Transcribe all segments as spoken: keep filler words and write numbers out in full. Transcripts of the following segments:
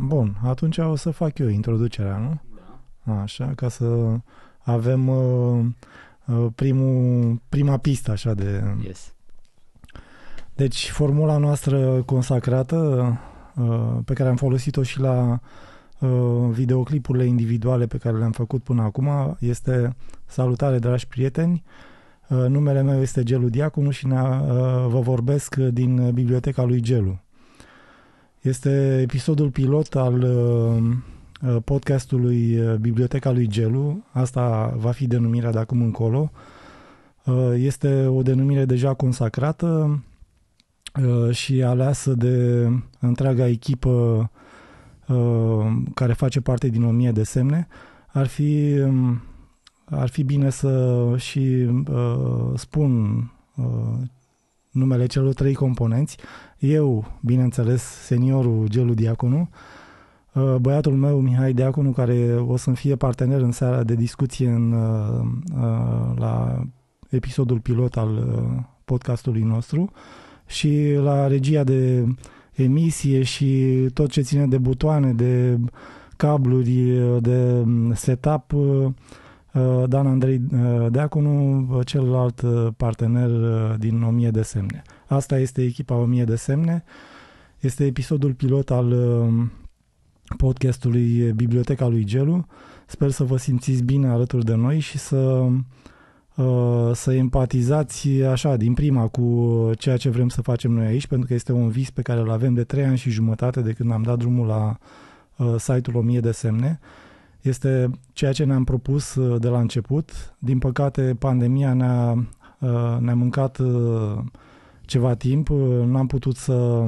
Bun, atunci o să fac eu introducerea, nu? Da. Așa, ca să avem uh, uh, primul, prima pistă, așa de... Yes. Deci, formula noastră consacrată, uh, pe care am folosit-o și la uh, videoclipurile individuale pe care le-am făcut până acum, este: salutare, dragi prieteni, uh, numele meu este Gelu Diaconu și ne, uh, vă vorbesc din biblioteca lui Gelu. Este episodul pilot al uh, podcastului Biblioteca lui Gelu. Asta va fi denumirea de acum încolo. Uh, este o denumire deja consacrată uh, și aleasă de întreaga echipă uh, care face parte din o mie de semne. Ar fi, um, ar fi bine să și uh, spun uh, numele celor trei componenți. Eu, bineînțeles, seniorul Gelu Diaconu, băiatul meu, Mihai Diaconu, care o să-mi fie partener în seara de discuție în, la episodul pilot al podcastului nostru, și la regia de emisie și tot ce ține de butoane, de cabluri, de setup, Dan Andrei Diaconu, celălalt partener din o mie de semne. Asta este echipa o mie de semne. Este episodul pilot al podcastului Biblioteca lui Gelu. Sper să vă simțiți bine alături de noi și să, să empatizați așa din prima cu ceea ce vrem să facem noi aici, pentru că este un vis pe care îl avem de trei ani și jumătate de când am dat drumul la site-ul o mie de semne. Este ceea ce ne-am propus de la început. Din păcate, pandemia ne-a, ne-a mâncat ceva timp. N-am putut să,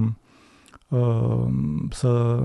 să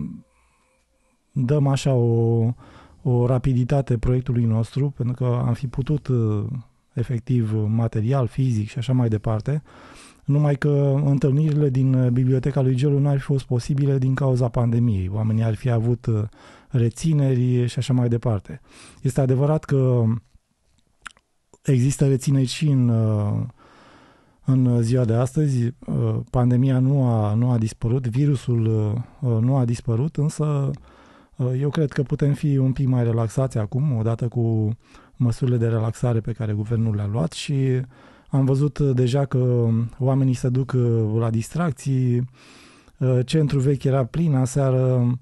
dăm așa o, o rapiditate proiectului nostru, pentru că am fi putut efectiv material, fizic și așa mai departe. Numai că întâlnirile din Biblioteca lui Gelu n-ar fi fost posibile din cauza pandemiei. Oamenii ar fi avut rețineri și așa mai departe. Este adevărat că există rețineri și în, în ziua de astăzi. Pandemia nu a, nu a dispărut, virusul nu a dispărut, însă eu cred că putem fi un pic mai relaxați acum, odată cu măsurile de relaxare pe care guvernul le-a luat, și am văzut deja că oamenii se duc la distracții. Centrul vechi era plin aseară.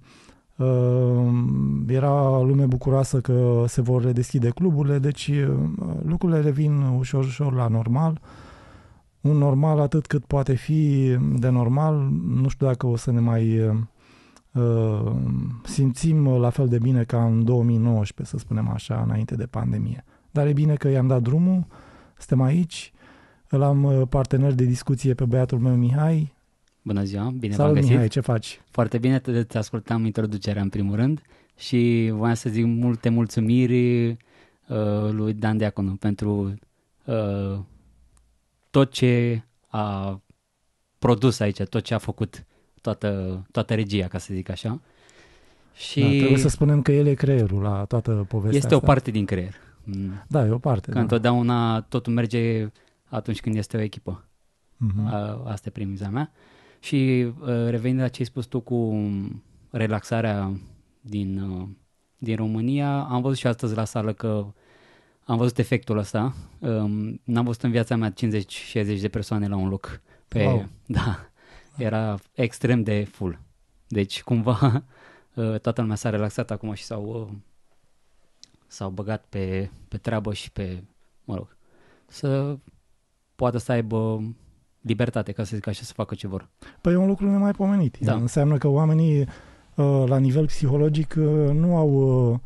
Era lume bucuroasă că se vor redeschide cluburile, deci lucrurile revin ușor, ușor la normal. Un normal atât cât poate fi de normal. Nu știu dacă o să ne mai uh, simțim la fel de bine ca în două mii nouăsprezece, să spunem așa, înainte de pandemie. Dar e bine că i-am dat drumul, suntem aici. Îl am partener de discuție pe băiatul meu, Mihai. Bună ziua, bine v-am găsit. Mihai, ce faci? Foarte bine, te ascultam introducerea în primul rând și voiam să zic multe mulțumiri uh, lui Dan Diaconu pentru uh, tot ce a produs aici, tot ce a făcut, toată, toată regia, ca să zic așa. Și da, trebuie să spunem că el e creierul la toată povestea este asta. O parte din creier. Da, e o parte. Că da. Întotdeauna totul merge atunci când este o echipă. Uh-huh. A, asta e premiza mea. Și uh, revenind la ce ai spus tu cu relaxarea din, uh, din România, am văzut și astăzi la sală că am văzut efectul ăsta. Um, n-am văzut în viața mea cincizeci șaizeci de persoane la un loc. Pe, wow. Da, era extrem de full. Deci cumva uh, toată lumea s-a relaxat acum și s-au, uh, s-au băgat pe, pe treabă și pe, mă rog, să poată să aibă libertate, ca să zic așa, să facă ce vor. Păi e un lucru nemaipomenit. Da. Înseamnă că oamenii la nivel psihologic nu au...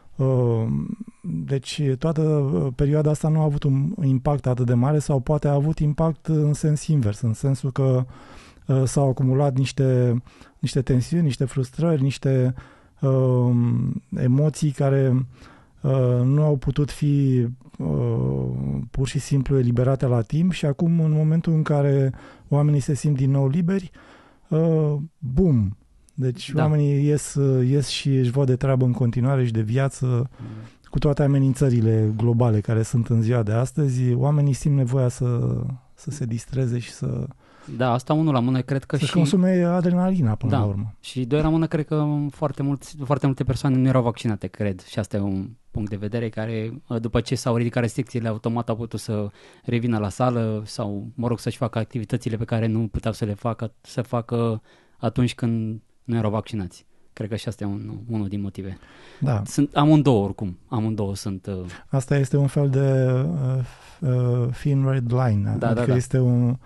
Deci toată perioada asta nu a avut un impact atât de mare, sau poate a avut impact în sens invers, în sensul că s-au acumulat niște, niște tensiuni, niște frustrări, niște uh, emoții care uh, nu au putut fi uh, pur și simplu eliberate la timp, și acum, în momentul în care oamenii se simt din nou liberi, uh, bum! Deci da. Oamenii ies, ies și își văd de treabă în continuare și de viață, mm. cu toate amenințările globale care sunt în ziua de astăzi. Oamenii simt nevoia să, să se distreze și să, Da, asta unul la mână, cred că Să-și și... consume adrenalina până da. la urmă. Și doi la mână, cred că foarte, mulți, foarte multe persoane nu erau vaccinate, cred. Și asta e un punct de vedere care, după ce s-au ridicat restricțiile, automat au putut să revină la sală sau, mă rog, să-și facă activitățile pe care nu puteau să le facă, să facă atunci când nu erau vaccinați. Cred că și asta e un, unul din motive. Da. Sunt amândouă oricum, amândouă sunt... Uh... Asta este un fel de uh, uh, thin red line, da, adică da, da. este un...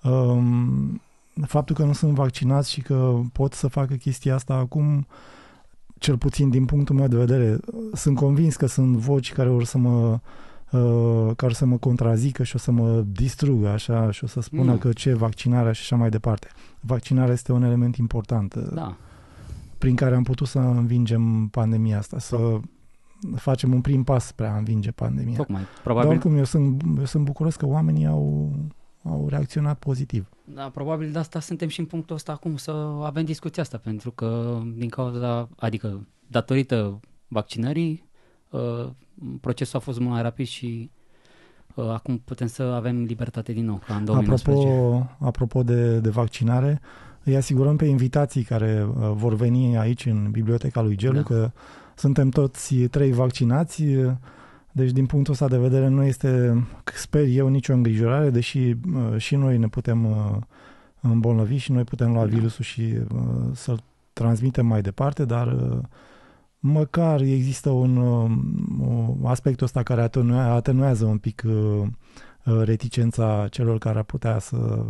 Um, faptul că nu sunt vaccinați și că pot să facă chestia asta acum, cel puțin din punctul meu de vedere, sunt convins că sunt voci care or să mă uh, care să mă contrazică și o să mă distrugă așa și o să spună mm. că ce vaccinarea și așa mai departe. Vaccinarea este un element important da. prin care am putut să învingem pandemia asta, să facem un prim pas spre a învinge pandemia. Tocmai, probabil. Dar oricum eu sunt, eu sunt bucuros că oamenii au au reacționat pozitiv. Da, probabil de asta suntem și în punctul ăsta acum, să avem discuția asta, pentru că din cauza, adică datorită vaccinării, uh, procesul a fost mult mai rapid și uh, acum putem să avem libertate din nou, ca în două mii nouăsprezece. Apropo, apropo de, de vaccinare, îi asigurăm pe invitații care uh, vor veni aici în Biblioteca lui Gelu, da, că suntem toți trei vaccinați. Deci, din punctul ăsta de vedere, nu este, sper eu, nicio îngrijorare, deși uh, și noi ne putem uh, îmbolnăvi și noi putem lua da. virusul și uh, să-l transmitem mai departe, dar uh, măcar există un uh, aspectul ăsta care atenua, atenuează un pic uh, reticența celor care ar putea să,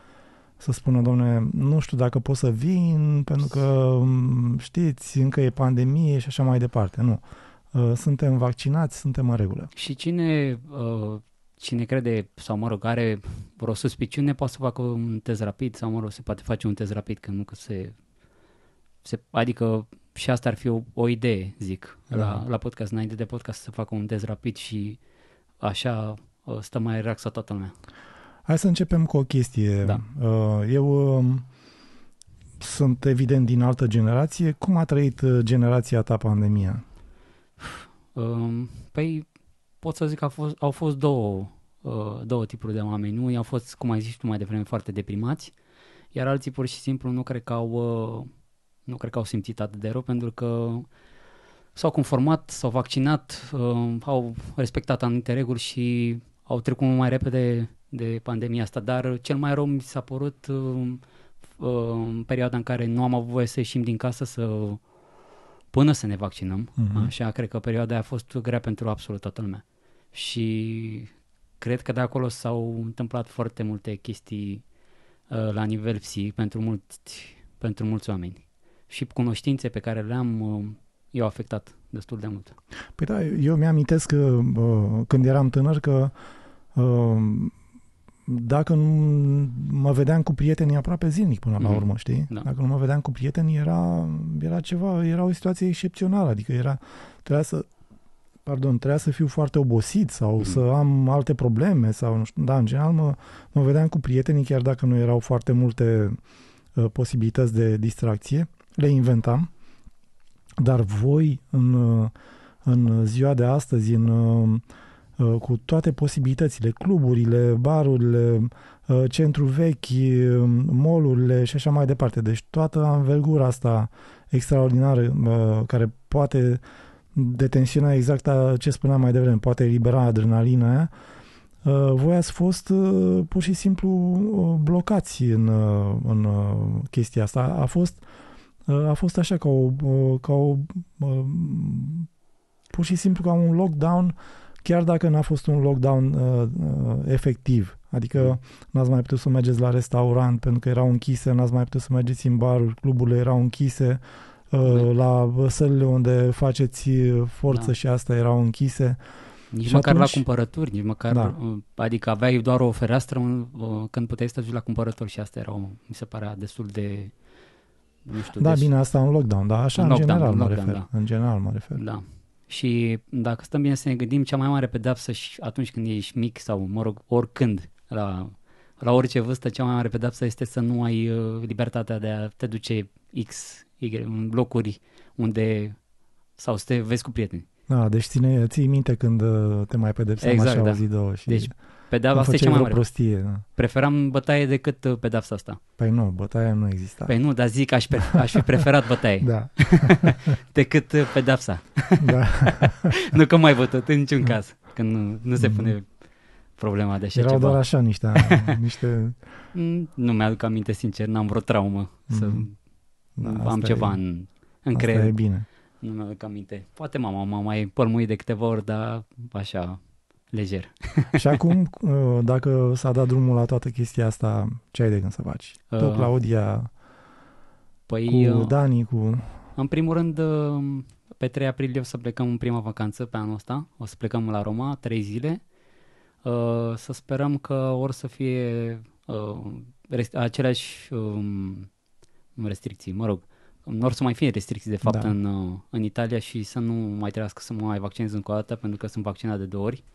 să spună, domne, nu știu dacă pot să vin, pentru că, știți, încă e pandemie și așa mai departe. Nu. Suntem vaccinați, suntem în regulă. Și cine, uh, cine crede, sau mă rog, are vreo suspiciune, poate să facă un test rapid, sau mă rog, se poate face un test rapid, că nu că se... se adică și asta ar fi o, o idee, zic, da. la, la podcast, înainte de podcast, să facă un test rapid și așa uh, stă mai relaxat toată lumea. Hai să începem cu o chestie. Da. Uh, eu uh, sunt evident din altă generație. Cum a trăit generația ta pandemia? Păi pot să zic că au fost, au fost două, două tipuri de oameni. Unii au fost, cum ai zis tu mai devreme, foarte deprimați, iar alții pur și simplu nu cred că au, nu cred că au simțit atât de rău, pentru că s-au conformat, s-au vaccinat, au respectat anumite reguli și au trecut mult mai repede de pandemia asta. Dar cel mai rău mi s-a părut în perioada în care nu am avut voie să ieșim din casă să... până să ne vaccinăm, uh-huh. Așa, cred că perioada a fost grea pentru absolut toată lumea. Și cred că de acolo s-au întâmplat foarte multe chestii uh, la nivel psihic pentru mulți, pentru mulți oameni. Și cunoștințe pe care le-am uh, i-au afectat destul de mult. Păi da, eu mi-amintesc că uh, când eram tânăr că uh, dacă nu mă vedeam cu prietenii aproape zilnic până la urmă, știi? Da. Dacă nu mă vedeam cu prietenii, era, era ceva, era o situație excepțională, adică era, trebuia să, pardon, trebuia să fiu foarte obosit sau mm. să am alte probleme sau, nu știu, da, în general mă, mă vedeam cu prietenii, chiar dacă nu erau foarte multe uh, posibilități de distracție, le inventam, dar voi în, uh, în ziua de astăzi, în uh, cu toate posibilitățile, cluburile, barurile, centru vechi, mall-urile și așa mai departe. Deci toată anvergura asta extraordinară care poate detensiona exact ce spuneam mai devreme, poate elibera adrenalina aia, voi ați fost pur și simplu blocați în, în chestia asta. A fost, a fost așa ca o, ca o pur și simplu ca un lockdown, chiar dacă n-a fost un lockdown uh, uh, efectiv. Adică n-ați mai putut să mergeți la restaurant pentru că erau închise, n-ați mai putut să mergeți în baruri, cluburile erau închise, uh, la sălile unde faceți forță da. și asta erau închise. Nici și măcar atunci, la cumpărături, nici măcar, da. Adică aveai doar o fereastră uh, când puteai să duci la cumpărături și asta era, mi se părea destul de, nu știu. Da, des... bine, asta în lockdown, da, așa în, în lockdown, general în mă lockdown, refer. Da. În general mă refer. Da. Și dacă stăm bine să ne gândim, cea mai mare pedeapsă și atunci când ești mic sau, mă rog, oricând, la, la orice vârstă, cea mai mare pedeapsă este să nu ai uh, libertatea de a te duce X, Y, în locuri unde, sau să te vezi cu prieteni. Da, deci ține, ții minte când te mai pedepseam exact, așa da. o zi, două. Și... Deci Pedeapsa asta e cea făceai mai vreo mare. prostie. Da. Preferam bătaie decât uh, pedapsa asta. Păi nu, bătaia nu exista. Păi nu, dar zic, aș, pre- aș fi preferat bătaie Da. decât uh, pedapsa. Da. Nu că mai bătut în niciun caz, că nu, nu se Mhm. pune problema de așa Erau ceva. doar așa niște... niște Mm, Nu mi-aduc aminte, sincer, n-am vreo traumă să Mhm. Da, am asta ceva e, în, în asta creier. e bine. Nu mi-aduc aminte. Poate mama m-a mai pălmuit de câteva ori, dar așa, lejer. Și acum, uh, dacă s-a dat drumul la toată chestia asta, ce ai de gând să faci? Tu, Uh, Claudia, Păi, cu uh, Dani, cu... în primul rând, uh, pe trei aprilie o să plecăm în prima vacanță pe anul ăsta. O să plecăm la Roma, trei zile. Uh, Să sperăm că or să fie uh, rest- aceleași um, restricții, mă rog, nu or să mai fie restricții de fapt Da. în, uh, în Italia și să nu mai trebuiască să mă mai vaccinez încă o dată pentru că sunt vaccinat de două ori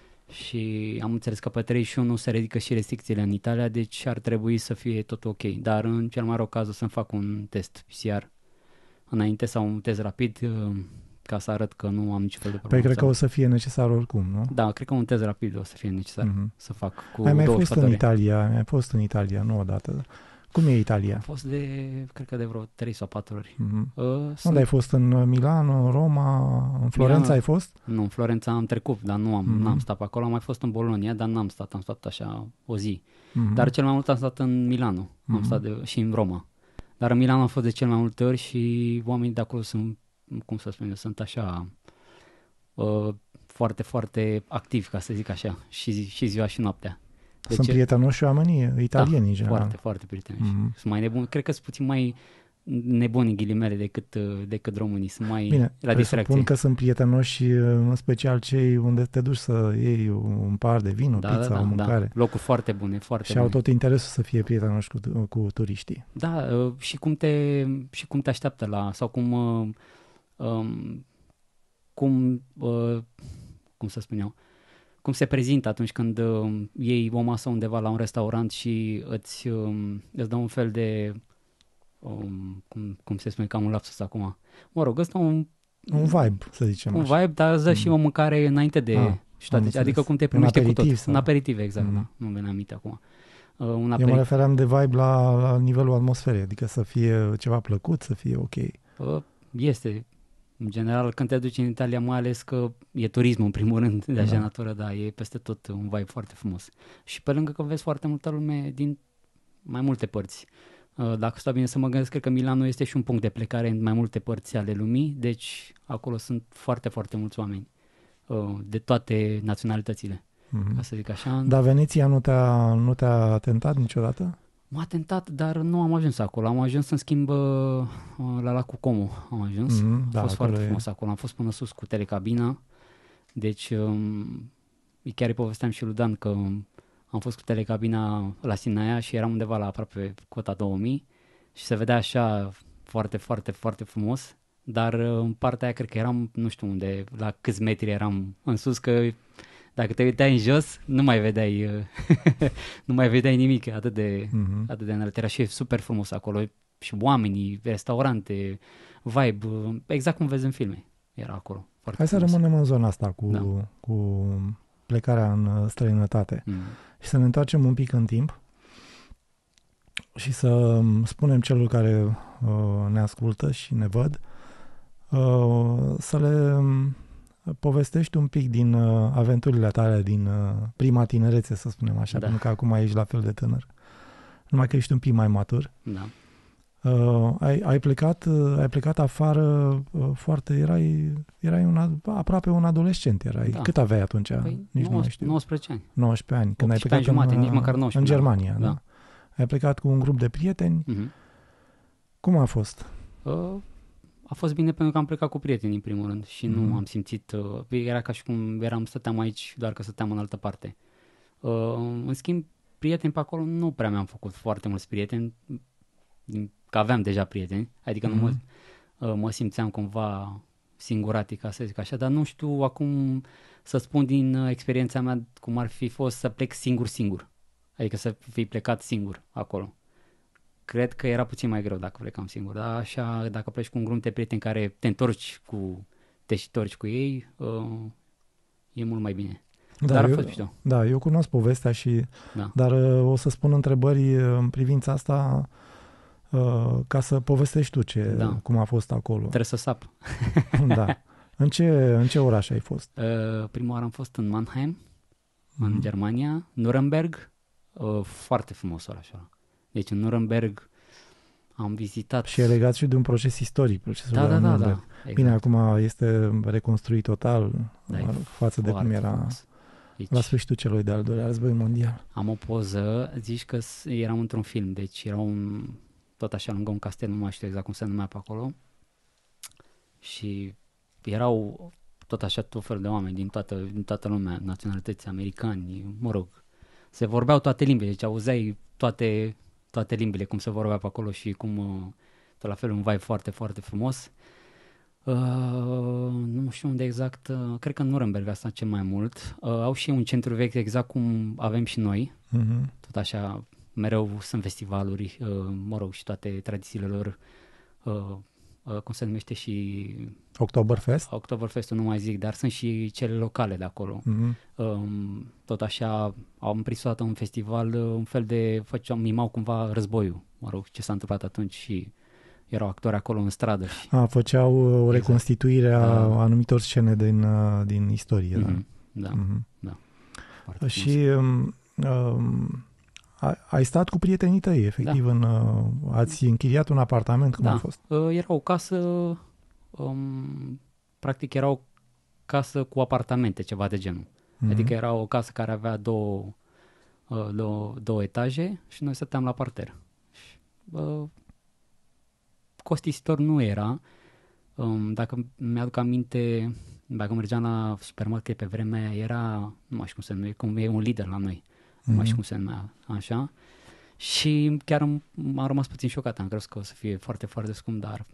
și am înțeles că pe treizeci și unu se ridică și restricțiile în Italia, deci ar trebui să fie tot ok, dar în cel mai rău caz o să-mi fac un test P C R înainte sau un test rapid uh, ca să arăt că nu am niciun fel de Păi problemă. cred că sau- o să fie necesar oricum, nu? Da, cred că un test rapid o să fie necesar Mhm. să fac cu Ai mai două fost în sfătări. Italia, ai mai fost în Italia, nu odată. Cum e Italia? Am fost de, cred că de vreo trei sau patru ori. Mhm. Uh, Unde sunt- ai fost? În Milano, în Roma, în Florența Milano. ai fost? Nu, în Florența am trecut, dar nu am, Mhm. n-am stat pe acolo. Am mai fost în Bologna, dar n-am stat, am stat așa o zi. Mhm. Dar cel mai mult am stat în Milano, am Mhm. stat de, și în Roma. Dar în Milano am fost de cel mai multe ori și oamenii de acolo sunt, cum să spun eu, sunt așa uh, foarte, foarte activi, ca să zic așa, și, zi, și ziua și noaptea. Deci, Sunt prietenoși oamenii italieni, în general. foarte, foarte prietenoși. Mhm. Sunt mai nebuni, cred că sunt puțin mai nebuni în ghilimele decât, uh, decât românii, sunt mai Bine, la presupun distracție. că sunt prietenoși și în special cei unde te duci să iei un par de vin, o Da, pizza, da, da, o mâncare. da. Locuri foarte bune, foarte Și au bune. tot interesul să fie prietenoși cu, cu turiștii. Da, uh, și cum te și cum te așteaptă la sau cum uh, um, cum uh, cum să spun eu, cum se prezintă atunci când uh, iei o masă undeva la un restaurant și îți um, îți dă un fel de um, cum, cum se spune, că am un lapsus acum. Mă rog, ăsta un Un vibe, să zicem un așa. vibe, dar îți dă și o mâncare înainte de Ah, și toate. am Adică înțeles. cum te Un primește cu tot. aperitiv sau- Un aperitiv, exact, Mhm. da. Nu-mi vine aminte acum. Uh, un Eu mă aperitiv. referam de vibe la, la nivelul atmosferei, adică să fie ceva plăcut, să fie ok. Uh, Este. În general, când te duci în Italia, mai ales că e turismul, în primul rând, de așa Da. natură, da, e peste tot un vibe foarte frumos. Și pe lângă că vezi foarte multă lume din mai multe părți. Uh, Dacă stau bine să mă gândesc, cred că Milano este și un punct de plecare în mai multe părți ale lumii, deci acolo sunt foarte, foarte mulți oameni uh, de toate naționalitățile, Mhm. ca să zic așa. Dar Veneția nu te-a, nu te-a tentat niciodată? M-a tentat, dar nu am ajuns acolo. Am ajuns, în schimb, uh, la lacul Como. Am ajuns. Mhm, A da, fost acolo foarte e. frumos acolo. Am fost până sus cu telecabina. Deci, um, chiar îi povesteam și lui Dan că am fost cu telecabina la Sinaia și eram undeva la aproape cota două mii și se vedea așa foarte, foarte, foarte frumos. Dar uh, în partea aia cred că eram, nu știu unde, la câți metri eram în sus, că dacă te uitai în jos, nu mai vedeai, uh, nu mai vedeai nimic, atât de, Mhm. atât de înalt. Era și super frumos acolo și oamenii, restaurante, vibe, uh, exact cum vezi în filme. Era acolo. Foarte Hai să frumos. rămânem în zona asta cu, Da. cu plecarea în uh, străinătate Mm. și să ne întoarcem un pic în timp și să um, spunem celor care uh, ne ascultă și ne văd uh, să le um, povestești un pic din uh, aventurile tale din uh, prima tinerețe, să spunem așa, Da. pentru că acum ești la fel de tânăr. Numai că ești un pic mai matur. Da. Uh, ai, ai, plecat, uh, ai plecat afară uh, foarte, erai, erai un, ad- aproape un adolescent, erai. Da. Cât aveai atunci? Păi, Nici nu mai știu. nouăsprezece ani. nouăsprezece ani. Când ai optsprezece plecat ani jumate, în, nici măcar în nouăsprezece, da. Germania, da. Da. Ai plecat cu un grup de prieteni. Mhm. Cum a fost? Uh, a fost bine pentru că am plecat cu prieteni în primul rând și Mhm. nu am simțit, uh, era ca și cum eram, stăteam aici doar că stăteam în altă parte. Uh, în schimb, prieteni pe acolo nu prea mi-am făcut foarte mulți prieteni, din- că aveam deja prieteni, adică nu mă, Mhm. uh, mă simțeam cumva singuratic, ca să zic așa, dar nu știu acum să spun din uh, experiența mea cum ar fi fost să plec singur-singur, adică să fi plecat singur acolo. Cred că era puțin mai greu dacă plecam singur, dar așa, dacă pleci cu un grup de prieteni care te întorci cu, te și torci cu ei, uh, e mult mai bine. Da, Dar a eu, fost mișto. da, eu cunosc povestea și Da. dar uh, o să spun întrebări uh, în privința asta uh, ca să povestești tu ce, Da. cum a fost acolo. Trebuie să sap. Da. În ce, în ce oraș ai fost? Uh, prima oară am fost în Mannheim, în Mhm. Germania, Nuremberg, uh, foarte frumos orașul ăla. Deci în Nuremberg am vizitat... Și e legat și de un proces istoric, procesul Da, de da, la da, Nuremberg. da. Exact. Bine, acum este reconstruit total Da, e uh, față de cum foarte era frumos. Deci, la sfârșitul celui de-al doilea război mondial. am o poză, zici că s- eram într-un film, deci era un, tot așa lângă un castel, nu mai știu exact cum se numea pe acolo, și erau tot așa tot fel de oameni din toată, din toată lumea, naționalități, americani, mă rog, se vorbeau toate limbile, deci auzeai toate, toate limbile, cum se vorbea pe acolo și cum, uh, tot la fel, un vibe foarte, foarte frumos. Uh, nu știu unde exact, uh, cred că în Nuremberg asta cel mai mult. Uh, au și un centru vechi exact cum avem și noi, Mhm. tot așa, mereu sunt festivaluri, uh, mă rog, și toate tradițiile lor, uh, uh, cum se numește și Oktoberfest? Oktoberfest-ul, nu mai zic, dar sunt și cele locale de acolo. Mhm. Um, tot așa, am prins odată un festival, uh, un fel de, făceam, mimau cumva războiul, mă rog, ce s-a întâmplat atunci și erau actori acolo în stradă și... A, făceau uh, o Exact. reconstituire a Da. anumitor scene din, uh, din istorie. Da. Mhm, da, Mhm. foarte Și frumos. um, um, ai, ai stat cu prietenii tăi, efectiv, în, uh, ați închiriat un apartament, cum Da. a fost? Uh, era o casă, um, practic era o casă cu apartamente, ceva de genul. Mhm. Adică era o casă care avea două, uh, două, două etaje și noi stăteam la parter. Și, uh, costisitor nu era. Um, dacă mi-aduc aminte, dacă mergeam la supermarket pe vremea aia, era, nu mai știu cum se numește, cum e un lider la noi, nu mai știu cum se numea, așa. Și chiar am, am rămas puțin șocat, am crezut că o să fie foarte, foarte scump, dar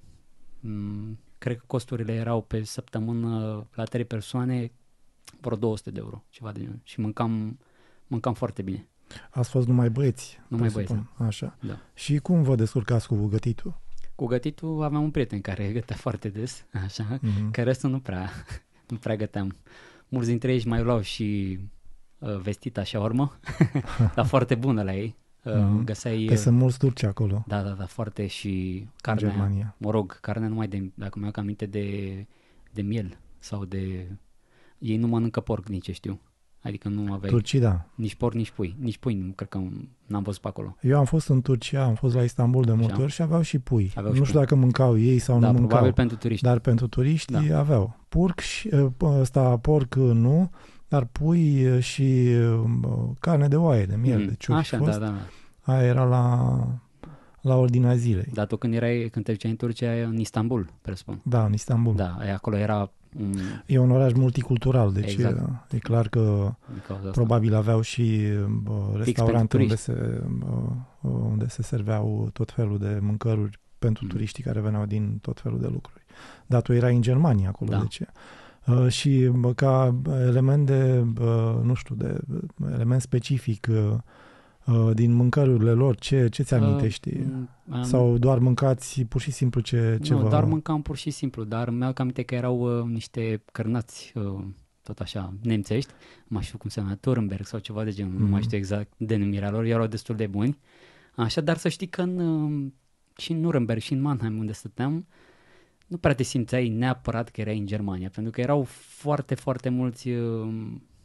m- cred că costurile erau pe săptămână la trei persoane vreo două sute de euro, ceva de genul. Și mâncam, mâncam foarte bine. Ați fost numai băieți, Numai presupun. Așa. Da. Și cum vă descurcați cu gătitul? Cu gătitul aveam un prieten care gătea foarte des, așa, Mhm. că restul nu prea, nu prea găteam. Mulți dintre ei își mai luau și uh, vestita și urmă, dar foarte bună la ei. Uh, Mhm. Găseai, Că sunt mulți turci acolo, da, da, da, foarte și în carnea, Germania. mă rog, carnea numai de, dacă mi-au aminte de, de miel sau de, ei nu mănâncă porc, nici ce știu. Adică nu aveai Turcii, da. nici porc, nici pui. Nici pui, nu cred că n-am văzut pe acolo. Eu am fost în Turcia, am fost la Istanbul de multe Așa. ori și aveau și pui. Aveau nu și știu pui. dacă mâncau ei sau Da, nu mâncau. probabil pentru turiști. Dar pentru turiști Da. aveau. Porc și, ăsta, porc nu, dar pui și uh, carne de oaie, de miel, Mm, de ciufi. așa, fost. da, da, da. Aia era la, la ordinea zilei. Dar tu când erai, când te duceai în Turcia, în Istanbul, presupun. Da, în Istanbul. Da, e, acolo era um, E un oraș multicultural, deci Exact. e, e clar că din cauza asta. probabil aveau și uh, restaurante unde turiști. se, uh, unde se serveau tot felul de mâncăruri pentru Mm. turiștii care veneau din tot felul de lucruri. Dar tu erai în Germania acolo, Da. deci uh, și bă, ca element de, uh, nu știu, de uh, element specific uh, uh, din mâncărurile lor, ce, ce ți amintești? Uh, um, Sau doar mâncați pur și simplu ce, ce nu, vă... doar mâncam pur și simplu, dar mi-au aminte că erau uh, niște cărnați, uh, tot așa, nemțești, nu mai știu cum se numea, Nuremberg sau ceva de genul, Mhm. nu mai știu exact denumirea lor, erau destul de buni. Așa, dar să știi că în, uh, și în Nuremberg și în Mannheim unde stăteam, nu prea te simțeai neapărat că erai în Germania, pentru că erau foarte, foarte mulți uh,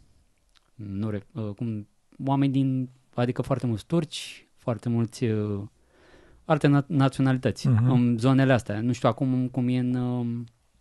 nu, re- uh, cum, oameni din, adică foarte mulți turci, foarte mulți uh, alte na- naționalități Mhm. în zonele astea. Nu știu acum cum e în, uh,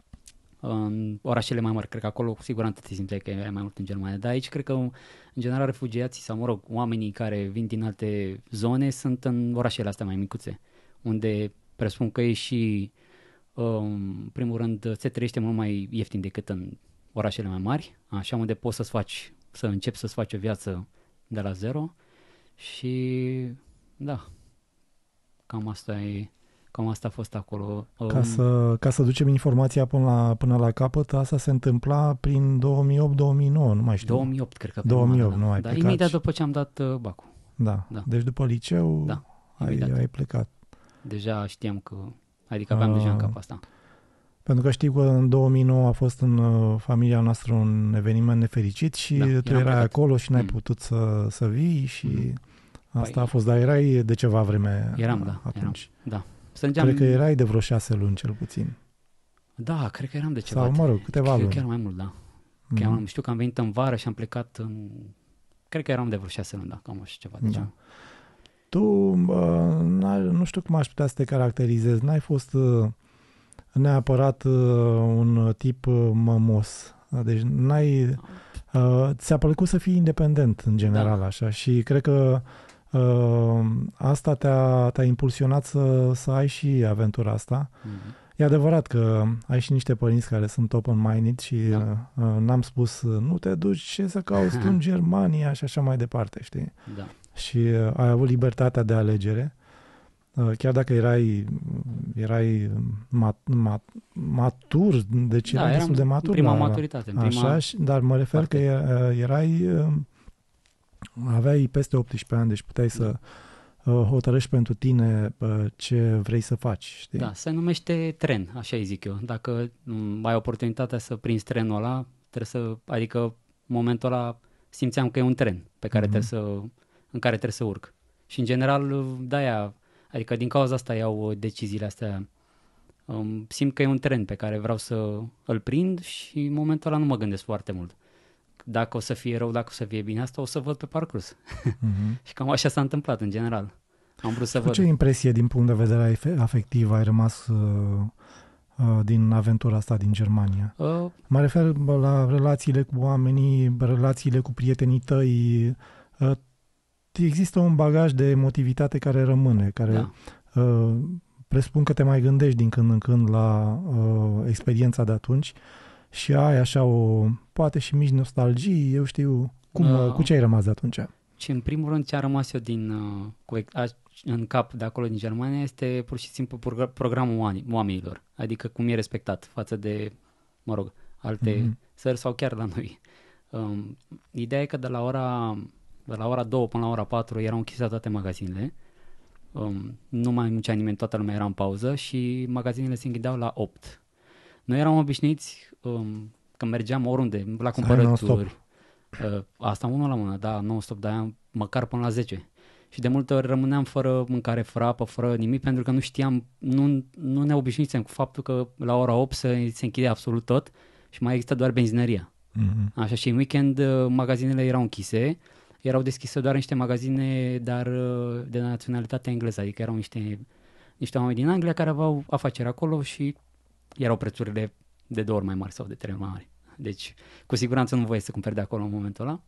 în orașele mai mari, cred că acolo cu siguranță te simțeai că e mai mult în Germania, dar aici cred că în general refugiații sau mă rog, oamenii care vin din alte zone sunt în orașele astea mai micuțe, unde presupun că e și în primul rând se trăiește mult mai ieftin decât în orașele mai mari, așa unde poți să-ți faci, să începi să-ți faci o viață de la zero și da, cam asta e, cam asta a fost acolo. Ca Um, să, ca să ducem informația până la, până la capăt, asta se întâmpla prin două mii opt două mii nouă, nu mai știu. două mii opt cred că. două mii opt, prima dată, nu ai da, plecat imediat și- după ce am dat uh, bacul. Da. Da. Deci după liceu Da, ai, imediat. ai plecat. Deja știam că, adică aveam Ah. deja în cap asta. Pentru că știu că în două mii nouă a fost în uh, familia noastră un eveniment nefericit și Da, tu eram erai plecat. acolo și n-ai Mm. putut să, să vii și Mm. asta Păi- a fost, dar erai de ceva vreme Eram, uh, da, atunci. Da. Strângeam... Cred că erai de vreo șase luni cel puțin. Da, cred că eram de ceva. Sau, mă rog, câteva Chiar- luni. Chiar mai mult, da. Mhm. Chiar mai, știu că am venit în vară și am plecat în... Cred că eram de vreo șase luni, da, cam așa ceva. De Da. genul. Tu, uh, n-ai, nu știu cum aș putea să te caracterizezi, n-ai fost uh, neapărat uh, un tip uh, mămos. Deci n-ai... Uh, ți-a plăcut să fii independent în general, Da. așa, și cred că uh, asta te-a, te-a impulsionat să, să ai și aventura asta. Mhm. E adevărat că ai și niște părinți care sunt open-minded și Da. uh, uh, n-am spus uh, nu te duci ce să cauți tu în Germania și așa mai departe, știi? Da. Și uh, ai avut libertatea de alegere. Uh, chiar dacă erai erai mat, mat, matur, deci Da, erai eram destul de matur. în prima la- maturitate, în prima... Așa, și- dar mă refer parte. că e- uh, erai uh, aveai peste optsprezece ani, deci puteai să uh, hotărăști pentru tine uh, ce vrei să faci, știi? Da, se numește tren, așa îi zic eu. Dacă m, ai oportunitatea să prinzi trenul ăla, trebuie să, adică în momentul ăla simțeam că e un tren pe care Mhm. trebuie să, în care trebuie să urc. Și în general, de-aia, adică din cauza asta iau uh, deciziile astea. Um, simt că e un tren pe care vreau să îl prind și în momentul ăla nu mă gândesc foarte mult. Dacă o să fie rău, dacă o să fie bine, asta o să văd pe parcurs. Mhm. Și cam așa s-a întâmplat în general. Am vrut să Cu văd. ce impresie din punct de vedere afe- afectiv ai rămas uh, uh, din aventura asta din Germania? Uh, Mă refer bă, la relațiile cu oamenii, relațiile cu prietenii tăi. Uh, există un bagaj de emotivitate care rămâne, care da. uh, presupun că te mai gândești din când în când la uh, experiența de atunci și ai așa o, poate și mici nostalgii, eu știu, cum, Uh. uh, cu ce ai rămas de atunci? Și în primul rând ce a rămas eu din, uh, cu, a, în cap de acolo din Germania este pur și simplu progr- programul oameni- oamenilor. Adică cum e respectat față de, mă rog, alte Mhm. țări sau chiar la noi. Um, ideea e că de la ora de la ora două până la ora patru erau închise toate magazinele. Um, nu mai muncea nimeni, toată lumea era în pauză și magazinele se închideau la opt. Noi eram obișnuiți um, că mergeam oriunde, la Să ai non-stop. cumpărături. Uh, asta unul la mână, da, non-stop, dar măcar până la zece. Și de multe ori rămâneam fără mâncare, fără apă, fără nimic, pentru că nu știam, nu, nu ne obișnuisem cu faptul că la ora opt se, se închide absolut tot și mai există doar benzinăria. Mhm. Așa, și în weekend uh, magazinele erau închise, erau deschise doar niște magazine, dar uh, de naționalitate engleză, adică erau niște, niște oameni din Anglia care aveau afaceri acolo și erau prețurile de două ori mai mari sau de trei ori mai mari. Deci, cu siguranță nu voiai să cumperi de acolo în momentul ăla.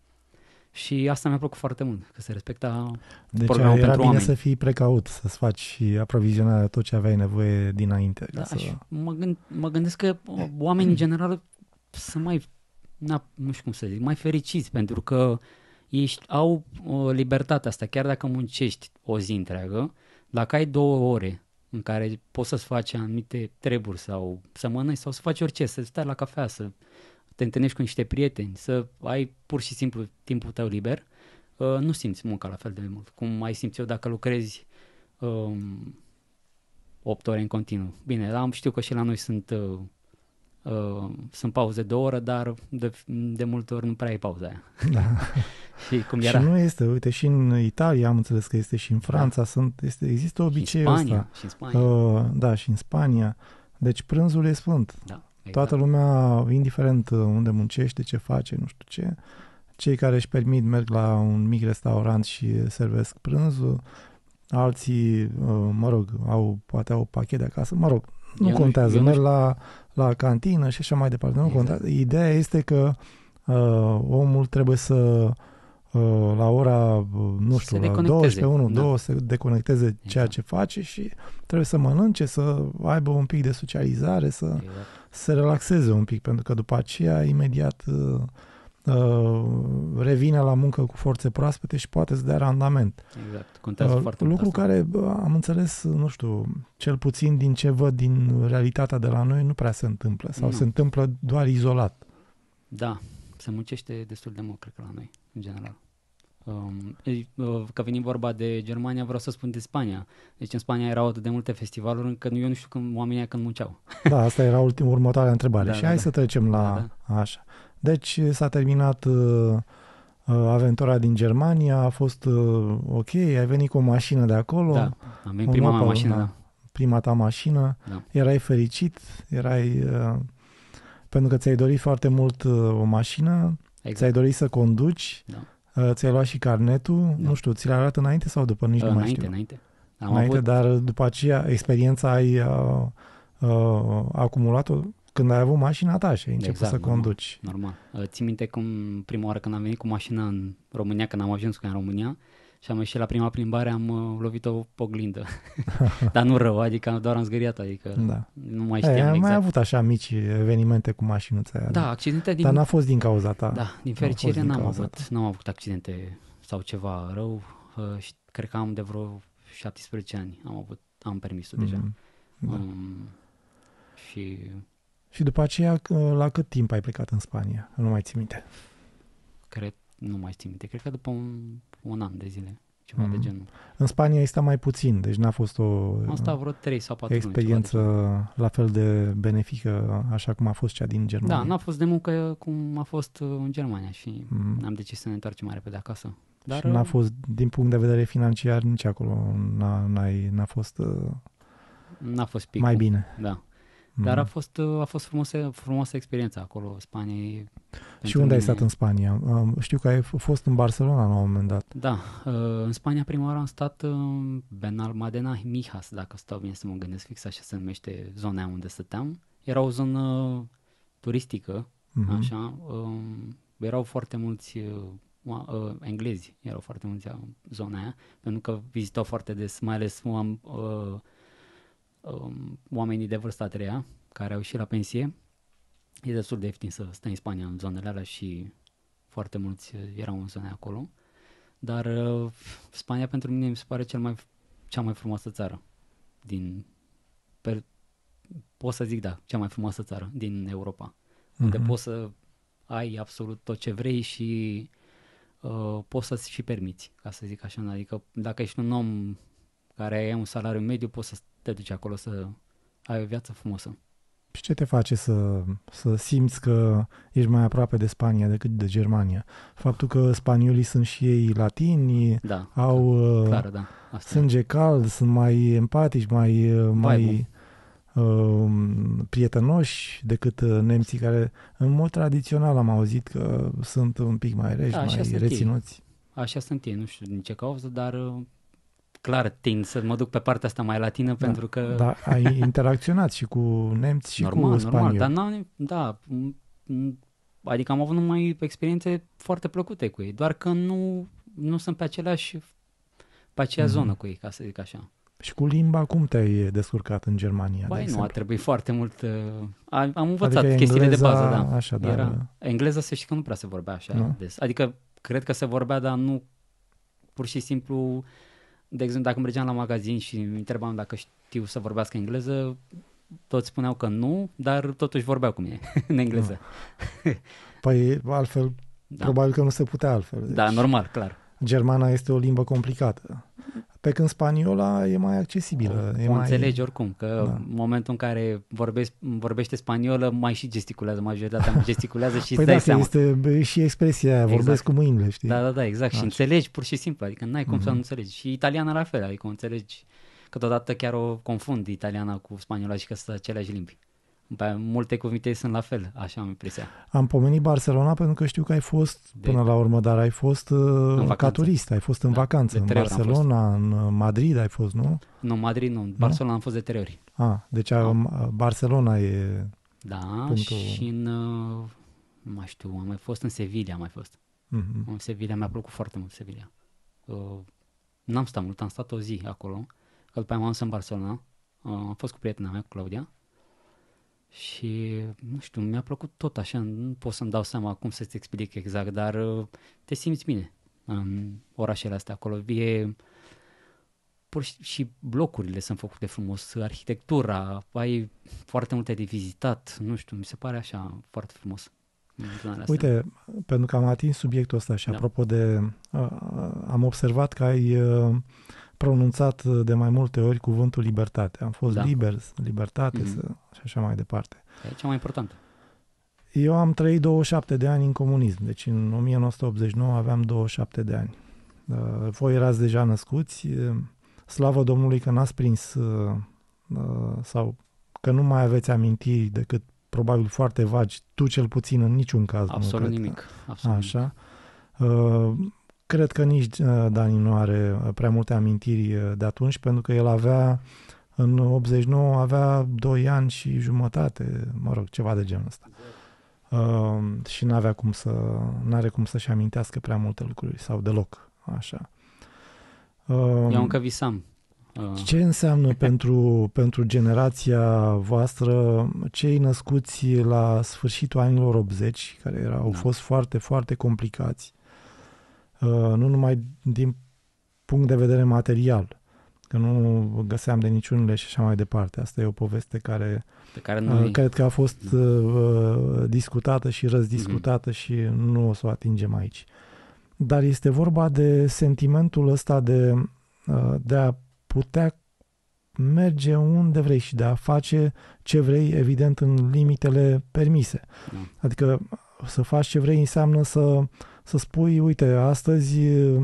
Și asta mi-a plăcut foarte mult, că se respecta Deci programul era pentru bine oameni. să fii precaut, să-ți faci și aprovizionarea tot ce aveai nevoie dinainte. Da, Ca să... și mă, gând, mă gândesc că uh, oamenii în general sunt mai, na, nu știu cum să zic, mai fericiți, pentru că ei ș- au uh, libertatea asta, chiar dacă muncești o zi întreagă, dacă ai două ore în care poți să-ți faci anumite treburi sau să mănânci sau să faci orice, să stai la cafea, să te întâlnești cu niște prieteni, să ai pur și simplu timpul tău liber, uh, nu simți munca la fel de mult, cum ai simți eu dacă lucrezi um, opt ore în continuu. Bine, am știu că și la noi sunt, uh, uh, sunt pauze de o oră, dar de, de multe ori nu prea ai pauza aia. Da. Și cum Și era nu este, uite, și în Italia am înțeles că este și în Franța, da. sunt, este, există și în obiceiul Spania, ăsta. și în Spania. Uh, da, și în Spania. Deci prânzul e sfânt. Da, exact. Toată lumea, indiferent unde muncește, ce face, nu știu ce, cei care își permit merg la un mic restaurant și servesc prânzul, alții, uh, mă rog, au, poate au pachet de acasă, mă rog, nu Eu nu- contează, eu nu merg la, la cantină și așa mai departe, nu Exact. contează. Ideea este că uh, omul trebuie să uh, la ora, uh, nu Se știu, la deconecteze, douăsprezece, unu, da. două, să deconecteze ceea Exact. ce face și trebuie să mănânce, să aibă un pic de socializare, să Exact. se relaxeze un pic, pentru că după aceea imediat uh, uh, revine la muncă cu forțe proaspete și poate să dea randament. Exact. Contează Uh, foarte mult lucru asta. care bă, am înțeles, nu știu, cel puțin din ce văd din realitatea de la noi, nu prea se întâmplă sau Nu. se întâmplă doar izolat. Da, se muncește destul de mult, cred că la noi, în general. Um, că veni vorba de Germania, vreau să spun de Spania. Deci în Spania erau atât de multe festivaluri încât eu nu știu când oamenii când munceau. Da, asta era ultim, următoarea întrebare. Da, și da, hai da. să trecem la Da, așa. Deci s-a terminat uh, uh, aventura din Germania, a fost uh, ok, ai venit cu o mașină de acolo. Da, am venit un prima mea Opel, mașină, da. da. Prima ta mașină, Da. erai fericit, erai... Uh, pentru că ți-ai dorit foarte mult uh, o mașină, Exact. ți-ai dorit să conduci, Da. uh, ți-ai luat și carnetul, Da. nu știu, ți l-ai luat înainte sau după, nici Uh, nu mai înainte, știu. înainte. Am Înainte, avut... dar după aceea experiența ai uh, uh, acumulat-o când ai avut mașina ta și ai început Exact, să normal. conduci. Normal. Uh, țin minte cum prima oară când am venit cu mașina în România, când am ajuns în România și am ieșit la prima plimbare, am uh, lovit o oglindă. Dar nu rău, adică doar am zgâriat, adică Da. nu mai Ei, știam ai exact. mai avut așa mici evenimente cu mașinuța aia. Da, accidente din... Dar n-a fost din cauza ta. Da, din fost fericire din n-am cauza avut, ta. n-am avut accidente sau ceva rău. Uh, și cred că am de vreo șaptesprezece ani am avut, am permisul deja. Mhm. Da. Um, și Și după aceea, că- la cât timp ai plecat în Spania? Nu mai ții minte. cred, nu mai țin minte, cred că după un, un an de zile, ceva Mhm. de genul. În Spania ai stat mai puțin, deci n-a fost o Am stat vreo trei sau patru luni, experiență ceva de genul. la fel de benefică, așa cum a fost cea din Germania. Da, n-a fost de muncă cum a fost uh, în Germania și Mhm. am decis să ne întoarcem mai repede acasă. Dar Și n-a uh, fost, din punct de vedere financiar, nici acolo n-a, n-ai, n-a fost uh, n-a fost picul. mai bine. Da. Mhm. Dar a fost, uh, a fost frumoasă, frumoasă experiența acolo. Spania e Și pentru unde ai mine- stat în Spania? Um, Știu că ai f- fost în Barcelona la un moment dat. Da, uh, în Spania prima oară am stat în Benalmádena Mijas, dacă stau bine să mă gândesc fix, așa se numește zona aia unde stăteam. Era o zonă turistică, Mhm. așa, um, erau foarte mulți uh, oa- uh, englezi, erau foarte mulți în zona aia, pentru că vizitau foarte des, mai ales oam, uh, um, oamenii de vârsta a treia, care au ieșit la pensie. E destul de ieftin să stai în Spania în zonele alea și foarte mulți uh, erau în zone acolo. Dar uh, Spania pentru mine mi se pare cel mai, cea mai frumoasă țară din, pe, pot să zic da, cea mai frumoasă țară din Europa, unde Mhm. poți să ai absolut tot ce vrei și uh, poți să-ți și permiți, ca să zic așa. Adică dacă ești un om care ai un salariu mediu, poți să te duci acolo să ai o viață frumoasă. Și ce te face să, să simți că ești mai aproape de Spania decât de Germania? Faptul că spaniolii sunt și ei latini, Da, au uh, clar, da. Asta e. sânge cald, sunt mai empatici, mai, uh, mai uh, prietenoși decât uh, nemții care, în mod tradițional, am auzit că sunt un pic mai reși, Da, așa mai sunt ei. reținuți. Așa sunt ei, nu știu din ce cauză, dar uh, clar tind să mă duc pe partea asta mai latină pentru că... Dar ai interacționat și cu nemți și normal, cu spanioli. normal, dar n-am, da, m- m- adică am avut numai experiențe foarte plăcute cu ei, doar că nu, nu sunt pe aceleași, pe aceeași Mhm. zonă cu ei, ca să zic așa. Și cu limba, cum te-ai descurcat în Germania, de Băi, nu, a exemplu? trebuit foarte mult, uh, a- am învățat Adică chestiile engleza, de bază, da. așa, dar- Era, engleza să știi că nu prea se vorbea așa Nu? des, adică cred că se vorbea, dar nu, pur și simplu, de exemplu, dacă mergeam la magazin și îmi întrebam dacă știu să vorbească engleză, toți spuneau că nu, dar totuși vorbeau cu mine în engleză. Păi, altfel, Da. probabil că nu se putea altfel. Deci, Da, normal, clar. Germana este o limbă complicată. Pe când spaniola e mai accesibilă. O, e o mai... înțelegi oricum, că Da. în momentul în care vorbești, vorbește spaniolă, mai și gesticulează, majoritatea gesticulează și Păi îți dai da, că seama. este bă, și expresia aia, Exact. vorbesc cu mâinile, știi? Da, da, da, exact. Așa. Și înțelegi pur și simplu, adică n-ai cum să Mhm. nu înțelegi. Și italiana la fel, adică o înțelegi. Câteodată chiar o confund italiana cu spaniola și că sunt aceleași limbi. Pe multe cuvinte sunt la fel, așa am impresia. Am pomenit Barcelona pentru că știu că ai fost De- până la urmă, dar ai fost uh, vacanță. ca turist, ai fost în Da, vacanță, de în trei ori am Barcelona, în uh, Madrid ai fost, nu? Nu, Madrid nu, Barcelona am fost de trei ori. Ah, deci Da. a, Barcelona e... Da, Punctul- și în, uh, nu mai știu, am mai fost în Sevilla, am mai fost. Mhm. În Sevilla, mi-a plăcut foarte mult Sevilla. Uh, n-am stat mult, am stat o zi acolo, că după aia m-am dus în Barcelona, uh, am fost cu prietena mea, cu Claudia, și, nu știu, mi-a plăcut tot așa, nu pot să-mi dau seama cum să-ți explic exact, dar uh, te simți bine în orașele astea acolo. E, pur și, și blocurile sunt făcute frumos, arhitectura, ai foarte multe de vizitat, nu știu, mi se pare așa foarte frumos. Uite, pentru că am atins subiectul ăsta și da. apropo de... Uh, am observat că ai uh, pronunțat de mai multe ori cuvântul libertate. Am fost da. liber, libertate mm-hmm. să, și așa mai departe. E cea mai importantă. Eu am trăit douăzeci și șapte de ani în comunism, deci în o mie nouă sute optzeci și nouă aveam douăzeci și șapte de ani. Uh, voi erați deja născuți, uh, slavă Domnului că n-ați prins uh, uh, sau că nu mai aveți amintiri decât probabil foarte vagi, tu cel puțin în niciun caz. Absolut nu nimic. Că, absolut așa. Uh, cred că nici uh, Dani nu are prea multe amintiri de atunci, pentru că el avea, în optzeci și nouă, avea doi ani și jumătate, mă rog, ceva de genul ăsta. Uh, și n-avea cum să, n-are cum să-și amintească prea multe lucruri, sau deloc, așa. Uh, Eu încă visam. Ce înseamnă pentru, pentru generația voastră, cei născuți la sfârșitul anilor optzeci, care erau, au da. fost foarte, foarte complicați, uh, nu numai din punct de vedere material, că nu găseam de niciunile și așa mai departe. Asta e o poveste care, Pe care noi... uh, cred că a fost uh, discutată și răzdiscutată mm-hmm. și nu o să o atingem aici. Dar este vorba de sentimentul ăsta de, uh, de a putea merge unde vrei și de a face ce vrei, evident, în limitele permise. Mm. Adică să faci ce vrei înseamnă să, să spui, uite, astăzi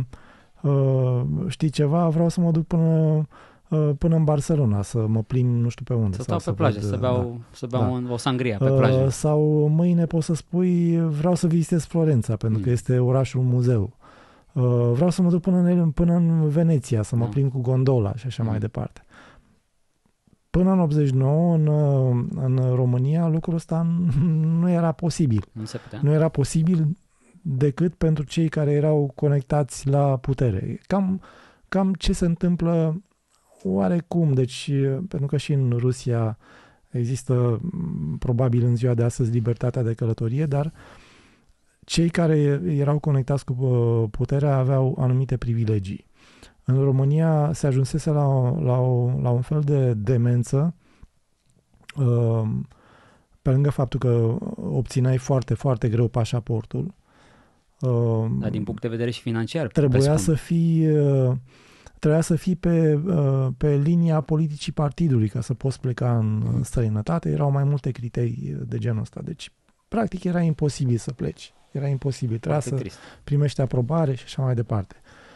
uh, știi ceva, vreau să mă duc până, uh, până în Barcelona, să mă plimb nu știu pe unde. Să stau pe plajă, văd, să beau, da, să beau da. un, o sangria pe plajă. Uh, sau mâine poți să spui, vreau să vizitez Florența, pentru mm. că este orașul muzeu. Uh, vreau să mă duc până în, până în Veneția, să mă da. plimb cu gondola și așa mm. mai departe. Până în optzeci și nouă, în, în România, lucrul ăsta nu era posibil. Nu se putea. Nu era posibil decât pentru cei care erau conectați la putere. Cam, cam ce se întâmplă oarecum, deci, pentru că și în Rusia există, probabil în ziua de astăzi, libertatea de călătorie, dar cei care erau conectați cu puterea aveau anumite privilegii. În România se ajunsese la, la, o, la un fel de demență, pe lângă faptul că obțineai foarte, foarte greu pașaportul. Dar din punct de vedere și financiar. Trebuia presupun. să fii, trebuia să fii pe, pe linia politicii partidului ca să poți pleca în străinătate. Erau mai multe criterii de genul ăsta. Deci, practic, era imposibil să pleci. Era imposibil. Trebuia să trist. primești aprobare și așa mai departe.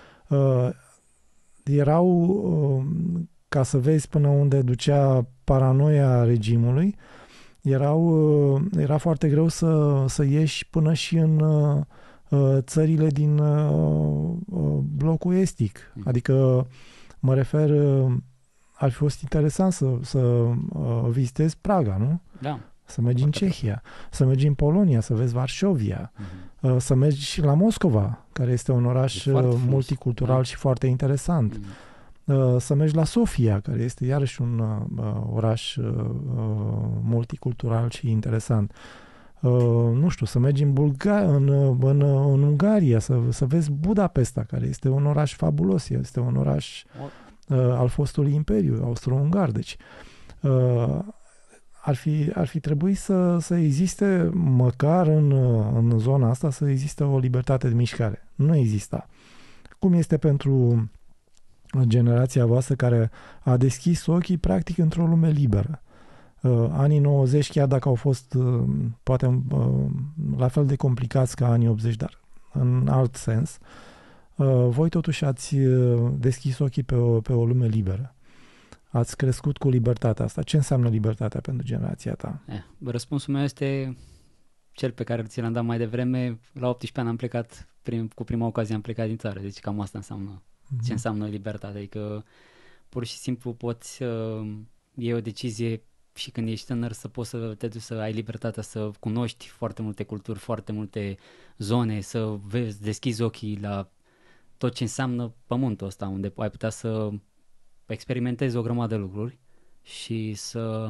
Erau, ca să vezi până unde ducea paranoia regimului, erau, era foarte greu să, să ieși până și în țările din blocul estic. Adică, mă refer, ar fi fost interesant să, să vizitezi Praga, nu? Da. Să mergi în Cehia, să mergi în Polonia, să vezi Varșovia, uh-huh. să mergi și la Moscova, care este un oraș multicultural da. și foarte interesant. Uh-huh. Să mergi la Sofia, care este iarăși un uh, oraș uh, multicultural și interesant. Uh, nu știu, să mergi în, Bulga- în, în, în Ungaria, să, să vezi Budapesta, care este un oraș fabulos, este un oraș uh, al fostului Imperiu Austro-Ungar. Deci, uh, Ar fi, ar fi trebuit să, să existe, măcar în, în zona asta, să existe o libertate de mișcare. Nu exista. Cum este pentru generația voastră care a deschis ochii practic într-o lume liberă. Uh, anii nouăzeci, chiar dacă au fost uh, poate uh, la fel de complicați ca anii optzeci, dar în alt sens, uh, voi totuși ați deschis ochii pe o, pe o lume liberă. Ați crescut cu libertatea asta. Ce înseamnă libertatea pentru generația ta? Eh, răspunsul meu este cel pe care ți l-am dat mai devreme. La optsprezece ani am plecat, prim, cu prima ocazie am plecat din țară. Deci cam asta înseamnă mm-hmm. ce înseamnă libertate. Adică pur și simplu poți uh, iei o decizie și când ești tânăr să poți să te duci să ai libertatea să cunoști foarte multe culturi, foarte multe zone, să vezi, deschizi ochii la tot ce înseamnă pământul ăsta, unde ai putea să experimentezi o grămadă de lucruri și să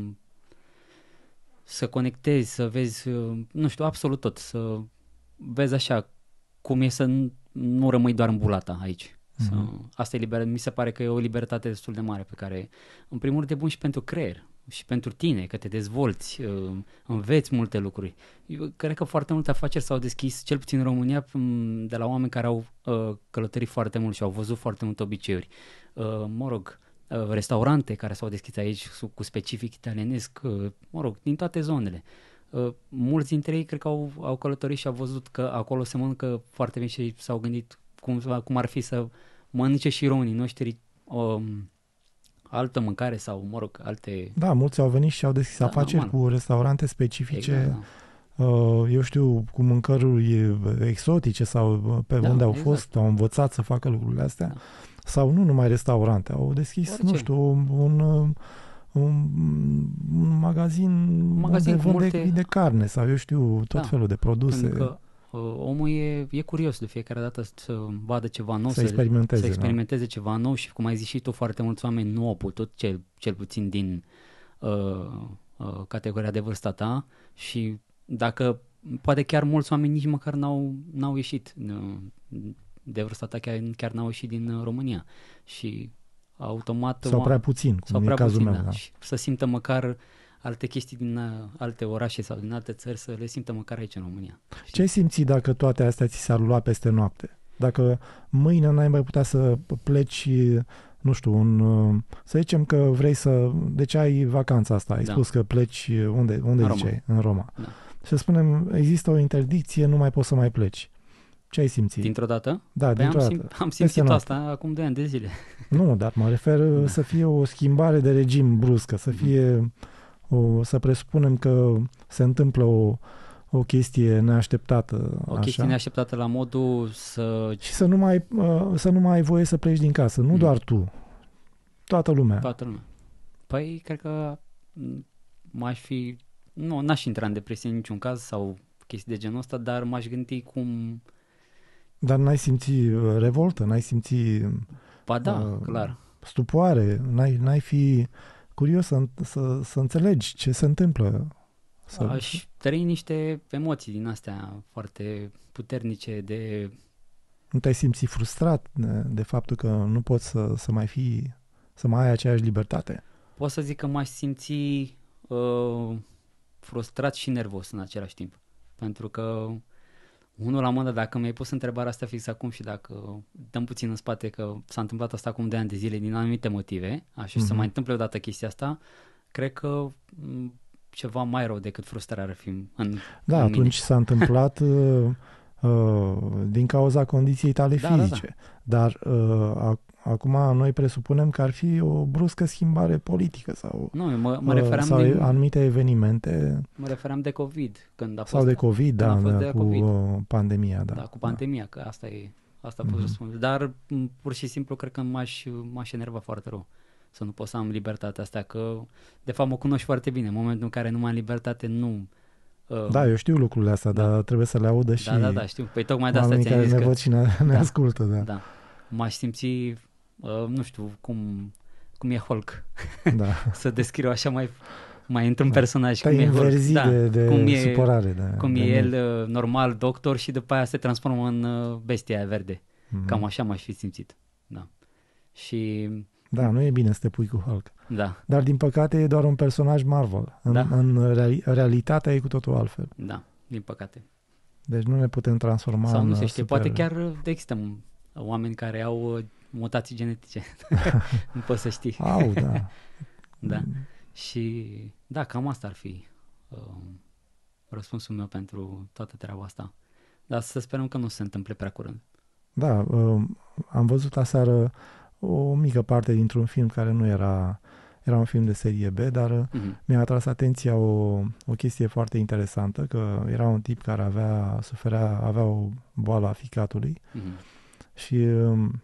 să conectezi, să vezi, nu știu, absolut tot, să vezi așa cum e să nu, nu rămâi doar în bulata aici. Mm-hmm. Să, asta e liber, mi se pare că e o libertate destul de mare pe care, în primul rând, e bun și pentru creier. și pentru tine, că te dezvolți, uh, înveți multe lucruri. Eu cred că foarte multe afaceri s-au deschis, cel puțin în România, de la oameni care au uh, călătorit foarte mult și au văzut foarte multe obiceiuri. Uh, mă rog, uh, restaurante care s-au deschis aici cu specific italienesc, uh, mă rog, din toate zonele. Uh, mulți dintre ei cred că au, au călătorit și au văzut că acolo se mănâncă foarte bine și s-au gândit cum, cum ar fi să mănânce și românii noștri um, altă mâncare sau, mă rog, alte... Da, mulți au venit și au deschis Da, afaceri normal. cu restaurante specifice, Exact, da. uh, eu știu, cu mâncăruri exotice sau pe Da, unde au exact. fost, au învățat să facă lucrurile astea. Da. Sau nu numai restaurante, au deschis, Orice. nu știu, un, un, un, un magazin, magazin unde cu vând multe... de, de carne sau, eu știu, tot Da, felul de produse. Pentru că uh, omul e, e curios de fiecare dată să vadă ceva nou, Să experimenteze, să experimenteze ceva nou și, cum ai zis și tu, foarte mulți oameni nu au putut, cel, cel puțin din uh, uh, categoria de vârsta ta, și dacă, poate chiar mulți oameni nici măcar n-au, n-au ieșit uh, de vârsta ta, chiar, chiar n-au ieșit din uh, România și automat... Sau prea puțin, cum sau e prea cazul puțin, meu. da. Da. Și să simtă măcar alte chestii din uh, alte orașe sau din alte țări, să le simtă măcar aici în România. Ce ai simțit dacă toate astea ți s-ar lua peste noapte? Dacă mâine n-ai mai putea să pleci, nu știu, un, să zicem că vrei să... Deci ai vacanța asta, ai Da. spus că pleci unde, unde În ziceai? Roma. În Roma. Da. Să spunem, există o interdicție, nu mai poți să mai pleci. Ce ai simțit? Dintr-o dată? Da, Păi dintr-o am, dată. sim- am Peste simțit noapte. asta acum doi ani de zile. Nu, dar mă refer Da. să fie o schimbare de regim bruscă, să Mhm. fie, o, să presupunem că se întâmplă o, o chestie neașteptată. O așa. chestie neașteptată la modul să... Și să nu mai, uh, să nu mai ai voie să pleci din casă. Nu Mm. doar tu. Toată lumea. Toată lumea. Păi, cred că m, m-aș fi... Nu, n-aș intra în depresie în niciun caz sau chestii de genul ăsta, dar m-aș gândi cum... Dar n-ai simți uh, revoltă, n-ai simți Ba da, Uh, clar. stupoare, n-ai, n-ai fi curios să, să, să înțelegi ce se întâmplă. Să... Aș trăi niște emoții din astea foarte puternice de... Nu te-ai simți frustrat de, de faptul că nu poți să, să mai fii, să mai ai aceeași libertate? Pot să zic că m-aș simți uh, frustrat și nervos în același timp. Pentru că, unul la mână, dacă mi-ai pus întrebarea asta fix acum și dacă dăm puțin în spate că s-a întâmplat asta acum de ani de zile din anumite motive, așa, și Mhm. să mai întâmple odată chestia asta, cred că m, ceva mai rău decât frustrarea ar fi în, Da, în atunci s-a întâmplat uh, uh, din cauza condiției tale Da, da, da. fizice. Dar uh, ac- acum noi presupunem că ar fi o bruscă schimbare politică sau, mine. Nu, mă, mă, uh, referam sau din, anumite evenimente mă referam de COVID, când a fost... sau de COVID, când da, a fost da, de cu COVID. uh, pandemia. Da, Da, cu pandemia, că asta e, asta a fost Mhm. răspunsul. Dar m, pur și simplu cred că m-aș, m-aș enerva foarte rău să nu pot să am libertatea asta, că de fapt mă cunoști foarte bine. În momentul în care nu mai am libertate, nu... Uh, Da, eu știu lucrurile astea, Da. dar trebuie să le audă și da, da, da, știu. Păi tocmai de asta oamenii ți-am care zis ne că... văd și ne, ne Da. ascultă. Da. Da, m-aș simți, uh, nu știu, cum, cum e Hulk. Da. Să descriu așa mai, mai într-un Da. personaj. Te-ai cum e Hulk. înverzi Da, de, de cum e, supărare. De, cum de e el nervi. uh, normal doctor și după aia se transformă în uh, bestia aia verde. Mhm. Cam așa m-aș fi simțit. Da. Și Da, nu e bine să te pui cu Hulk. da, Dar din păcate e doar un personaj Marvel. În, Da. în reali- realitatea e cu totul altfel. da, din păcate. Deci nu ne putem transforma Sau în nu se știe, super... poate chiar uh, există m- oameni care au uh, mutații genetice. Nu poți să știi. Au, da. Da. Și da, cam asta ar fi uh, răspunsul meu pentru toată treaba asta. Dar să sperăm că nu se întâmple prea curând. Da, uh, am văzut aseară o mică parte dintr-un film care nu era... Era un film de serie B, dar uh, Mhm. mi-a atras atenția o, o chestie foarte interesantă, că era un tip care avea, suferea, avea o boală a ficatului Mhm. și um,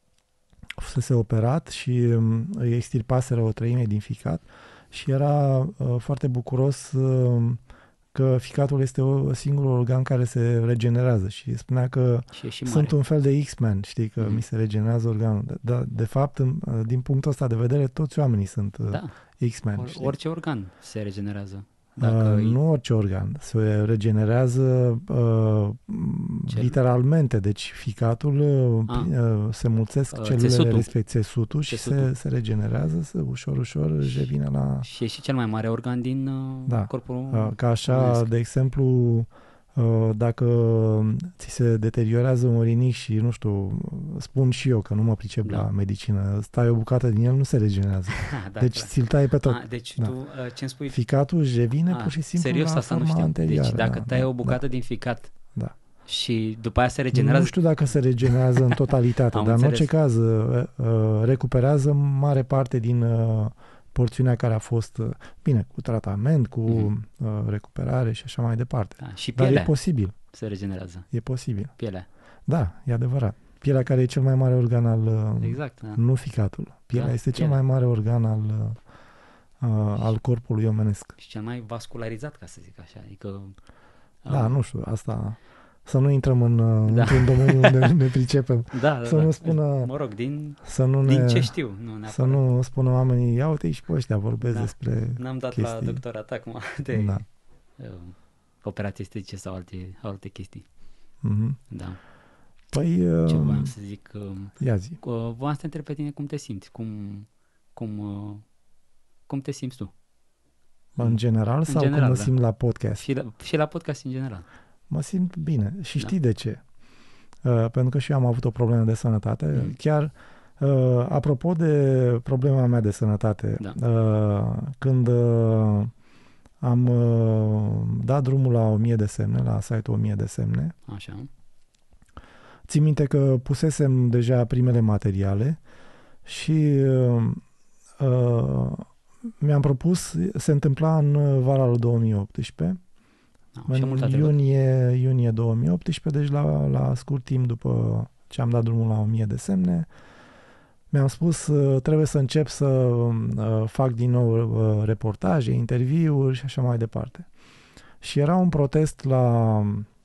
fusese operat și um, îi extirpaseră o treime din ficat și era uh, foarte bucuros uh, că ficatul este o, singurul organ care se regenerează și spunea că Și e și mare. sunt un fel de X-Men, știi, că Mhm. mi se regenerează organul. Dar de fapt, în- din punctul ăsta de vedere, toți oamenii sunt uh, Da, X-Men, or, știi? orice organ se regenerează. Dacă uh, nu orice organ, se regenerează uh, Cel... literalmente, deci ficatul uh, uh, se mulțesc uh, celulele țesutul. respect țesutul și țesutul. se, se regenerează, se, ușor, ușor își revine la... Și e și cel mai mare organ din uh, da. corpul uh, Ca așa, omenesc. de exemplu, uh, dacă ți se deteriorează un rinic și, nu știu, spun și eu că nu mă pricep Da. la medicină, stai o bucată din el, nu se regenerează. da, Deci clar. ți-l tai pe tot. A, deci Da. tu uh, ce-mi spui? Ficatul își revine A, pur și simplu serios, la asta nu forma știu. anterioară. Deci dacă da, tai da, o bucată da. din ficat Da. și după aia se regenerează... Nu știu dacă se regenerează în totalitate, Am dar înțeles. în orice caz uh, uh, recuperează mare parte din uh, porțiunea care a fost, uh, bine, cu tratament, cu Mhm. uh, recuperare și așa mai departe. Da, și Dar pielea e posibil, se regenerează. e posibil. Pielea. Da, e adevărat. Pielea care e cel mai mare organ al, uh, Exact. Da. nu ficatul. Pielea Da, este cel pielea. mai mare organ al, uh, uh, al corpului omenesc. Și cel mai vascularizat, ca să zic așa. Adică... Da, um, nu știu, asta... Să nu intrăm în, Da. într-un domeniu unde ne pricepem. Da, da, Să da. nu spună... Mă rog, din, Să nu din ne, ce știu. Nu, neapărat. să nu spună oamenii, ia uite și pe ăștia vorbesc Da. despre N-am dat chestii. la doctorat acum de Da. uh, operații estetice sau alte, alte chestii. Mhm. Da. Păi, Ce uh, voiam să zic? Uh, ia zi. uh, voiam să te întreb pe tine cum te simți. Cum, cum, uh, cum te simți tu? În general sau general, cum mă da. simt la podcast? Și la, și la podcast în general. Mă simt bine. Și Da. știi de ce? Uh, pentru că și eu am avut o problemă de sănătate. Mm. Chiar, uh, apropo de problema mea de sănătate, Da. uh, când uh, am uh, dat drumul la o mie de semne, la site-ul o mie de semne, Așa. țin minte că pusesem deja primele materiale și uh, uh, mi-am propus, se întâmpla în vara lui două mii optsprezece, Da, și mult a în trecut. iunie, iunie două mii optsprezece, deci la, la scurt timp după ce am dat drumul la o mie de semne, mi-am spus uh, trebuie să încep să uh, fac din nou uh, reportaje, interviuri și așa mai departe. Și era un protest la,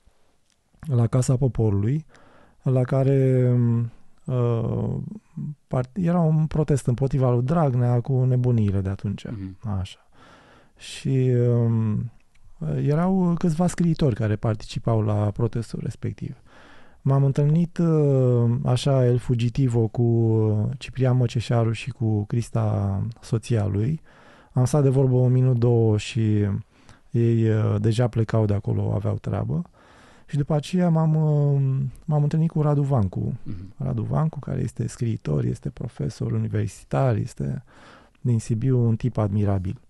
la Casa Poporului, la care uh, part, era un protest împotriva lui Dragnea cu nebuniile de atunci. Mhm. Așa. Și um, erau câțiva scriitori care participau la protestul respectiv. M-am întâlnit uh, așa El Fugitivo cu Ciprian Măceșaru și cu Crista, soția lui. Am stat de vorbă un minut, două și ei uh, deja plecau de acolo, aveau treabă. Și după aceea m-am, uh, m-am întâlnit cu Radu Vancu. Mhm. Radu Vancu, care este scriitor, este profesor universitar, este din Sibiu, un tip admirabil.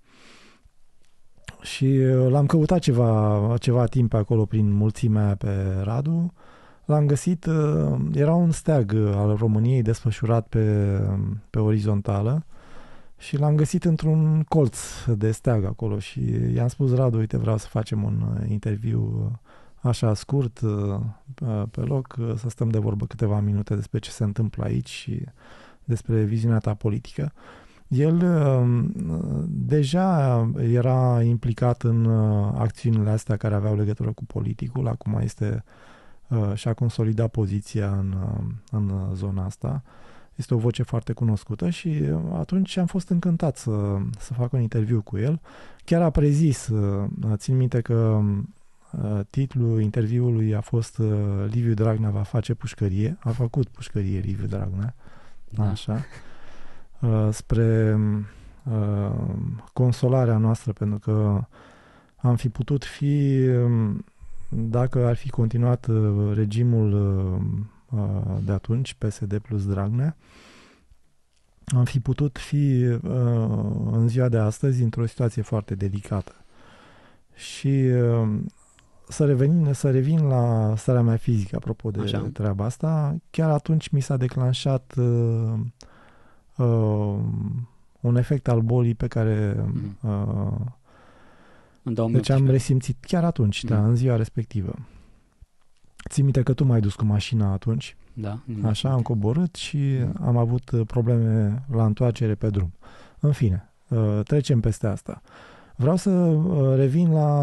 Și uh, l-am căutat ceva, ceva timp acolo prin mulțimea pe Radu. L-am găsit, uh, era un steag uh, al României desfășurat pe, pe orizontală și l-am găsit într-un colț de steag acolo și i-am spus, Radu, uite, vreau să facem un uh, interviu uh, așa scurt, uh, pe loc, uh, să stăm de vorbă câteva minute despre ce se întâmplă aici și despre viziunea ta politică. El uh, deja era implicat în uh, acțiunile astea care aveau legătură cu politicul, acum este uh, și-a consolidat poziția în, uh, în zona asta. Este o voce foarte cunoscută și uh, atunci am fost încântat să, să fac un interviu cu el. Chiar a prezis, uh, țin minte că uh, titlul interviului a fost uh, Liviu Dragnea va face pușcărie. A făcut pușcărie Liviu Dragnea. Da. Așa. Uh, spre uh, consolarea noastră, pentru că am fi putut fi, um, dacă ar fi continuat uh, regimul uh, uh, de atunci, P S D plus Dragnea, am fi putut fi uh, în ziua de astăzi într-o situație foarte delicată. Și uh, să revin, să revin la starea mea fizică, apropo de Așa. treaba asta, chiar atunci mi s-a declanșat uh, Uh, un efect al bolii pe care Mhm. uh, În două mii deci am optsprezece. resimțit chiar atunci, da, Mhm. în ziua respectivă. Ții minte că tu m-ai dus cu mașina atunci, Da. așa, am coborât și Mhm. am avut uh, probleme la întoarcere pe drum. În fine, uh, trecem peste asta. Vreau să uh, revin la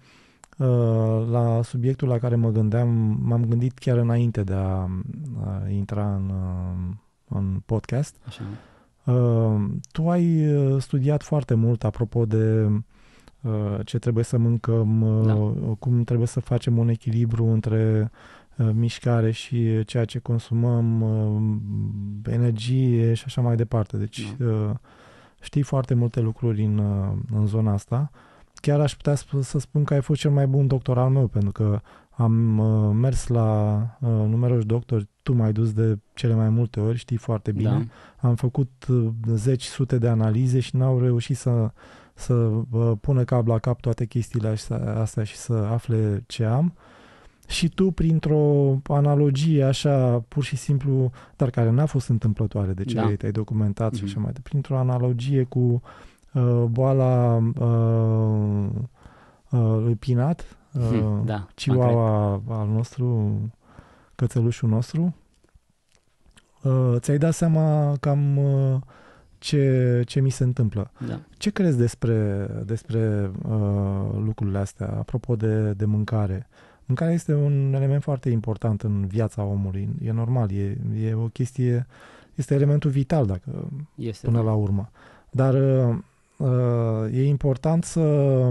uh, la subiectul la care mă gândeam, m-am gândit chiar înainte de a, a intra în uh, în podcast. Așa. Uh, tu ai uh, studiat foarte mult apropo de ce trebuie să mâncăm, Da. cum trebuie să facem un echilibru între mișcare și ceea ce consumăm, energie și așa mai departe. Deci da. Știi foarte multe lucruri în, în zona asta. Chiar aș putea să spun că ai fost cel mai bun doctor al meu, pentru că am uh, mers la uh, numeroși doctori, tu m-ai dus de cele mai multe ori, știi foarte bine. Da. Am făcut uh, zeci, sute de analize și n-au reușit să, să uh, pună cap la cap toate chestiile astea și să afle ce am. Și tu, printr-o analogie așa, pur și simplu, dar care n-a fost întâmplătoare, deci da. ai, te-ai documentat mm-hmm. și așa mai departe, printr-o analogie cu uh, boala uh, uh, lui Pinat, uh, da, chihuahua al nostru, cățelușul nostru, uh, ți-ai dat seama cam uh, ce, ce mi se întâmplă. Da. Ce crezi despre, despre uh, lucrurile astea, apropo de, de mâncare? Mâncarea este un element foarte important în viața omului. E normal, e, e o chestie, este elementul vital, dacă este, până da. la urmă. Dar uh, e important să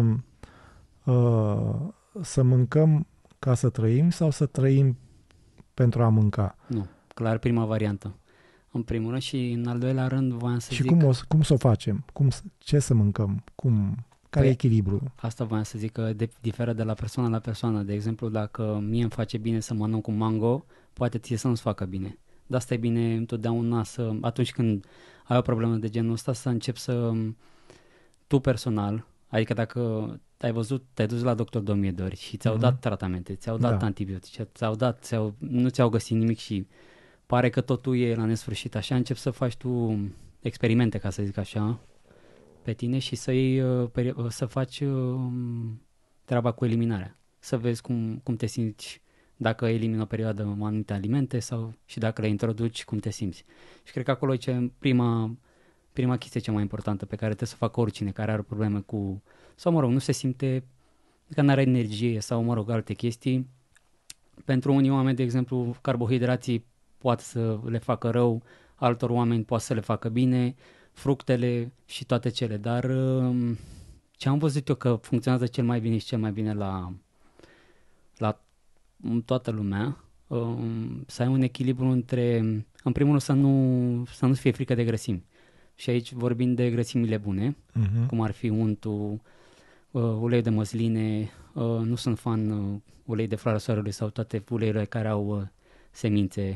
uh, să mâncăm ca să trăim sau să trăim pentru a mânca? Nu, clar prima variantă. În primul rând și în al doilea rând voiam să și zic... Și cum, o, cum să o facem? Cum, ce să mâncăm? Cum... Care păi, e echilibru? Asta voiam să zic că de, diferă de la persoană la persoană. De exemplu, dacă mie îmi face bine să mănânc un mango, poate ție să nu-ți facă bine. Dar asta e bine întotdeauna să, atunci când ai o problemă de genul ăsta, să începi să, tu personal, adică dacă ai văzut, te-ai dus la doctor de o mie de ori și ți-au mm-hmm. dat tratamente, ți-au dat da. antibiotice, ți-au dat, ți-au, nu ți-au găsit nimic și pare că totul e la nesfârșit, așa începi să faci tu experimente, ca să zic așa, pe tine și să, iei, să faci treaba cu eliminarea. Să vezi cum, cum te simți dacă elimini o perioadă anumite alimente sau și dacă le introduci, cum te simți. Și cred că acolo e ce, prima, prima chestie cea mai importantă pe care trebuie să o facă oricine care are probleme cu, sau mă rog, nu se simte că nu are energie sau mă rog alte chestii. Pentru unii oameni, de exemplu, carbohidrații poate să le facă rău, altor oameni poate să le facă bine, fructele și toate cele, dar ce am văzut eu că funcționează cel mai bine și cel mai bine la, la toată lumea, să ai un echilibru între, în primul rând să nu, să nu fie frică de grăsimi. Și aici vorbim de grăsimile bune, uh-huh. cum ar fi untul, ulei de măsline, nu sunt fan ulei de floarea soarelui sau toate uleiurile care au semințe,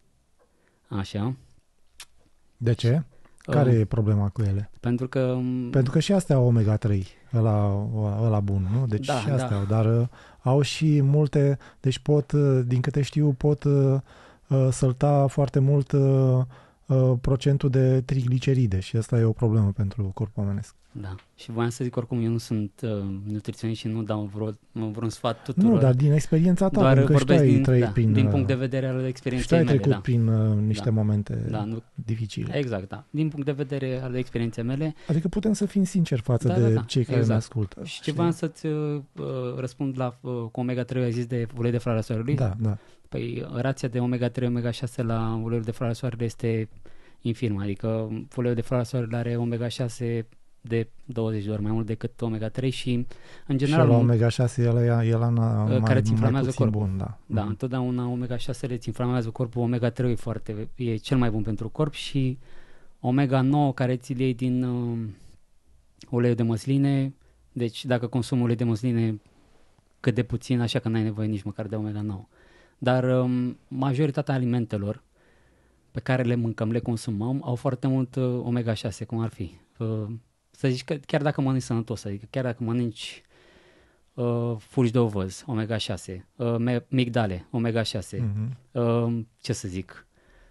așa. De ce? Care uh, e problema cu ele? Pentru că... Pentru că și astea au omega trei, ăla, ăla bun, nu? Deci da, și astea da. au, dar uh, au și multe, deci pot, uh, din câte știu, pot uh, uh, sălta foarte mult uh, uh, procentul de trigliceride și asta e o problemă pentru corpul omenesc. Da, și voiam să zic oricum, eu nu sunt uh, nutriționist și nu dau vreo, vreun sfat tuturor. Nu, dar din experiența ta, doar vorbesc din, trăit da, prin, din punct de vedere al experienței mele. Și tu ai trecut trecut da. prin uh, niște da. momente da, nu, dificile. Exact, da. Din punct de vedere al experienței mele. Adică putem să fim sinceri față da, de da, da, cei care exact. ne ascultă. Și ce voiam să-ți uh, răspund la uh, cu omega trei, ai zis de ulei de floarea soarelui? Da, da. Păi rația de omega trei, omega șase la uleiul de floarea soarelui este infirmă, adică uleiul de floarea soarelui are omega șase de douăzeci de ori mai mult decât omega trei și în general... Și la omega șase el, el mai, care îți inflamează corpul. Bun, da. Da, mm-hmm. întotdeauna omega șase îți inflamează corpul, omega trei e, foarte, e cel mai bun pentru corp și omega nouă care ți-l iei din uh, uleiul de măsline, deci dacă consumi ulei de măsline cât de puțin, așa că n-ai nevoie nici măcar de omega nouă. Dar um, majoritatea alimentelor pe care le mâncăm, le consumăm, au foarte mult uh, omega șase, cum ar fi. Uh, să zici că chiar dacă mănânci sănătos, adică chiar dacă mănânci uh, fulgi de ovăz, omega șase, uh, migdale, omega șase, uh-huh. uh, ce să zic,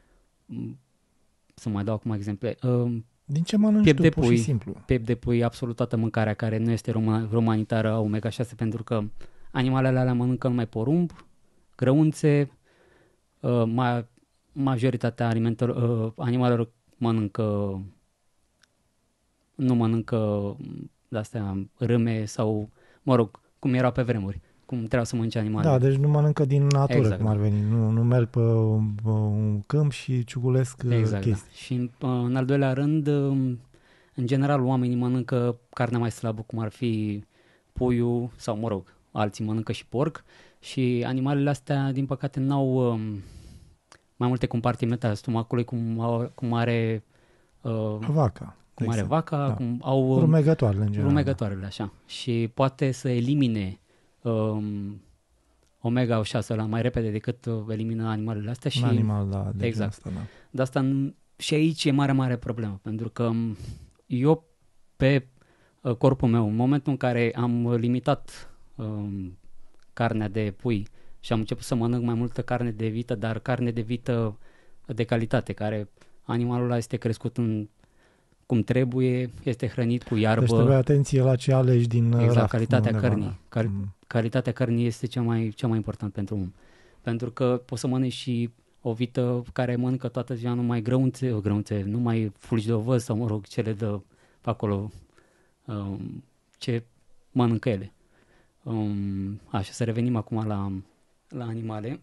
să mai dau acum exemple. Uh, Din ce mănânci piept tu, de pur pui, și simplu? Piept de pui, absolut toată mâncarea care nu este romanitară au omega șase, pentru că animalele alea mănâncă numai porumb, grăunțe, uh, ma, majoritatea alimentelor, uh, animalelor mănâncă nu mănâncă de-astea râme sau, mă rog, cum era pe vremuri, cum trebuia să mănânce animalele. Da, deci nu mănâncă din natură, exact. cum ar veni. Nu, nu merg pe un câmp și ciugulesc exact, chestii. Da. Și în, în al doilea rând, în general oamenii mănâncă carnea mai slabă, cum ar fi puiul sau, mă rog, alții mănâncă și porc și animalele astea, din păcate, n-au um, mai multe compartimente ale stomacului, cum, au, cum are uh, vaca. Cum are vaca, da. cum au rumegătoarele, în general. Rumegătoarele, așa. Și poate să elimine um, omega șase la mai repede decât elimină animalele astea. Și, un animal, da, de exact. Asta, da. De asta și aici e mare, mare problemă, pentru că eu pe corpul meu, în momentul în care am limitat um, carnea de pui și am început să mănânc mai multă carne de vită, dar carne de vită de calitate, care animalul ăla este crescut în cum trebuie, este hrănit cu iarbă. Deci trebuie atenție la ce alegi din exact, raft, calitatea undeva. cărnii. Cal- mm. Calitatea cărnii este cea mai, cea mai important pentru om. Pentru că poți să mănânci și o vită care mănâncă toată ziua numai grăunțe, o grăunțe, numai fulgi de ovăz sau, mă rog, cele de acolo, um, ce mănâncă ele. Um, așa, să revenim acum la, la animale.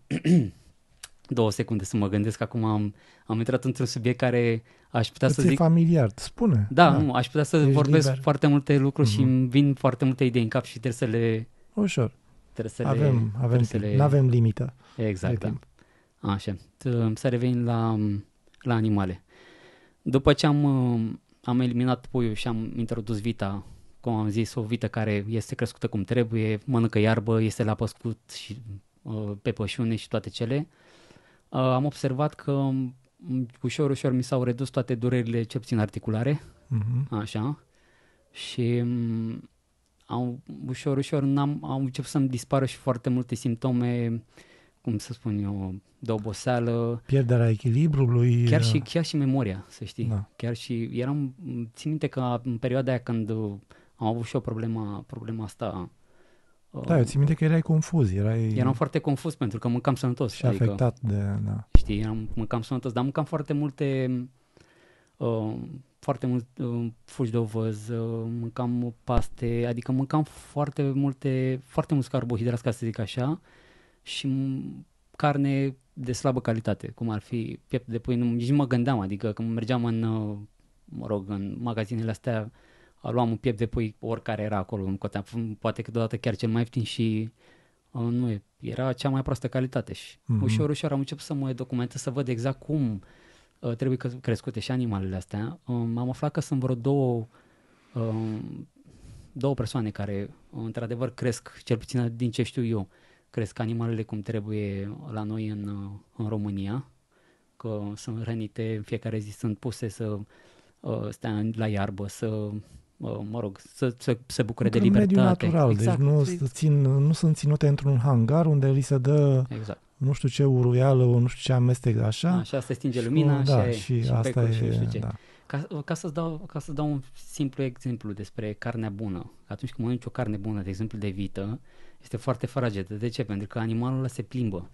Două secunde să mă gândesc, acum am, am intrat într-un subiect care aș putea Îți să zic... e familiar, spune. Da, da, nu, aș putea să Ești vorbesc liber. foarte multe lucruri uh-huh. și îmi vin foarte multe idei în cap și trebuie să le... Ușor. Trebuie să avem, le, avem să le... n-avem limită. Exact, da. timp. Așa, să revenim la, la animale. După ce am, am eliminat puiul și am introdus vita, cum am zis, o vită care este crescută cum trebuie, mănâncă iarbă, este la păscut și uh, pe pășune și toate cele, uh, am observat că ușor, ușor mi s-au redus toate durerile, cel puțin articulare, Uh-huh. așa, și um, am, ușor, ușor n-am, am început să-mi dispară și foarte multe simptome, cum să spun eu, de oboseală. Pierderea echilibrului. Chiar și, chiar și memoria, să știi. Da. Chiar și eram, țin minte că în perioada aia când am avut și eu problema, problema asta. Da, eu țin minte că erai confuz. Erai... Eram foarte confuz pentru că mâncam sănătos. Și adică, afectat de... Da. Știi, eram, mâncam sănătos, dar mâncam foarte multe... Uh, foarte mult uh, fulgi de ovăz, uh, mâncam paste, adică mâncam foarte multe, foarte mulți carbohidrați, ca să zic așa, și carne de slabă calitate, cum ar fi piept de pui, nu, nici nu mă gândeam, adică când mergeam în, mă rog, în magazinele astea, luam un piept de pui, oricare era acolo, în cotea, poate câteodată chiar cel mai ieftin și uh, nu, era cea mai proastă calitate și mm-hmm. ușor, ușor am început să mă documentez, să văd exact cum uh, trebuie crescute și animalele astea. Uh, am aflat că sunt vreo două, uh, două persoane care, uh, într-adevăr, cresc, cel puțin din ce știu eu, cresc animalele cum trebuie la noi în, în România, că sunt hrănite, în fiecare zi sunt puse să uh, stea la iarbă, să, uh, mă rog, să, să se bucure de libertate. Mediu natural, exact. Deci nu, țin, nu sunt ținute într-un hangar unde li se dă exact. nu știu ce uruială, nu știu ce amestec, așa. Așa se stinge lumina și, da, și, și, și asta e, și nu știu ce. Da. Ca, ca, să-ți dau, ca să dau un simplu exemplu despre carnea bună. Atunci când mănânci o carne bună, de exemplu de vită, este foarte fragedă. De ce? Pentru că animalul ăla se plimbă.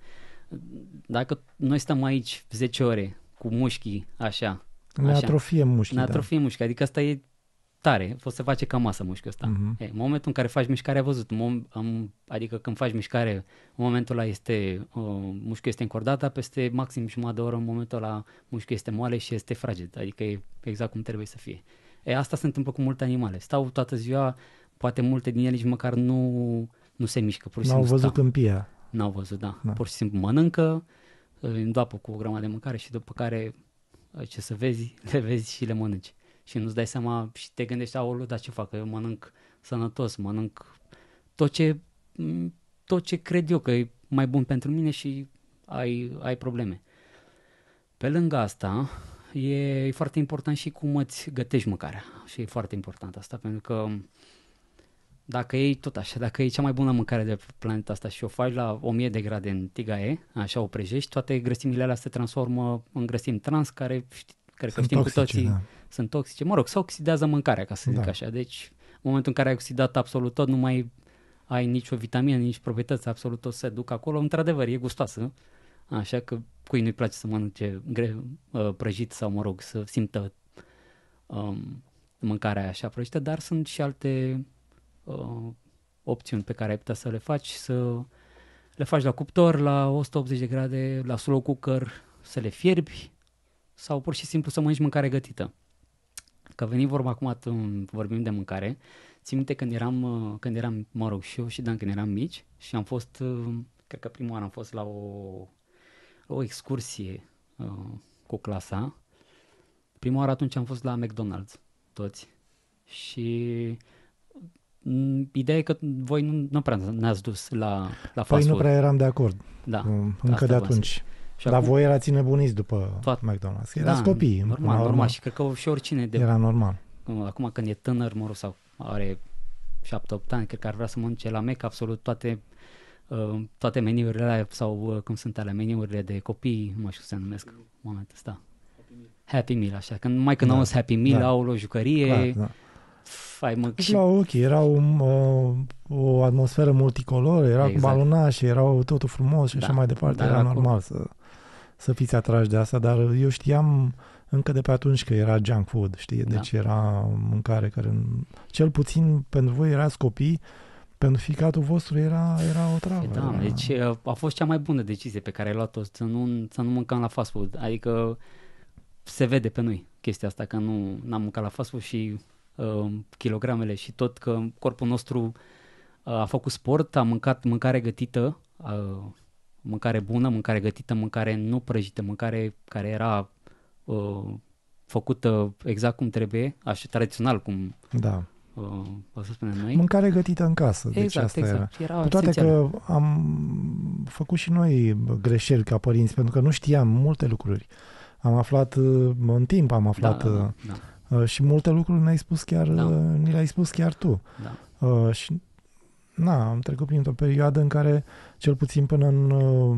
Dacă noi stăm aici zece ore cu mușchii așa, ne atrofie mușchii. Ne atrofie da. mușchii, adică asta e tare, poți să face ca masă mușchiul ăsta. Uh-huh. E, în momentul în care faci mișcare, ai văzut, mom- am, adică când faci mișcare, în momentul ăla este, uh, mușchiul este încordat, dar peste maxim jumătate de oră, în momentul ăla mușchiul este moale și este fraged, adică e exact cum trebuie să fie. E, asta se întâmplă cu multe animale. Stau toată ziua, poate multe din ele nici măcar nu, nu se mișcă, pur și simplu N-au văzut stau. câmpia. N-au văzut, da. da. Pur și simplu mănâncă, îndapă cu o grămadă de mâncare și după care, ce să vezi, le vezi și le mănânci. Și nu-ți dai seama și te gândești, aoleu, dar ce fac? Eu mănânc sănătos, mănânc tot ce, tot ce cred eu că e mai bun pentru mine și ai, ai probleme. Pe lângă asta, e, e foarte important și cum îți gătești mâncarea. Și e foarte important asta, pentru că dacă iei tot așa, dacă e cea mai bună mâncare de pe planeta asta și o faci la o mie de grade în tigaie, așa o prăjești, toate grăsimile alea se transformă în grăsimi trans, care știi, cred că știm toxice, cu toții, da. sunt toxice. Mă rog, se oxidează mâncarea, ca să zic da. așa. Deci, în momentul în care ai oxidat absolut tot, nu mai ai nicio vitamină, nici proprietăți, absolut tot se duc acolo. Într-adevăr, e gustoasă. Așa că cui nu-i place să mănânce gre, uh, prăjit sau, mă rog, să simtă um, mâncarea așa prăjită, dar sunt și alte uh, opțiuni pe care ai putea să le faci, să le faci la cuptor, la o sută optzeci de grade, la slow cooker, să le fierbi, sau pur și simplu să mănânci mâncare gătită. dacă a venit vorba acum, atunci vorbim de mâncare, țin minte când eram, când eram, mă rog, și eu și Dan, când eram mici și am fost, cred că prima oară am fost la o, o excursie uh, cu clasa. Prima oară atunci am fost la McDonald's, toți. Și m- ideea e că voi nu, nu prea ne-ați dus la, la fast Păi food. nu prea eram de acord, Da, încă asta de v-am atunci. zis. Și Dar acum, voi erați nebuniți după Toat- McDonald's. Erați da, copii. Normal, până la normal. urmă. Și cred că și oricine de Era normal. acum când e tânăr, mă rog, sau are șapte opt ani, cred că ar vrea să mănânce la Mac absolut toate uh, toate meniurile alea, sau uh, cum sunt alea, meniurile de copii, nu mai știu cum se numesc în momentul ăsta. Happy Meal, așa. Când, numai când Da, auzi Happy Meal, da. au o jucărie, Clar, da. fai mă, și La ochi, era un, uh, o atmosferă multicoloră, era Exact. cu balonașe, erau totul frumos și Da, așa mai departe. dar Era acum- normal să, să fiți atrași de asta, dar eu știam încă de pe atunci că era junk food, știi? Da. Deci era mâncare care, cel puțin pentru voi erați copii, pentru ficatul vostru era, era o travă. Da, era... deci uh, a fost cea mai bună decizie pe care ai luat-o, să nu, să nu mâncăm la fast food. Adică se vede pe noi chestia asta, că nu n-am mâncat la fast food și uh, kilogramele și tot, că corpul nostru uh, a făcut sport, a mâncat mâncare gătită, uh, mâncare bună, mâncare gătită, mâncare nu prăjită, mâncare care era uh, făcută exact cum trebuie, așa tradițional cum Da. uh, o să spunem noi. Mâncare gătită în casă, deci exact, asta era. exact. Era Cu toate esențial. că am făcut și noi greșeli ca părinți, pentru că nu știam multe lucruri. Am aflat uh, în timp, am aflat da, uh, da, da, uh, și multe lucruri ne-ai spus chiar, Da. uh, ni le-ai spus chiar tu. da. Uh, și na, am trecut printr-o perioadă în care, cel puțin până în uh,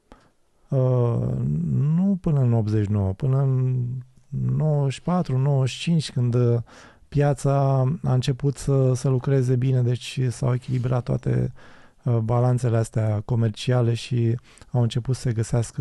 uh, nu până în optzeci și nouă, până în nouăzeci și patru nouăzeci și cinci, când uh, piața a început să, să lucreze bine, deci s-au echilibrat toate uh, balanțele astea comerciale și au început să se găsească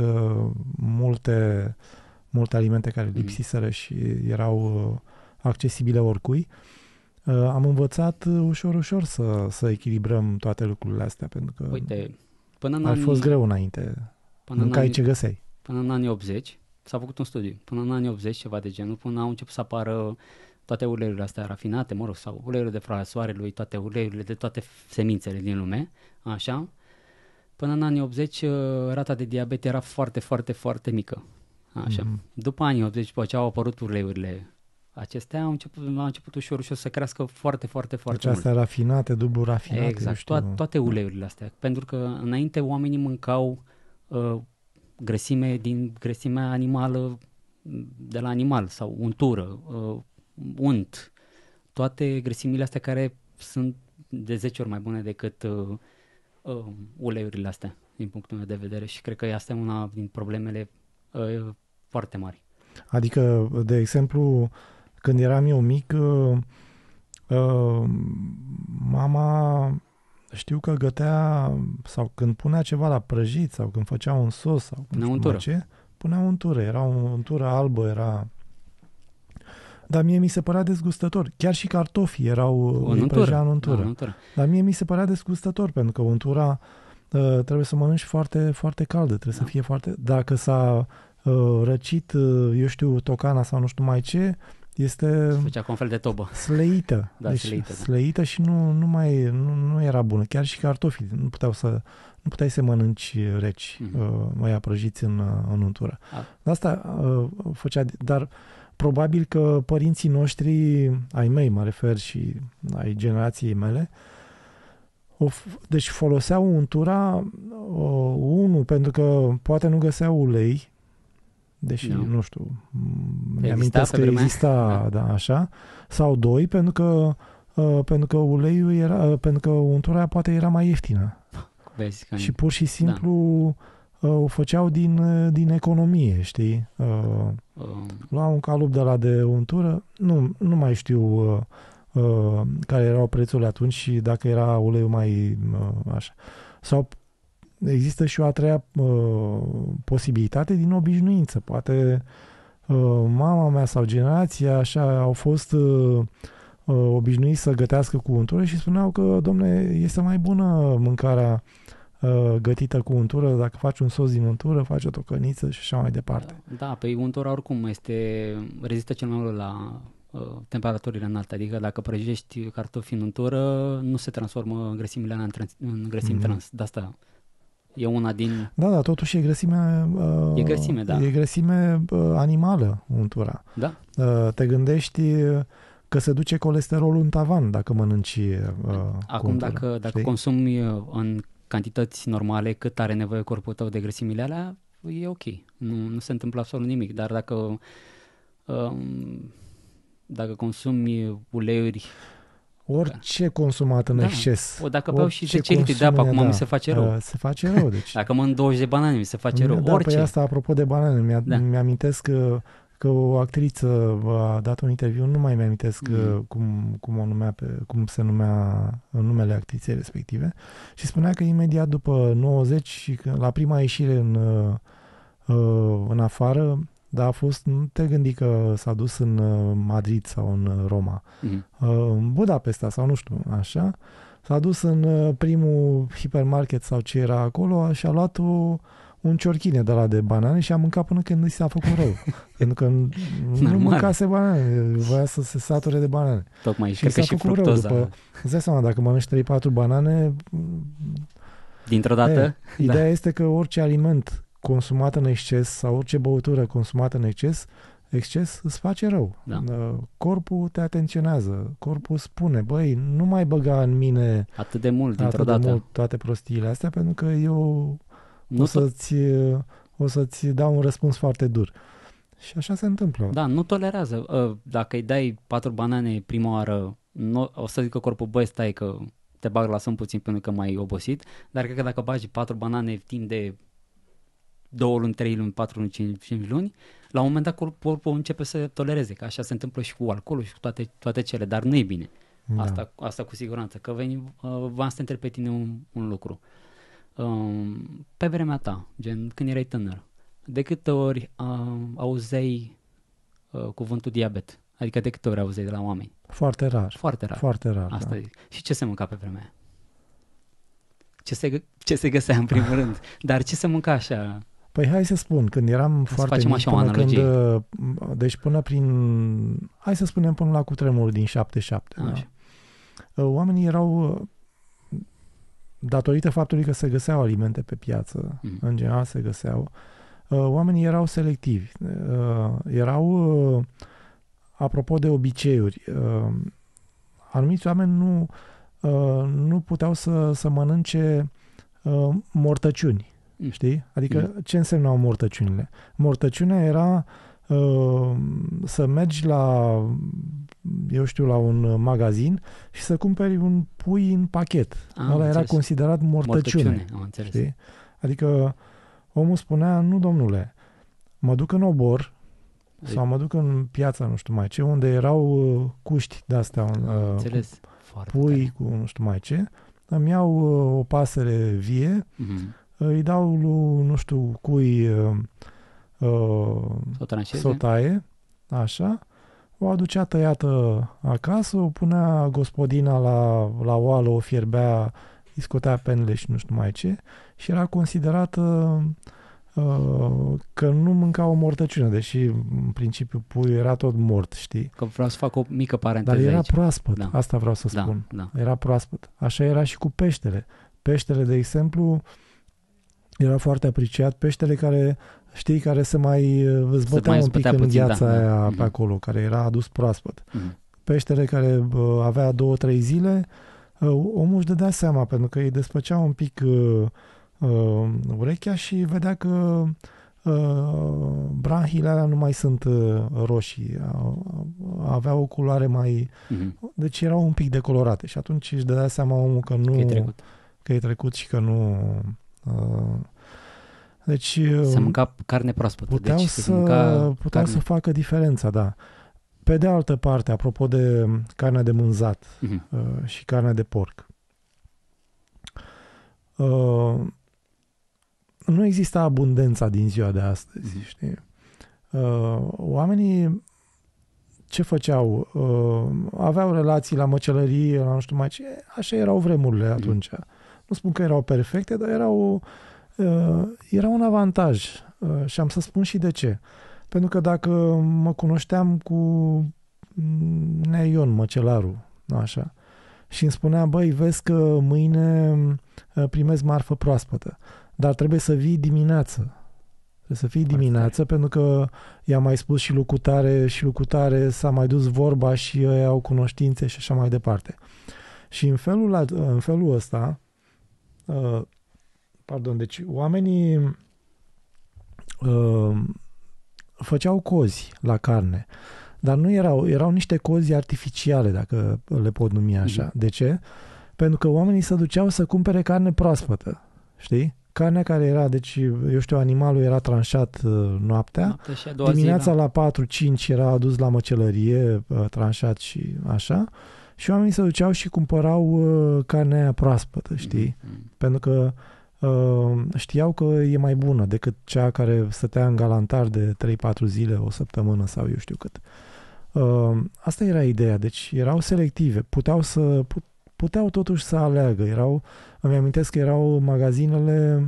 multe, multe alimente care Mhm. lipsiseră și erau uh, accesibile oricui. Uh, am învățat uh, ușor, ușor să, să echilibrăm toate lucrurile astea, pentru că Uite, până în ar fi fost anii, greu înainte. până în Mâncai anii, ce găseai. până în anii optzeci, s-a făcut un studiu, până în anii optzeci, ceva de genul, până au început să apară toate uleiurile astea rafinate, mă rog, sau uleiurile de floarea soarelui, toate uleiurile de toate semințele din lume, așa. Până în anii optzeci, uh, rata de diabet era foarte, foarte, foarte mică, așa. Mhm. După anii optzeci, după ce au apărut uleiurile acestea, au început, au început ușor, ușor să crească foarte, foarte, foarte Deci mult. astea rafinate, dublu rafinate. eu Exact, știu. to- toate uleiurile astea. Pentru că înainte oamenii mâncau uh, grăsime din grăsimea animală de la animal sau untură, uh, unt. Toate grăsimile astea care sunt de zece ori mai bune decât uh, uh, uleiurile astea, din punctul meu de vedere. Și cred că asta e una din problemele uh, foarte mari. Adică, de exemplu, când eram eu mic, uh, uh, mama știu că gătea, sau când punea ceva la prăjit, sau când făcea un sos, sau Punea nu știu untură. mai ce, punea untură. Era o untură albă, era... Dar mie mi se părea dezgustător. Chiar și cartofii erau, În îi prăjea în Da, untură. în untură. Dar mie mi se părea dezgustător, pentru că untura uh, trebuie să mănânci foarte, foarte caldă, trebuie Da. să fie foarte... Dacă s-a uh, răcit, uh, eu știu, tocana sau nu știu mai ce, este Făcea cu un fel de tobă. slăită. Da, deci slăită, da. slăită și nu, nu mai nu, nu era bună. Chiar și cartofii nu puteau să nu puteai să mănânci reci, Mhm. uh, mai aprăjiți în, uh, în untură. A. De asta uh, făcea, dar probabil că părinții noștri, ai mei mă refer și ai generației mele, o, f- deci foloseau untura uh, unul pentru că poate nu găseau ulei, deși Nu. nu știu, m- Exista mi-amintesc pe că vremea? exista, da, așa, sau doi, pentru că uh, pentru că uleiul era, uh, pentru că untura aia poate era mai ieftină. Vezi că Și pur și simplu uh, o făceau din, uh, din economie, știi? Uh, uh, luau un calup de la de untură, nu, nu mai știu uh, uh, care erau prețurile atunci și dacă era uleiul mai uh, așa. Sau există și o a treia uh, posibilitate din obișnuință. Poate uh, mama mea sau generația așa au fost uh, uh, obișnuiți să gătească cu untură și spuneau că, domne, este mai bună mâncarea uh, gătită cu untură, dacă faci un sos din untură, faci o tocăniță și așa mai departe. Da, pe untura oricum este rezistă cel mai mult la uh, temperaturile înalte, adică dacă prăjești cartofi în untură, nu se transformă grăsimile în, trans- în grăsimi mm-hmm. trans. De asta e una din... Da, da, totuși e grăsime... Uh, e grăsime, da. E grăsime uh, animală, untura. Da. Uh, te gândești că se duce colesterolul în tavan dacă mănânci uh, Acum, untură, dacă, dacă știi? consumi în cantități normale cât are nevoie corpul tău de grăsimile alea, e ok. Nu, nu se întâmplă absolut nimic. Dar dacă, um, dacă consumi uleiuri... Orice consumat în da. exces. O, dacă beau și zece litri de apă, acum da. mi se face rău. Uh, se face rău, deci. Dacă mănânc douăzeci de banane, mi se face rău. Da, Orice. Păi asta, apropo de banane, mi-a, da. mi-amintesc că, că o actriță a dat un interviu, nu mai mi-amintesc mm. cum, cum, o numea pe, cum se numea numele actriței respective, și spunea că imediat după nouăzeci și la prima ieșire în, în afară, dar a fost, nu te gândi că s-a dus în Madrid sau în Roma, mm. în Budapesta sau nu știu, așa, s-a dus în primul hipermarket sau ce era acolo și a luat o, un ciorchine de la de banane și a mâncat până când i s-a făcut rău. Pentru că nu mâncase banane, voia să se sature de banane. Tocmai, și cred că și fructoza. După, îți dai seama, dacă mănânci trei patru banane... Dintr-o dată? E, ideea da. este că orice aliment consumat în exces sau orice băutură consumată în exces, exces îți face rău. Da. Corpul te atenționează. Corpul spune, băi, nu mai băga în mine atât de mult, dintr-o atât dată. de mult toate prostiile astea, pentru că eu nu o, să-ți, o să-ți dau un răspuns foarte dur. Și așa se întâmplă. Da, nu tolerează. Dacă îi dai patru banane prima oară, nu, o să zică corpul, băi, stai că te bag la somn puțin până că m-ai obosit, dar cred că dacă bagi patru banane timp de două luni, trei luni, patru luni, cinci, cinci luni, la un moment dat corpul începe să tolereze, că așa se întâmplă și cu alcoolul și cu toate, toate cele, dar nu e bine. Da. Asta, asta cu siguranță. Că veni, uh, v-am să te întreb pe tine un, un lucru. Uh, pe vremea ta, gen când erai tânăr, de câte ori uh, auzeai uh, cuvântul diabet? Adică de câte ori auzeai de la oameni? Foarte rar. Foarte rar. Foarte rar, asta da. E. Și ce se mânca pe vremea aia? Ce se, ce se găsea în primul rând? Dar ce se mânca așa? Păi hai să spun, când eram să foarte mic, până când, deci până prin, hai să spunem până la cutremurul din șaptezeci și șapte, da? Oamenii erau, datorită faptului că se găseau alimente pe piață, mm. în general se găseau, oamenii erau selectivi, erau, apropo de obiceiuri, anumiți oameni nu, nu puteau să, să mănânce mortăciuni. Știi? Adică mm. ce însemnau mortăciunile? Mortăciunea era uh, să mergi la, eu știu, la un magazin și să cumperi un pui în pachet. Ah, ăla era înțeles. Considerat mortăciune. Mortăciune, am înțeles. Știi? Adică omul spunea, nu domnule, mă duc în obor e... sau mă duc în piața, nu știu mai ce, unde erau uh, cuști de-astea, uh, pui cu nu știu mai ce, îmi iau uh, o pasăre vie, mm-hmm. îi dau lui, nu știu, cui uh, uh, s-o taie, așa, o aducea tăiată acasă, o punea gospodina la, la oală, o fierbea, îi scotea penele și nu știu mai ce, și era considerată uh, că nu mânca o mortăciune, deși în principiu puiul era tot mort, știi? Că vreau să fac o mică paranteză. Dar era aici. proaspăt, da. Asta vreau să da, spun. Da. Era proaspăt. Așa era și cu peștele. Peștele, de exemplu, era foarte apreciat. Peștele care, știi, care se mai îți bătea un pic în puțin, gheața da, aia da. Pe mm-hmm. acolo, care era adus proaspăt. Mm-hmm. Peștele care uh, avea două, trei zile, uh, omul își dădea seama, pentru că îi despăcea un pic uh, uh, urechea și vedea că uh, branhiile alea nu mai sunt uh, roșii. Uh, aveau o culoare mai... Mm-hmm. Deci erau un pic decolorate și atunci își dădea seama omul că nu... Că e trecut. Că e trecut și că nu... Uh, deci se mânca carne proaspătă. Puteau, deci, să, puteau să facă diferența, da. Pe de altă parte, apropo de carnea de mânzat uh-huh. uh, și carnea de porc, uh, nu exista abundența din ziua de astăzi, uh-huh. știi? Uh, oamenii ce făceau? Uh, aveau relații la măcelărie, la nu știu mai ce, așa erau vremurile uh-huh. atunci. Nu spun că erau perfecte, dar erau, uh, era un avantaj. Uh, și am să spun și de ce. Pentru că dacă mă cunoșteam cu Nea Ion, măcelarul, așa. Și îmi spunea, băi, vezi că mâine primesc marfă proaspătă, dar trebuie să vii dimineață. Trebuie să fii dimineață, pentru că i-a mai spus și lucutare, și lucutare s-a mai dus vorba și ei au cunoștințe și așa mai departe. Și în felul, în felul ăsta, uh, pardon, deci oamenii uh, făceau cozi la carne, dar nu erau, erau niște cozi artificiale, dacă le pot numi așa. Mm-hmm. De ce? Pentru că oamenii se duceau să cumpere carne proaspătă, știi? Carnea care era, deci, eu știu, animalul era tranșat uh, noaptea, Noapte și a doua dimineața zi, da. la patru cinci era adus la măcelărie, uh, tranșat și așa, și oamenii se duceau și cumpărau uh, carnea aia proaspătă, știi? Mm-hmm. Pentru că uh, știau că e mai bună decât cea care stătea în galantar de trei patru zile, o săptămână sau eu știu cât. Uh, asta era ideea, deci erau selective, puteau să... Put, puteau totuși să aleagă. Erau, îmi amintesc că erau magazinele,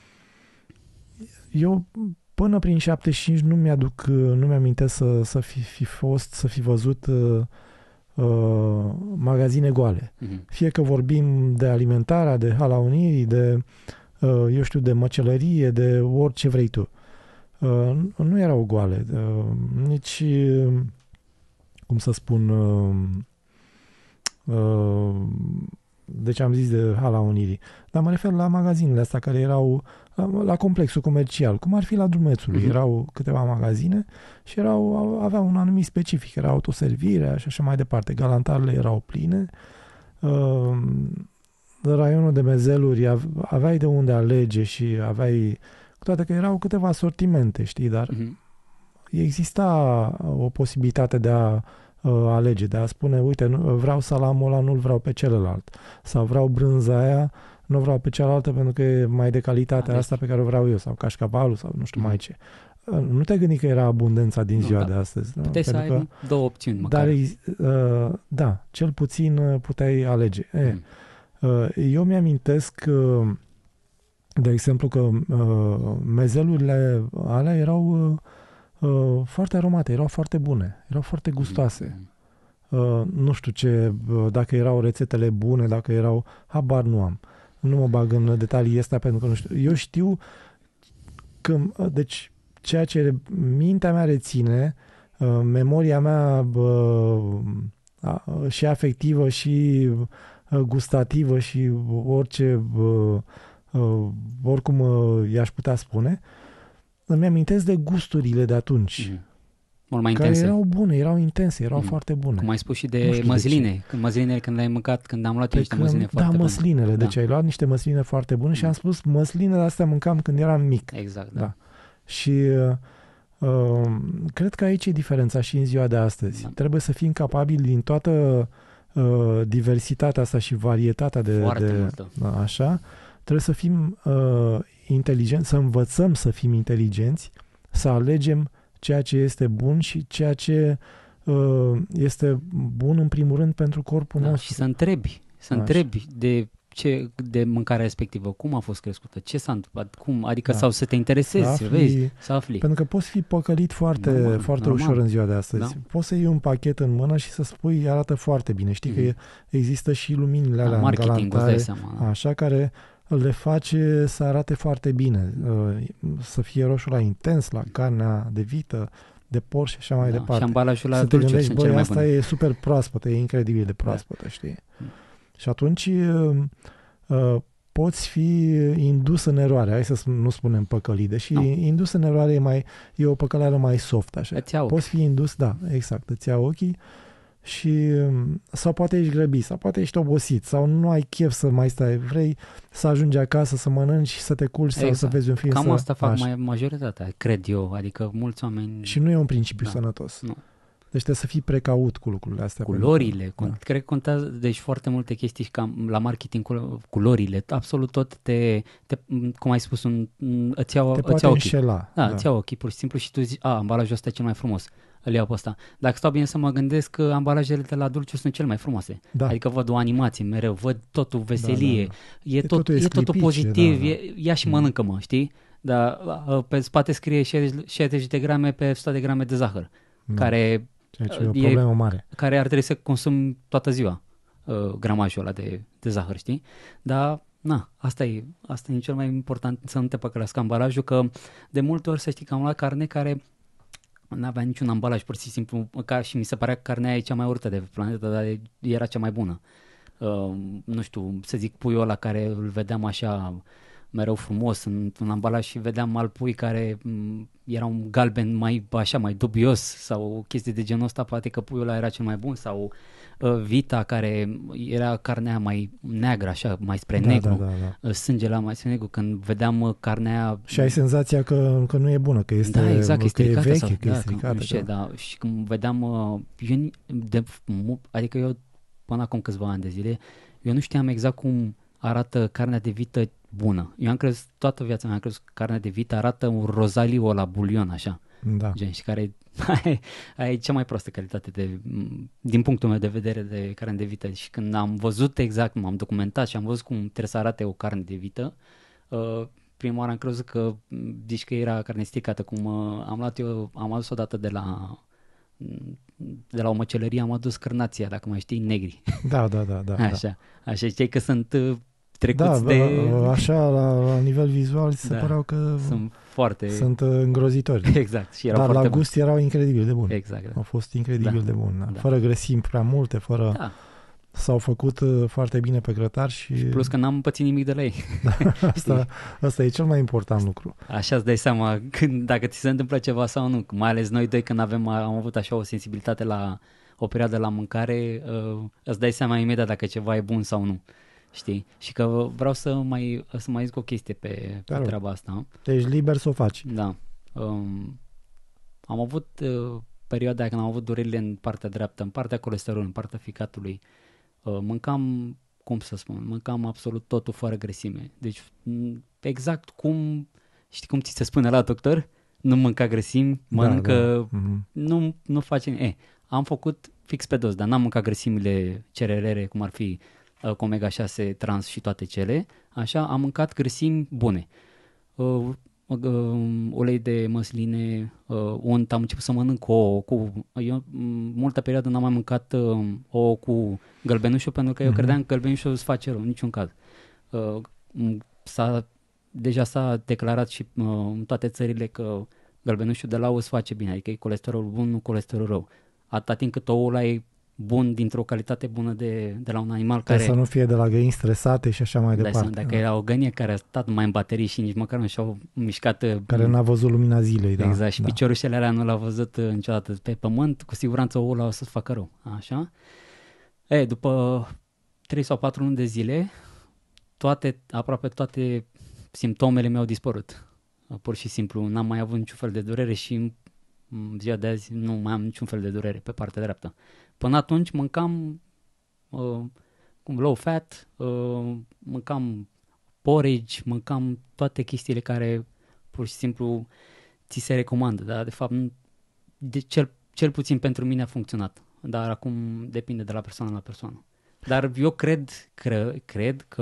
eu până prin șaptezeci și cinci nu mi-aduc, nu mi-amintesc să, să fi, fi fost, să fi văzut uh, uh, magazine goale. Mm-hmm. Fie că vorbim de alimentarea, de Hala Unirii, de, uh, eu știu, de măcelărie, de orice vrei tu. Uh, nu erau goale. Uh, nici, uh, cum să spun... Uh, deci am zis de Hala Unirii, dar mă refer la magazinele astea care erau la, la complexul comercial, cum ar fi la Drumețului. Uh-huh. Erau câteva magazine și erau, aveau un anumit specific, era autoservirea și așa mai departe. Galantarele erau pline, uh, raionul de mezeluri aveai de unde alege și aveai, cu toate că erau câteva sortimente, știi, dar uh-huh. exista o posibilitate de a alege, de a spune, uite, nu, vreau salamul ăla, nu-l vreau pe celălalt. Sau vreau brânza aia, nu vreau pe cealaltă pentru că e mai de calitate a, asta pe care o vreau eu. Sau cașcavalul, sau nu știu mm. mai ce. Nu te gândi că era abundența din ziua nu, da. de astăzi. Puteai să ai că, două opțiuni măcar. Dar, uh, da, cel puțin puteai alege. Mm. E, uh, eu mi-amintesc, uh, de exemplu, că uh, mezelurile alea erau... Uh, Uh, foarte aromate, erau foarte bune, erau foarte gustoase. Uh, nu știu ce, uh, dacă erau rețetele bune, dacă erau, habar nu am. Nu mă bag în detalii astea pentru că nu știu. Eu știu că, uh, deci, ceea ce mintea mea reține, uh, memoria mea uh, uh, și afectivă și uh, gustativă și orice, uh, uh, oricum uh, i-aș putea spune, îmi amintesc de gusturile de atunci. Mm. Mult mai care intense. Erau bune, erau intense, erau mm. foarte bune. Cum ai spus și de măsline. De când măslinele, când le-ai mâncat, când am luat niște când, măsline foarte da, bune. măslinele. Da, deci ai luat niște măsline foarte bune mm. și am spus, măslinele astea mâncam când eram mic. Exact, da. da. Și uh, cred că aici e diferența și în ziua de astăzi. Da. Trebuie să fim capabili din toată uh, diversitatea asta și varietatea de... Foarte de multă. Așa. Trebuie să fim uh, inteligenți, să învățăm să fim inteligenți, să alegem ceea ce este bun și ceea ce uh, este bun în primul rând pentru corpul da, nostru. Și să întrebi, să Așa. întrebi de ce de mâncarea respectivă, cum a fost crescută, ce s-a întâmplat, cum, adică da. sau să te interesezi, să afli, vezi, să afli. Pentru că poți fi păcălit foarte, normal, foarte normal. ușor în ziua de astăzi. Da. Poți să iei un pachet în mână și să spui, arată foarte bine. Știi mm-hmm. că există și luminile alea da, în galantare, seama, așa, care le face să arate foarte bine, să fie roșul la intens, la carnea de vită, de porc și așa mai da, departe. Și ambalajul la să te gândești, băi, asta bune. e super proaspătă, e incredibil de proaspătă, da. știi? Mm. Și atunci uh, poți fi indus în eroare, hai să nu spunem păcălit, deși no. indus în eroare e, mai, e o păcăleală mai soft, așa. Poți fi indus, da, exact, îți ia ochii și sau poate ești grăbit, sau poate ești obosit, sau nu ai chef să mai stai, vrei să ajungi acasă, să mănânci și să te culci exact. sau să vezi un film. Cam să, asta fac așa. mai majoritatea, cred eu, adică mulți oameni... Și nu e un principiu da. sănătos. Nu. Deci trebuie să fii precaut cu lucrurile astea. Culorile, că, da. cred că contează, deci foarte multe chestii și cam la marketing, culorile, absolut tot te, te cum ai spus, un, îți iau, te îți poate iau ochii. înșela. Da, da, îți iau ochii, pur și simplu și tu zici, a, ambalajul ăsta e cel mai frumos, îl iau pe ăsta. Dacă stau bine să mă gândesc că ambalajele de la Dulciu sunt cele mai frumoase. Da. Adică văd o animație mereu, văd totul veselie, da, da, da. E, tot, totul e, e totul pozitiv, da, da. E, ia și mănâncă-mă, știi? Dar pe spate scrie șaizeci de grame pe o sută de grame de zahăr, da. care... Ceea ce e o problemă mare. Care ar trebui să consumi toată ziua uh, gramajul ăla de, de zahăr, știi? Dar, na, asta e, asta e cel mai important, să nu te păcălească ambalajul, că de multe ori să știi că am luat carne care nu avea niciun ambalaj, pur și simplu, ca și mi se părea că carnea e cea mai urâtă de pe planetă, dar era cea mai bună. Uh, nu știu, să zic puiul ăla care îl vedeam așa mereu frumos în un ambalaj și vedeam alt pui care m, era un galben mai așa, mai dubios sau chestii de genul ăsta, poate că puiul ăla era cel mai bun sau uh, vita care era carnea mai neagră, așa, mai spre da, negru, da, da, da. Uh, sângele mai spre negru, când vedeam uh, carnea... Și ai senzația că, că nu e bună, că este, da, exact, că este e veche, sau, că da, e stricată. Că, da. da, și când vedeam, uh, eu, de, adică eu până acum câțiva ani de zile, eu nu știam exact cum arată carnea de vită bună. Eu am crezut, toată viața mea am crezut că carnea de vită arată un rozaliu la bulion, așa. Da. Gen, și care e cea mai proastă calitate de, din punctul meu de vedere de carne de vită. Și când am văzut exact, m-am documentat și am văzut cum trebuie să arate o carne de vită, uh, prima oară am crezut că zici că era carne stricată, cum uh, am luat eu, am adus odată de la de la o măcelărie, am adus cârnația, dacă mai știi, negri. Da, da, da. da așa, da. așa știi că sunt uh, trecuți da, de... așa, la, la nivel vizual, se da, păreau că sunt foarte... sunt îngrozitori. Exact. Și erau dar foarte la gust bun. Erau incredibil de buni. Exact. Da. Au fost incredibil da. de buni. Da. Da. Fără grăsimi prea multe, fără... Da. S-au făcut foarte bine pe grătar și... și plus că n-am pățit nimic de la ei. asta, asta e cel mai important lucru. Așa îți dai seama când, dacă ți se întâmplă ceva sau nu. Mai ales noi doi când avem, am avut așa o sensibilitate la o perioadă la mâncare, uh, îți dai seama imediat dacă ceva e bun sau nu. Știi? Și că vreau să mai, să mai zic o chestie pe, pe treaba asta. Deci liber să o faci. Da. Um, am avut uh, perioada când am avut durerile în partea dreaptă, în partea colesterolului, în partea ficatului. Uh, mâncam, cum să spun, mâncam absolut totul fără grăsime. Deci exact cum, știi cum ți se spune la doctor? Nu mânca grăsimi, mănâncă, da, da. Mm-hmm. nu, nu face... Eh, am făcut fix pe dos, dar n-am mâncat grăsimile cererere, cum ar fi uh, omega șase, trans și toate cele. Așa, am mâncat grăsimi bune. Uh, uh, ulei de măsline, uh, unt, am început să mănânc ouă cu... Eu multă perioadă n-am mai mâncat uh, ouă cu gălbenușul, pentru că eu mm-hmm. credeam că gălbenușul îți face rău, în niciun caz. Uh, s-a, deja s-a declarat și uh, în toate țările că gălbenușul de la ou îți face bine, adică e colesterol bun, nu colesterol rău. Atâta timp cât oul ăla e bun, dintr-o calitate bună de, de la un animal care... Să nu fie de la găini stresate și așa mai departe. Dacă da. Era o găină care a stat mai în baterii și nici măcar nu și-au mișcat... Care n-a văzut lumina zilei, da. Exact, și da. piciorușele alea nu l-a văzut niciodată pe pământ, cu siguranță oul ăla o să-ți facă rău, așa? E, după trei sau patru luni de zile, toate, aproape toate simptomele mi-au dispărut. Pur și simplu, n-am mai avut niciun fel de durere și în ziua de azi nu mai am niciun fel de durere pe partea dreaptă. Până atunci mâncam uh, low fat, uh, mâncam porridge, mâncam toate chestiile care pur și simplu ți se recomandă, dar de fapt de cel, cel puțin pentru mine a funcționat, dar acum depinde de la persoană la persoană. Dar eu cred, cre, cred că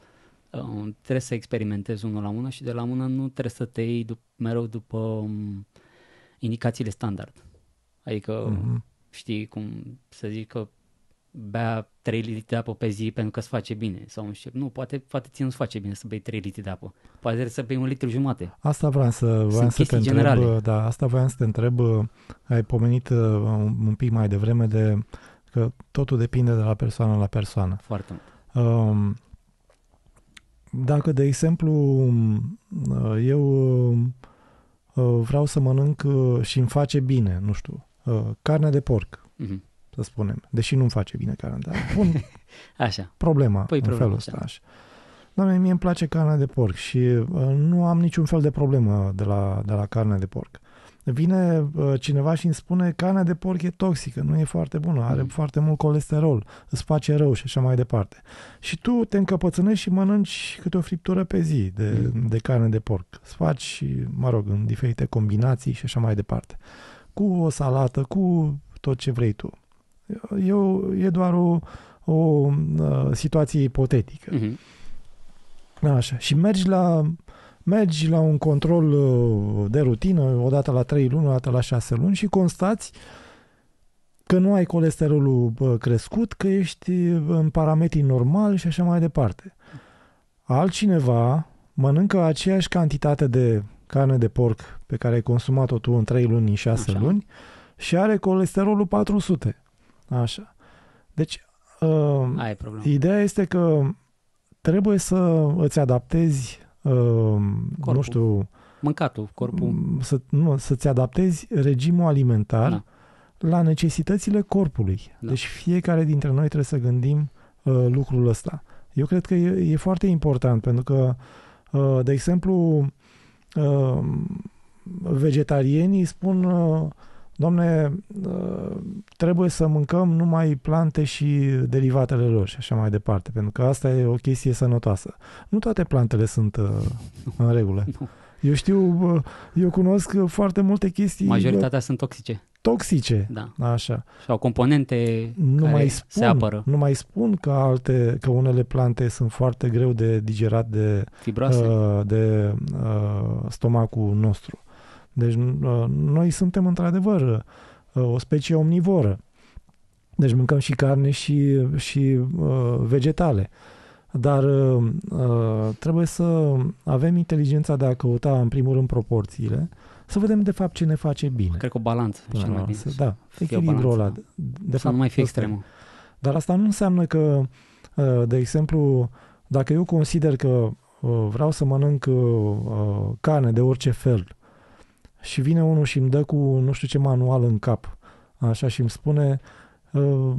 uh, trebuie să experimentezi unul la mână și de la mână nu trebuie să te iei dup- mereu după um, indicațiile standard. Adică mm-hmm. știi cum să zic că bea trei litri de apă pe zi pentru că îți face bine sau nu știu. Nu, poate, poate ție nu-ți face bine să bei trei litri de apă. Poate trebuie să bei un litru jumate. Asta vreau să, vreau să te generale. întreb. Da, asta vreau să te întreb. Ai pomenit un, un pic mai devreme de că totul depinde de la persoană la persoană. Foarte mult. Um, dacă, de exemplu, eu vreau să mănânc și îmi face bine, nu știu, carne de porc, mm-hmm. să spunem, deși nu-mi face bine carne, dar pun așa. problema păi în problema, felul ăsta. Așa. Doamne, mie îmi place carnea de porc și uh, nu am niciun fel de problemă de la, de la carnea de porc. Vine uh, cineva și îmi spune că carnea de porc e toxică, nu e foarte bună, are mm. foarte mult colesterol, îți face rău și așa mai departe. Și tu te încăpățânești și mănânci câte o friptură pe zi de, mm. de carne de porc. Îți faci, mă rog, în diferite combinații și așa mai departe. Cu o salată, cu tot ce vrei tu. Eu, e doar o, o uh, situație ipotetică. Mm-hmm. Așa. Și mergi la, mergi la un control de rutină, odată la trei luni, odată la șase luni și constați că nu ai colesterolul bă, crescut, că ești în parametri normali și așa mai departe. Altcineva mănâncă aceeași cantitate de carne de porc pe care ai consumat-o tu în trei luni, în șase Așa. luni și are colesterolul patru sute. Așa. Deci, uh, Aia e problema. ideea este că trebuie să îți adaptezi, uh, nu știu, Mâncatul, corpul. să, nu, să-ți adaptezi regimul alimentar Da. la necesitățile corpului. Da. Deci fiecare dintre noi trebuie să gândim uh, lucrul ăsta. Eu cred că e, e foarte important, pentru că, uh, de exemplu, uh, vegetarienii spun, uh, Doamne, uh, trebuie să mâncăm numai plante și derivatele lor și așa mai departe, pentru că asta e o chestie sănătoasă. Nu toate plantele sunt uh, în regulă. Nu. Eu știu, uh, eu cunosc foarte multe chestii Majoritatea sunt toxice. toxice. Da. Așa. Și au componente Nu care mai se spun, apără. nu mai spun că alte, că unele plante sunt foarte greu de digerat de, Fibroase. uh, de uh, stomacul nostru. Deci uh, noi suntem într-adevăr uh, o specie omnivoră. Deci mâncăm și carne și, și uh, vegetale. Dar uh, uh, trebuie să avem inteligența de a căuta în primul rând proporțiile, să vedem de fapt ce ne face bine. Cred că o balanță. Până Cel la mai urmă, bine. să- da, fie o echilibrul ăla. balanță. De Să nu mai fie ăsta e. extremă. Dar asta nu înseamnă că, uh, de exemplu, dacă eu consider că uh, vreau să mănânc uh, carne de orice fel și vine unul și îmi dă cu nu știu ce manual în cap, așa, și îmi spune uh,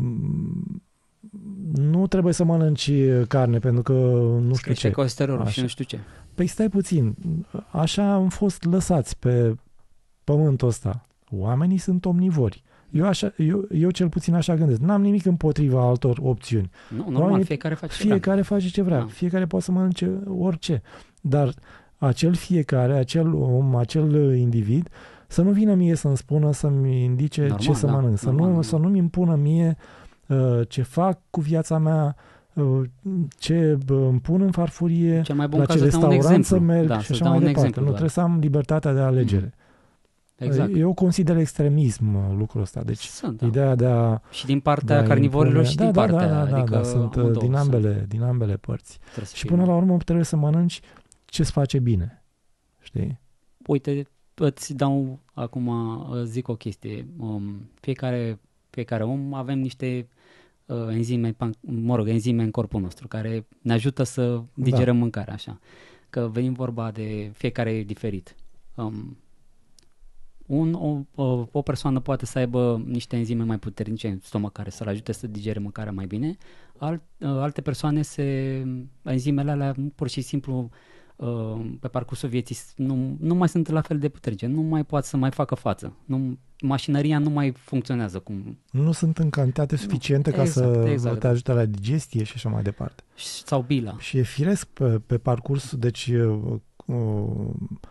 nu trebuie să mănânci carne pentru că nu știu Crește ce. colesterolul Așa. și nu știu ce. Păi stai puțin, așa am fost lăsați pe pământul ăsta. Oamenii sunt omnivori. Eu, așa, eu, eu cel puțin așa gândesc. N-am nimic împotriva altor opțiuni. Nu, normal, Oamenii- fiecare face ce vrea. Fiecare face ce vrea. Da. Fiecare poate să mănânce orice. Dar acel fiecare, acel om, acel individ, să nu vină mie să-mi spună, să-mi indice Normal, ce să da, mănânc. Să, normal, nu, normal. să nu-mi impună mie uh, ce fac cu viața mea, uh, ce uh, îmi pun în farfurie, Cel mai bun la caz ce să dau un restaurant să exemplu. merg Da, și să-ți așa dau mai un departe. exemplu Nu doar. trebuie să am libertatea de alegere. Exact. Eu consider extremism uh, lucrul ăsta. Deci Sunt, da. ideea de a Și din de partea a carnivorilor impune- și da, din da, partea. da, da, da, adică da, sunt uh, amândouă din sunt. ambele, din ambele părți. Trebuie să Și fie. până la urmă trebuie să mănânci ce-ți face bine. Știi? Uite, îți dau acum, îți zic o chestie. Um, fiecare, fiecare om avem niște uh, enzime, pan- mă rog, enzime în corpul nostru care ne ajută să digerăm mâncarea, așa. Că venim vorba de fiecare e diferit. Um, un, o, o, o persoană poate să aibă niște enzime mai puternice în stomac care să-l ajute să digere mâncarea mai bine. Alt, uh, alte persoane, se, enzimele alea pur și simplu uh, pe parcursul vieții nu, nu mai sunt la fel de puternice, nu mai poate să mai facă față. Nu, mașinăria nu mai funcționează cum... Nu sunt în cantitate suficientă ca exact, să exact, te da. ajute la digestie și așa mai departe. Sau bila. Și e firesc pe, pe parcurs, deci uh, uh,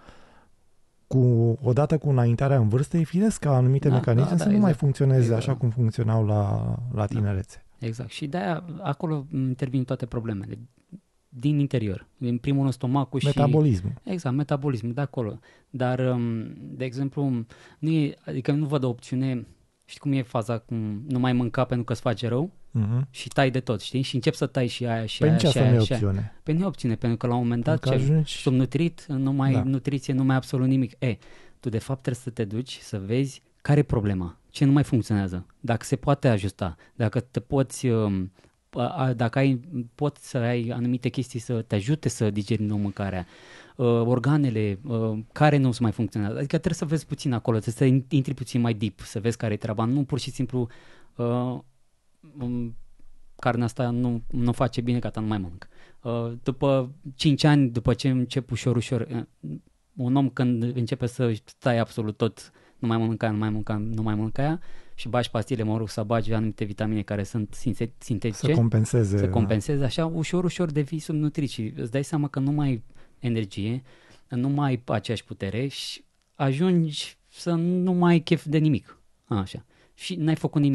cu, odată cu înaintarea în vârstă, e firesc ca anumite Da, mecanisme da, să da, nu mai exact. funcționeze Exact. așa cum funcționau la, la tinerețe. Exact. Și de-aia acolo intervin toate problemele. Din interior. Din primul în stomacul și... Metabolismul. Exact, metabolismul de acolo. Dar, um, de exemplu, nu e, adică nu văd o opțiune, știi cum e faza, cum nu mai mânca pentru că îți face rău Uh-huh. și tai de tot, știi? Și încep să tai și aia și Păi aia nici și asta nu aia e și aia. opțiune. Păi nu e opțiune, pentru că la un moment dat Pentru că ce, ajungi... subnutrit, nu mai Da. nutriție, nu mai absolut nimic. E, tu de fapt trebuie să te duci să vezi care e problema, ce nu mai funcționează, dacă se poate ajusta, dacă te poți... Um, a- a- dacă ai, poți să ai anumite chestii să te ajute să digeri nou mâncarea, uh, organele uh, care nu mai funcționează. Adică trebuie să vezi puțin acolo, trebuie să intri puțin mai deep, să vezi care e treaba. Nu pur și simplu uh, um, carnea asta nu, nu face bine, gata, nu mai mănânc. Uh, după cinci ani, după ce încep ușor, ușor, uh, un om când începe să stai absolut tot, nu mai mănânca, nu mai mănânca, nu mai mănânca aia, și bagi pastile, mă rog, să bagi anumite vitamine care sunt sinse- sintetice, Să compenseze. să compensezi, așa, ușor, ușor devii subnutrit și îți dai seama că nu mai ai energie, nu mai ai aceeași putere și ajungi să nu mai ai chef de nimic. A, așa. Și n-ai făcut nimic.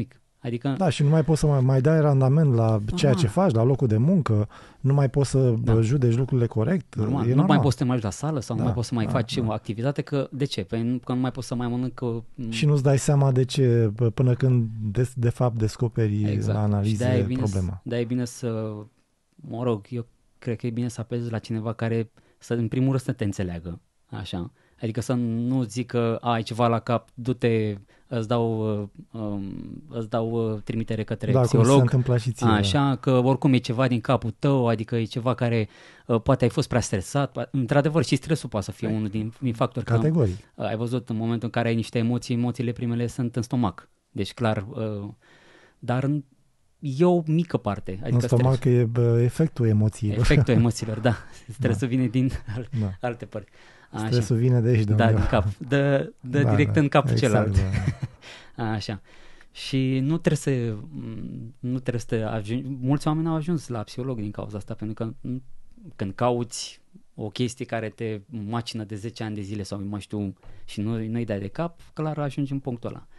Adică... Da, și nu mai poți să mai, mai dai randament la ceea Aha. ce faci, la locul de muncă, nu mai poți să Da. judeci lucrurile corect. Normal. E nu normal. mai poți să te mai duci la sală sau Da, nu mai poți să mai da, faci da. o activitate, că de ce? Pentru că nu mai poți să mai mănânc... Și nu-ți dai seama de ce, până când de, de fapt descoperi exact. la analize și de-aia e bine problema. Să, de-aia e bine să, mă rog, eu cred că e bine să apelezi la cineva care, să, în primul rând, să te înțeleagă, așa. Adică să nu zică, ai ceva la cap, du-te, îți dau, um, îți dau uh, trimitere către Da, psiholog. cum se întâmplă și ție. Așa, că oricum e ceva din capul tău, adică e ceva care uh, poate ai fost prea stresat. Într-adevăr, și stresul poate să fie unul din, din factori. Categorii. Că, uh, ai văzut, în momentul în care ai niște emoții, emoțiile primele sunt în stomac. Deci, clar, uh, dar e o mică parte. Adică în stomac stres. E bă, efectul emoțiilor. Efectul emoțiilor, da. Stresul da. vine din al, da. alte părți. Așa. Stresul vine de aici, de Da, undeva. din cap. Dă, dă da, direct da, în capul exact, celălalt. Da. Așa. Și nu trebuie să, nu trebuie să ajungi, mulți oameni au ajuns la psiholog din cauza asta, pentru că când cauți o chestie care te macină de zece ani de zile sau mai știu și nu, nu-i dai de cap, clar ajungi în punctul ăla.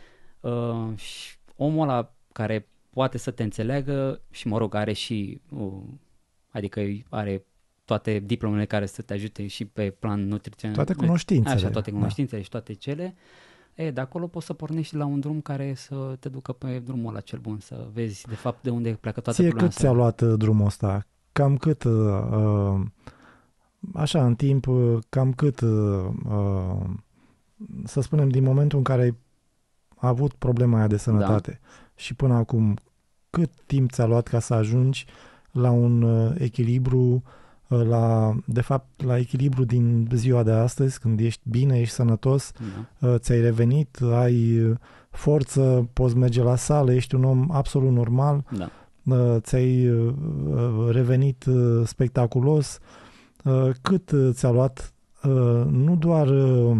Uh, și omul ăla care poate să te înțeleagă și mă rog are și, uh, adică are toate diplomele care să te ajute și pe plan nutrițional. Toate cunoștințele. Așa, toate cunoștințele da. și toate cele. E, de acolo poți să pornești la un drum care să te ducă pe drumul ăla cel bun, să vezi de fapt de unde pleacă toată Ție problema. cât ți-a luat uh, drumul ăsta? Cam cât, uh, așa în timp, uh, cam cât, uh, uh, să spunem, din momentul în care ai avut problema aia de sănătate da. și până acum, cât timp ți-a luat ca să ajungi la un uh, echilibru, uh, la, de fapt, la echilibru din ziua de astăzi, când ești bine, ești sănătos, da. uh, ți-ai revenit, ai forță, poți merge la sală, ești un om absolut normal, da. uh, ți-ai uh, revenit uh, spectaculos, uh, cât uh, ți-a luat uh, nu doar uh,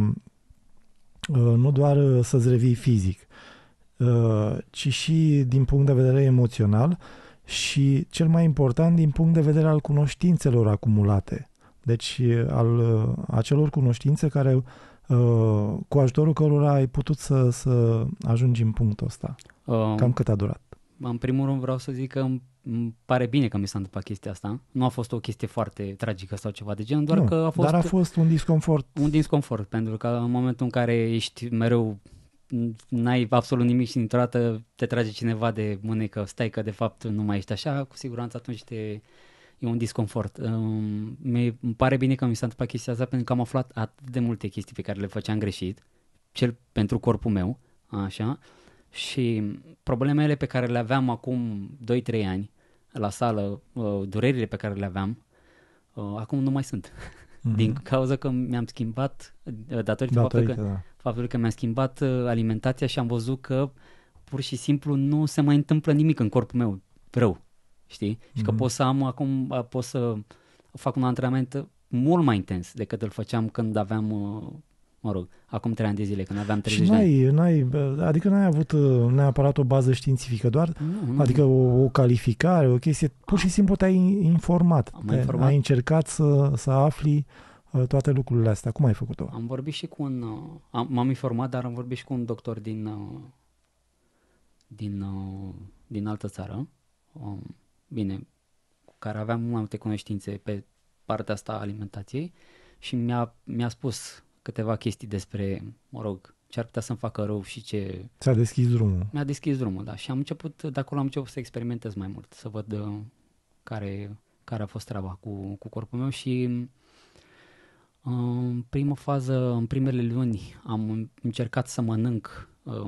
uh, nu doar uh, să-ți revii fizic, uh, ci și din punct de vedere emoțional și cel mai important din punct de vedere al cunoștințelor acumulate. Deci al uh, acelor cunoștințe care uh, cu ajutorul cărora ai putut să, să ajungi în punctul ăsta. Uh, Cam cât a durat? În primul rând vreau să zic că îmi, îmi pare bine că mi s-a întâmplat chestia asta. Nu a fost o chestie foarte tragică sau ceva de genul, doar nu, că a fost... Dar a fost un disconfort. Un disconfort, pentru că în momentul în care ești mereu, n-ai absolut nimic și dintr-o dată te trage cineva de mânecă, stai că de fapt nu mai ești așa, cu siguranță atunci te... e un disconfort. Um, mi îmi pare bine că mi s-a întâmplat chestia asta pentru că am aflat atât de multe chestii pe care le făceam greșit, cel pentru corpul meu, așa, și problemele pe care le aveam acum doi trei ani la sală, uh, durerile pe care le aveam, uh, acum nu mai sunt. Mm-hmm. Din cauza că mi-am schimbat, uh, datorită faptului că, da. faptul că mi-am schimbat uh, alimentația și am văzut că pur și simplu nu se mai întâmplă nimic în corpul meu rău. Știi? Mm-hmm. Și că pot să am acum, pot să fac un antrenament mult mai intens decât îl făceam când aveam, mă rog, acum trei ani de zile, când aveam treizeci și de ani. N-ai, adică n-ai avut neapărat o bază științifică, doar, nu, nu. adică o, o calificare, o chestie, pur și simplu te-ai informat, te, informat. ai încercat să, să afli toate lucrurile astea. Cum ai făcut-o? Am vorbit și cu un, am, m-am informat, dar am vorbit și cu un doctor din, din, din altă țară, bine, cu care aveam mult mai multe cunoștințe pe partea asta a alimentației și mi-a, mi-a spus câteva chestii despre, mă rog, ce ar putea să-mi facă rău și ce... Ți-a deschis drumul. Mi-a deschis drumul, da. Și am început, de acolo am început să experimentez mai mult, să văd uh, care, care a fost treaba cu, cu corpul meu și uh, în primă fază, în primele luni, am încercat să mănânc uh,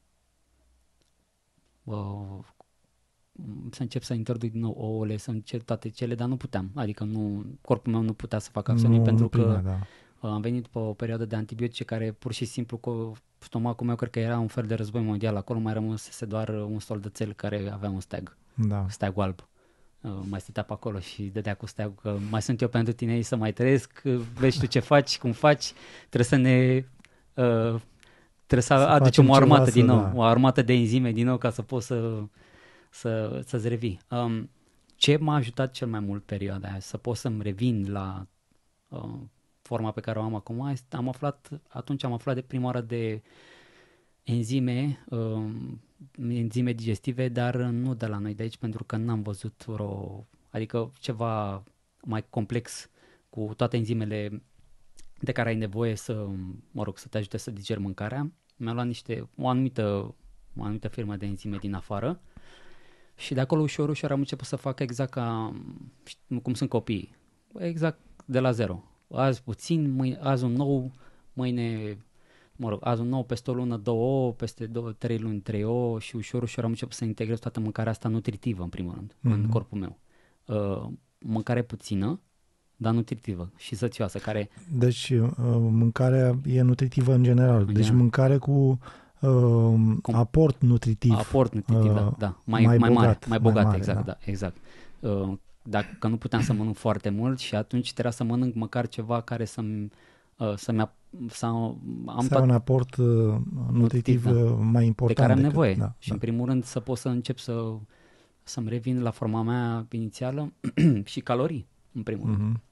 uh, să încep să introduc din nou ouăle, să încerc toate cele, dar nu puteam. Adică nu, corpul meu nu putea să facă absolut nimic pentru prima, că da. am venit pe o perioadă de antibiotice care pur și simplu cu stomacul meu cred că era un fel de război mondial. Acolo mai rămâsese doar un soldățel care avea un steag, da. steagul alb. Uh, mai stătea pe acolo și dădea cu steagul că mai sunt eu pentru tine să mai trăiesc, vezi tu ce faci, cum faci, trebuie să ne... Uh, trebuie să, să aducem o armată din nou, da. o armată de enzime din nou ca să poți să... Să, să-ți revii. Um, ce m-a ajutat cel mai mult perioada aia, să pot să-mi revin la uh, forma pe care o am acum, am aflat, atunci am aflat de prima oară de enzime, uh, enzime digestive, dar nu de la noi de aici, pentru că n-am văzut vreo, adică ceva mai complex cu toate enzimele de care ai nevoie să, mă rog, să te ajute să digeri mâncarea. Mi-a luat niște, o anumită, o anumită firmă de enzime din afară și de acolo ușor, ușor am început să fac exact ca, cum sunt copiii, exact de la zero. Azi puțin, mâine, azi un nou, mâine, mă rog, azi un nou, peste o lună două ouă, peste două, trei luni trei ouă și ușor, ușor am început să integrez toată mâncarea asta nutritivă, în primul rând, mm-hmm. în corpul meu. Uh, mâncare puțină, dar nutritivă și sățioasă, care... Deci uh, mâncarea e nutritivă în general. În deci general. Mâncare cu uh, Com- aport nutritiv. Aport nutritiv, uh, da, da. Mai, mai, mai bogat, mare, mai bogat, mai mare, exact, da, da exact. Uh, dacă nu puteam să mănânc foarte mult și atunci trebuia să mănânc măcar ceva care să-mi uh, să-mi să am să un aport uh, nutritiv, nutritiv da, mai important. De care am decât, nevoie. Da, și da. în primul rând să pot să încep să să-mi revin la forma mea inițială și calorii, în primul mm-hmm. rând.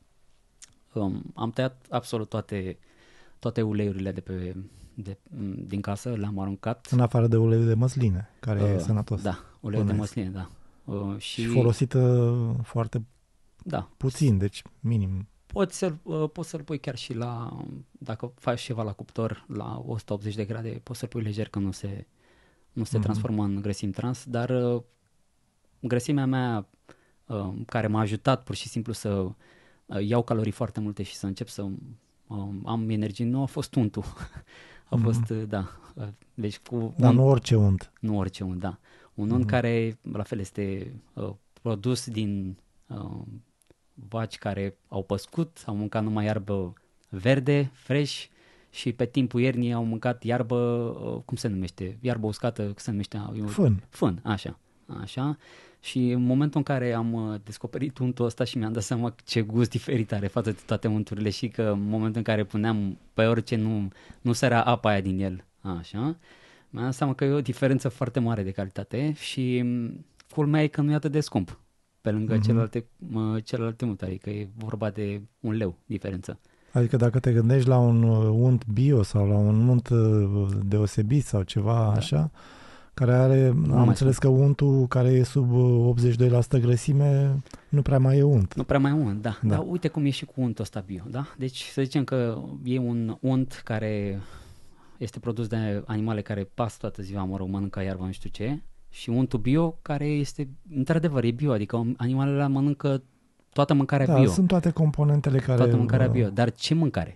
Um, am tăiat absolut toate, toate uleiurile de pe, de, din casă, le-am aruncat. În afară de uleiul de măsline, care uh, e sănătos. Da, uleiul de măsline, da. Uh, și, și folosită foarte da. puțin, deci minim. Poți să-l, uh, poți să-l pui chiar și la, dacă faci ceva la cuptor, la o sută optzeci de grade, poți să-l pui lejer că nu se, nu se mm-hmm. transformă în grăsimi trans, dar uh, grăsimea mea uh, care m-a ajutat pur și simplu să uh, iau calorii foarte multe și să încep să uh, am energie, nu a fost untul. a mm-hmm. fost, uh, da. Uh, deci cu Dar un, nu orice unt. Nu orice unt, da. Un unt mm-hmm. care, la fel, este uh, produs din uh, vaci care au păscut, au mâncat numai iarbă verde, fresh, și pe timpul iernii au mâncat iarbă, uh, cum se numește, iarbă uscată, cum se numește? Fân. Fân, așa. Așa, și în momentul în care am descoperit untul ăsta și mi-am dat seama ce gust diferit are față de toate unturile și că în momentul în care puneam pe orice nu, nu sărea apa aia din el, așa, mi-am dat seama că e o diferență foarte mare de calitate și culmea e că nu e atât de scump pe lângă mm-hmm. celelalte, celelalte unturi, adică e vorba de un leu diferență. Adică dacă te gândești la un unt bio sau la un unt deosebit sau ceva da. așa, care are, nu am înțeles scump. Că untul care e sub optzeci și doi la sută grăsime nu prea mai e unt. Nu prea mai e unt, da. da. Dar uite cum e și cu untul ăsta bio, da? Deci să zicem că e un unt care este produs de animale care pasă toată ziua, mă rog, mănâncă iarbă, nu știu ce, și untul bio care este, într-adevăr, e bio, adică animalele mănâncă toată mâncarea da, bio. Sunt toate componentele care... Toată mâncarea bio, dar ce mâncare?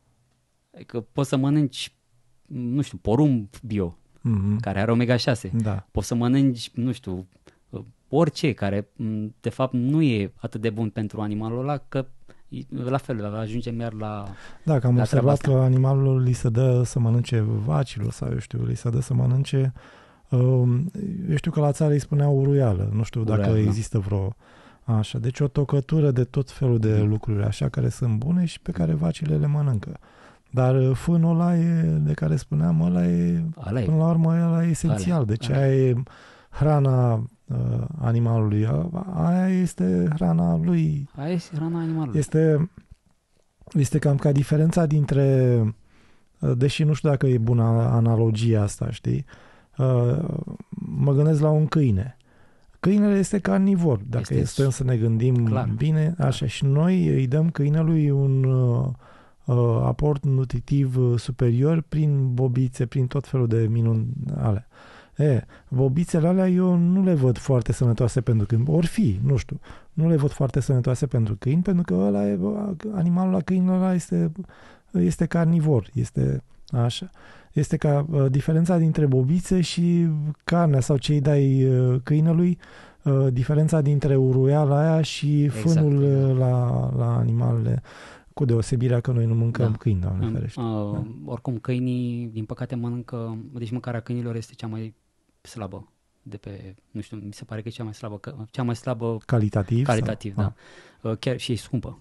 Adică poți să mănânci, nu știu, porumb bio, mm-hmm. care are omega șase. Da. Poți să mănânci, nu știu, orice, care de fapt nu e atât de bun pentru animalul ăla, că la fel, ajungem iar la... Da, că am observat că animalul li se dă să mănânce vacilor sau eu știu, li se dă să mănânce... Uh, eu știu că la țară îi spuneau uruială, nu știu Uruială, dacă da. există vreo... Așa, deci o tocătură de tot felul de mm. lucruri așa care sunt bune și pe care vacile le mănâncă. Dar fânul ăla e, de care spuneam, ăla e, Ala până e. la urmă, ăla e esențial. Ala. Deci Ala. aia e hrana uh, animalului. Aia este hrana lui. Aia este hrana animalului. Este, este cam ca diferența dintre, uh, deși nu știu dacă e bună analogia asta, știi? Uh, mă gândesc la un câine. Câinele este carnivor, dacă este stăm să ne gândim clar. Bine, așa, și noi îi dăm câinelui un uh, uh, aport nutritiv uh, superior prin bobițe, prin tot felul de minuni ale. E, bobițele alea eu nu le văd foarte sănătoase pentru câini, ori fi, nu știu, nu le văd foarte sănătoase pentru câini, pentru că ăla e, animalul la câinele ăla este, este carnivor, este așa. Este ca uh, diferența dintre bobițe și carnea sau ce îi dai uh, câinelui, uh, diferența dintre uruiala aia și exact, fânul uh, la, la animalele, cu deosebirea că noi nu mâncăm da. câini, Doamne um, ferește. Uh, da. Oricum câinii, din păcate, mănâncă, deci mâncarea câinilor este cea mai slabă de pe, nu știu, mi se pare că e cea mai slabă, cea mai slabă calitativ, calitativ sau? da. Uh, chiar și e scumpă.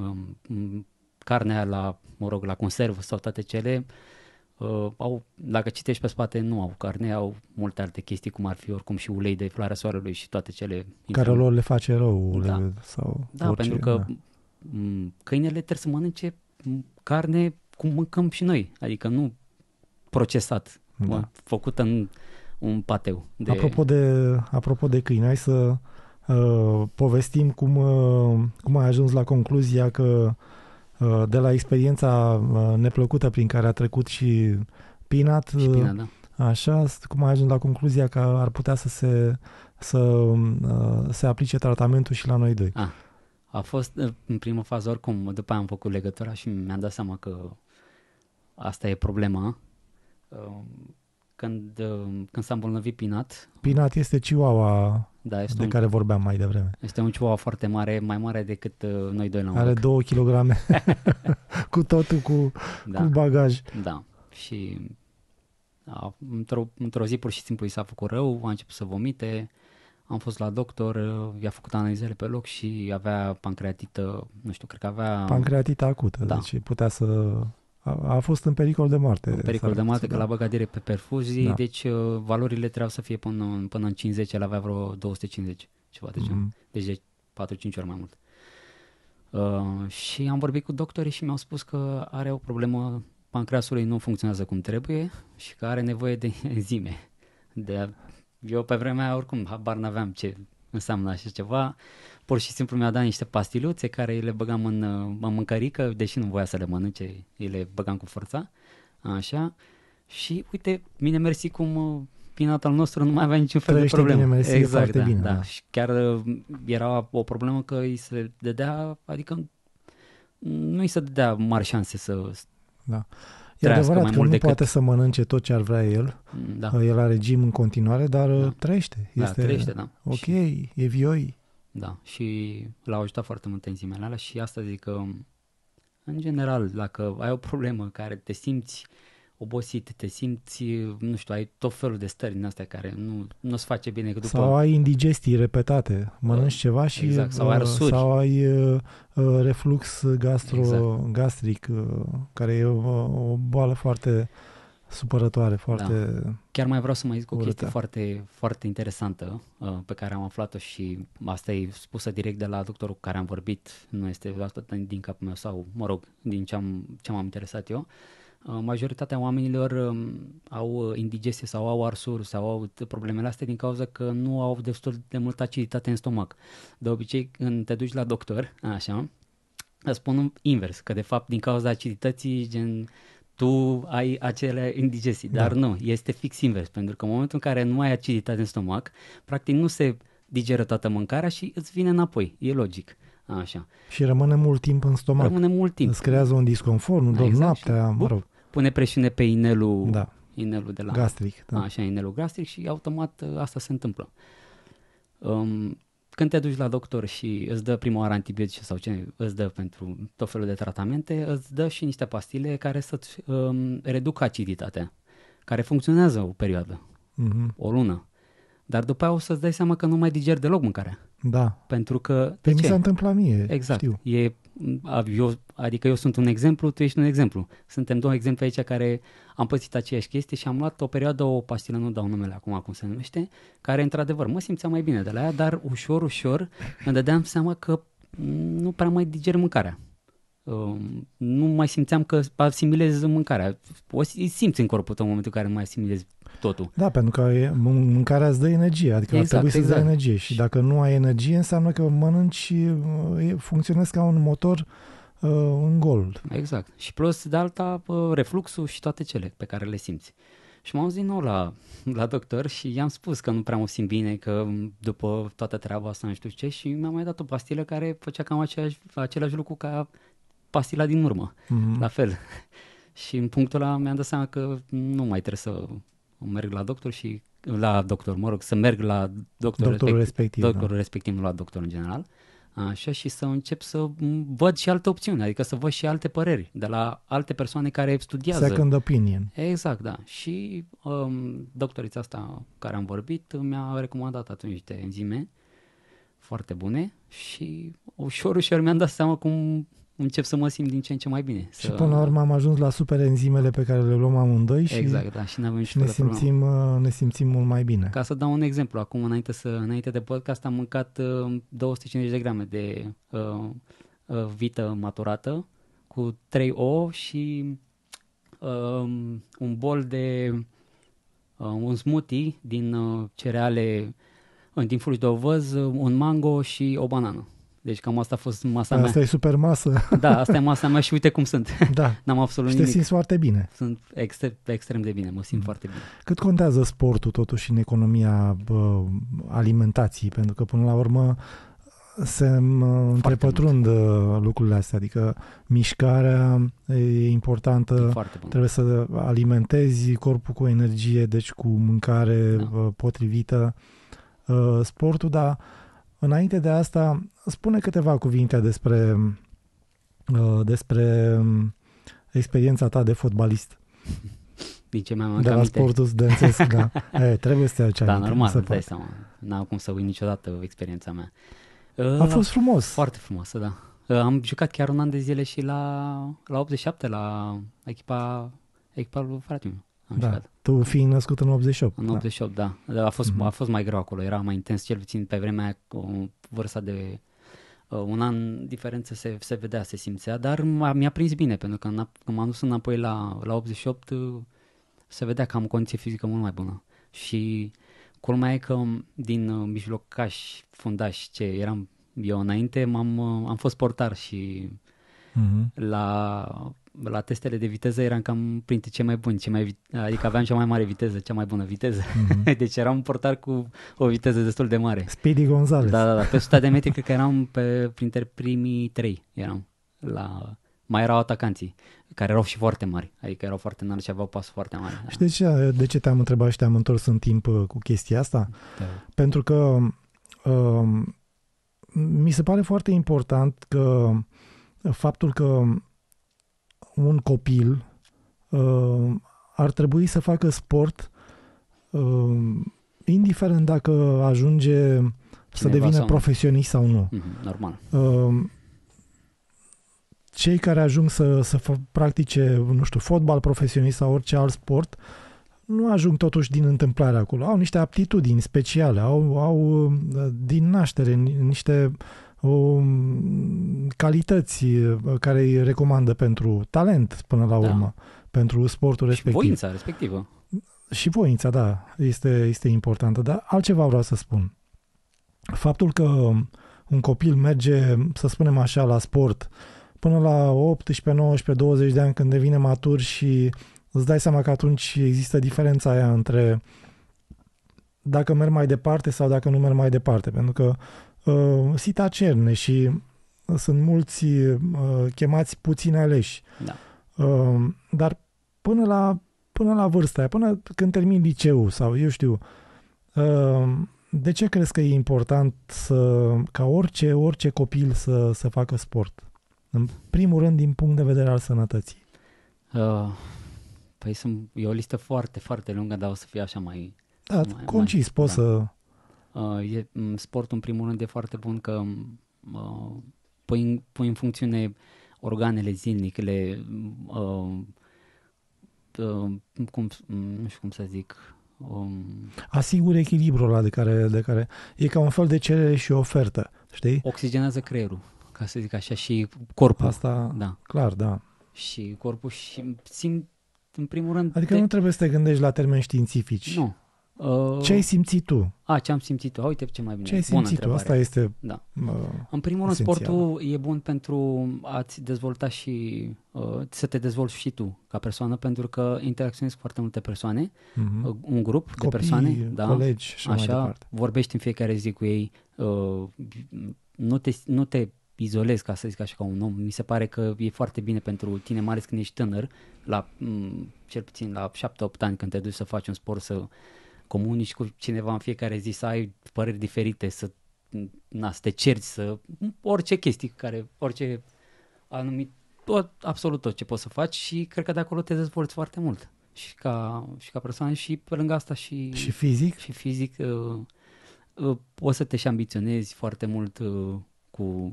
Um, carnea la, mă rog, la conservă sau toate cele, Uh, au, dacă citești pe spate, nu au carne, au multe alte chestii, cum ar fi oricum și ulei de floarea soarelui și toate cele... Care lor le face rău, da. le, sau Da, orice, pentru că da. câinele trebuie să mănânce carne cum mâncăm și noi, adică nu procesat, da. Făcută în un pateu. De... Apropo de, apropo de câini, hai să uh, povestim cum, uh, cum ai ajuns la concluzia că uh, de la experiența uh, neplăcută prin care a trecut și Peanut, și Peanut, da. Așa, cum ai ajuns la concluzia că ar putea să se, să, uh, se aplice tratamentul și la noi doi. Ah, a fost în primă fază oricum, după aia am făcut legătura și mi-am dat seama că asta e problema. Când, când s-a îmbolnăvit Peanut. Peanut este chihuahua da, este de un, care vorbeam mai devreme. Este un chihuahua foarte mare, mai mare decât uh, noi doi la un Are loc. două kilograme cu totul, cu, da. cu bagaj. Da, și a, într-o, într-o zi pur și simplu i s-a făcut rău, a început să vomite, am fost la doctor, i-a făcut analizele pe loc și avea pancreatită, nu știu, cred că avea... Pancreatită acută, da. Deci putea să... A, a fost în pericol de moarte. În pericol de moarte, că l-a băgat direct pe perfuzii, da. Deci uh, valorile trebuiau să fie până, până în cincizeci, el avea vreo două sute cincizeci, ceva de genul. Mm-hmm. Deci de patru cinci ori mai mult. Uh, și am vorbit cu doctorii și mi-au spus că are o problemă, pancreasul ei nu funcționează cum trebuie și că are nevoie de enzime. De, eu pe vremea aia oricum habar n-aveam ce înseamnă așa ceva. Pur și simplu mi-a dat niște pastiluțe care le băgam în, în mâncărică, deși nu voia să le mănânce, îi le băgam cu forța, așa, și uite, bine mersi cum Peanut al nostru nu mai avea niciun fel Trăiește de problemă. Bine, mersi, exact, da, bine, da. da. Și chiar era o problemă că îi se dădea, adică nu îi se dădea mari șanse să da. E adevărat că nu decât... poate să mănânce tot ce ar vrea el, da. El are regim în continuare, dar da. trăiește. Este da, trăiește, da. ok, și... e vioi. Da, și l-au ajutat foarte mult enzimele alea și asta zic că, în general, dacă ai o problemă care te simți obosit, te simți, nu știu, ai tot felul de stări din astea care nu, nu-ți face bine. Că după... Sau ai indigestii repetate, mănânci uh, ceva și... Exact, sau ai arsuri. Sau ai uh, reflux gastro, exact. gastric, uh, care e o, o boală foarte supărătoare, foarte... Da. Chiar mai vreau să mai zic o urâtă. chestie foarte, foarte interesantă uh, pe care am aflat-o și asta e spusă direct de la doctorul cu care am vorbit, nu este asta din capul meu sau, mă rog, din ce am, ce m-am interesat eu. Uh, majoritatea oamenilor um, au indigestie sau au arsuri sau au problemele astea din cauza că nu au destul de multă aciditate în stomac. De obicei, când te duci la doctor, așa, îți spun invers, că de fapt din cauza acidității, gen... tu ai acele indigestii, dar da. nu, este fix invers, pentru că în momentul în care nu ai aciditate în stomac, practic nu se digeră toată mâncarea și îți vine înapoi, e logic. Așa. Și rămâne mult timp în stomac. Rămâne mult timp. Îți creează un disconfort, nu doar exact. noaptea, mă rog. Pune presiune pe inelul, da. inelul de la... gastric. Da. Așa, inelul gastric și automat asta se întâmplă. Um, Când te duci la doctor și îți dă prima oară antibiotice sau ce îți dă pentru tot felul de tratamente, îți dă și niște pastile care să-ți um, reducă aciditatea, care funcționează o perioadă, mm-hmm. o lună. Dar după aia o să-ți dai seama că nu mai digeri deloc mâncarea. Da. Pentru că... Pe mi s-a întâmplat mie, exact. știu. E, eu, adică eu sunt un exemplu, tu ești un exemplu. Suntem două exemple aici care am pățit aceeași chestie și am luat o perioadă o pastilă, nu dau numele acum cum se numește, care într-adevăr mă simțeam mai bine de la ea, dar ușor, ușor îmi dădeam seama că nu prea mai diger mâncarea. Uh, nu mai simțeam că asimilez mâncarea. O simți în corpul tău în momentul în care nu mai asimilezi totul. Da, pentru că mâncarea îți dă energie, adică exact, trebuie să-ți exact. dea energie și dacă nu ai energie înseamnă că mănânci și funcționezi ca un motor uh, în gol. Exact. Și plus de alta uh, refluxul și toate cele pe care le simți. Și m-am zis din nou la, la doctor și i-am spus că nu prea mă simt bine, că după toată treaba asta nu știu ce și mi-a mai dat o pastilă care făcea cam aceeași, același lucru ca pastila din urmă, mm-hmm. la fel. Și în punctul ăla mi-am dat seama că nu mai trebuie să merg la doctor și la doctor, mă rog, să merg la doctor doctorul respectiv, respectiv doctorul da. respectiv, nu la doctor în general, așa, și să încep să văd și alte opțiuni, adică să văd și alte păreri de la alte persoane care studiază. Second opinion. Exact, da. Și um, doctorița asta care am vorbit mi-a recomandat atunci niște enzime foarte bune și ușor, ușor mi-am dat seama cum încep să mă simt din ce în ce mai bine. Și să... până la urmă am ajuns la super enzimele pe care le luăm amândoi și, exact, da, și, n-avem și ne, simțim, ne simțim mult mai bine. Ca să dau un exemplu, acum înainte, să, înainte de podcast am mâncat uh, două sute cincizeci de grame de uh, uh, vită maturată cu trei ouă și uh, un bol de uh, un smoothie din uh, cereale, uh, din fulgi de ovăz, uh, un mango și o banană. Deci cam asta a fost masa Asta mea. e super masă. Da, asta e masa mea și uite cum sunt. Da. N-am absolut Și te nimic. simți foarte bine. Sunt extrem, extrem de bine, mă simt Mm. foarte bine. Cât contează sportul totuși în economia bă, alimentației? Pentru că până la urmă se întrepătrund lucrurile astea. Adică mișcarea e importantă, E foarte bun. trebuie să alimentezi corpul cu energie, deci cu mâncare Da. bă, potrivită. Uh, Sportul, dar înainte de asta, spune câteva cuvinte despre, uh, despre experiența ta de fotbalist. Din ce mi-am De aminte. la sportul studențesc, da. E, trebuie să te aduci Da, aminte, normal, nu se îți dai poate. seama. N-am cum să uit niciodată experiența mea. A fost frumos. Foarte frumoasă, da. Uh, Am jucat chiar un an de zile și la, la optzeci și șapte, la echipa, echipa lui frate-meu. Am Da. jucat. Tu fiind născut în optzeci și opt. În optzeci și opt, da. da. A, fost, Mhm. a fost mai greu acolo, era mai intens, cel puțin pe vremea aia, cu vârsta de uh, un an diferență se, se vedea, se simțea, dar m-a, mi-a prins bine, pentru că înap- când m-am dus înapoi la, la optzeci și opt, uh, se vedea că am o condiție fizică mult mai bună. Și culmea e că din uh, mijlocași, fundași, ce eram eu înainte, m-am, uh, am fost portar și Mhm. la, la testele de viteză eram cam printre cei mai buni, cei mai, vi- adică aveam cea mai mare viteză, cea mai bună viteză. Mhm. Deci eram un portar cu o viteză destul de mare. Speedy Gonzales. Da, da, da. Pe o sută de metri cred că eram pe, printre primii trei. Eram la... Mai erau atacanții, care erau și foarte mari. Adică erau foarte înalți și aveau pasul foarte mare. Da. Și de ce, de ce te-am întrebat și te-am întors în timp uh, cu chestia asta? Da. Pentru că uh, mi se pare foarte important că faptul că un copil uh, ar trebui să facă sport uh, indiferent dacă ajunge să Cineva devină sau nu. profesionist sau nu. Mhm, normal. Uh, cei care ajung să, să fă, practice, nu știu, fotbal profesionist sau orice alt sport, nu ajung totuși din întâmplare acolo. Au niște aptitudini speciale, au, au din naștere niște o, calități care îi recomandă pentru talent până la urmă, da. pentru sportul Și respectiv. voința respectivă. Și voința, da, este, este importantă. Dar altceva vreau să spun. Faptul că un copil merge, să spunem așa, la sport până la optsprezece, nouăsprezece, douăzeci de ani când devine matur și îți dai seama că atunci există diferența aia între dacă merg mai departe sau dacă nu merg mai departe. Pentru că uh, sita cerne și sunt mulți uh, chemați puțini aleși. Da. Uh, dar până la, până la vârsta aia, până când termin liceul sau eu știu, uh, de ce crezi că e important să, ca orice, orice copil să, să facă sport? În primul rând din punct de vedere al sănătății. Uh, păi sunt, e o listă foarte, foarte lungă, dar o să fie așa mai... Da, mai concis, mai, poți da. să... Uh, e, m, sportul în primul rând e foarte bun că uh, pui, în, pui în funcțiune organele zilnic, le... Uh, uh, cum, nu știu cum să zic... Um, Asigură echilibrul ăla de care, de care... E ca un fel de cerere și ofertă, știi? oxigenează creierul, ca să zic așa, și corpul. Asta, Da. clar, da. Și corpul și simt, în primul rând... Adică te... nu trebuie să te gândești la termeni științifici. Nu. Uh, Ce ai simțit tu? A, ce am simțit eu? Uite ce mai bine. Ce ai Bună simțit tu? întrebare. Asta este... Da. Uh, În primul rând, esențial. sportul e bun pentru a-ți dezvolta și uh, să te dezvolți și tu ca persoană, pentru că interacționezi cu foarte multe persoane, uh-huh. uh, un grup Copii, de persoane, da, colegi și mai așa, departe. vorbești în fiecare zi cu ei, uh, nu, te, nu te izolezi, ca să zic așa, ca un om. Mi se pare că e foarte bine pentru tine, mai ales când ești tânăr, la m- cel puțin la șapte opt ani, când te duci să faci un sport, să comunici cu cineva în fiecare zi, să ai păreri diferite, să, na, să te cerți, să orice chestii care, orice anumit, tot, absolut tot ce poți să faci și cred că de acolo te dezvolți foarte mult și ca, și ca persoană și pe lângă asta și, Și fizic? și fizic uh, uh, poți să te și ambiționezi foarte mult uh, cu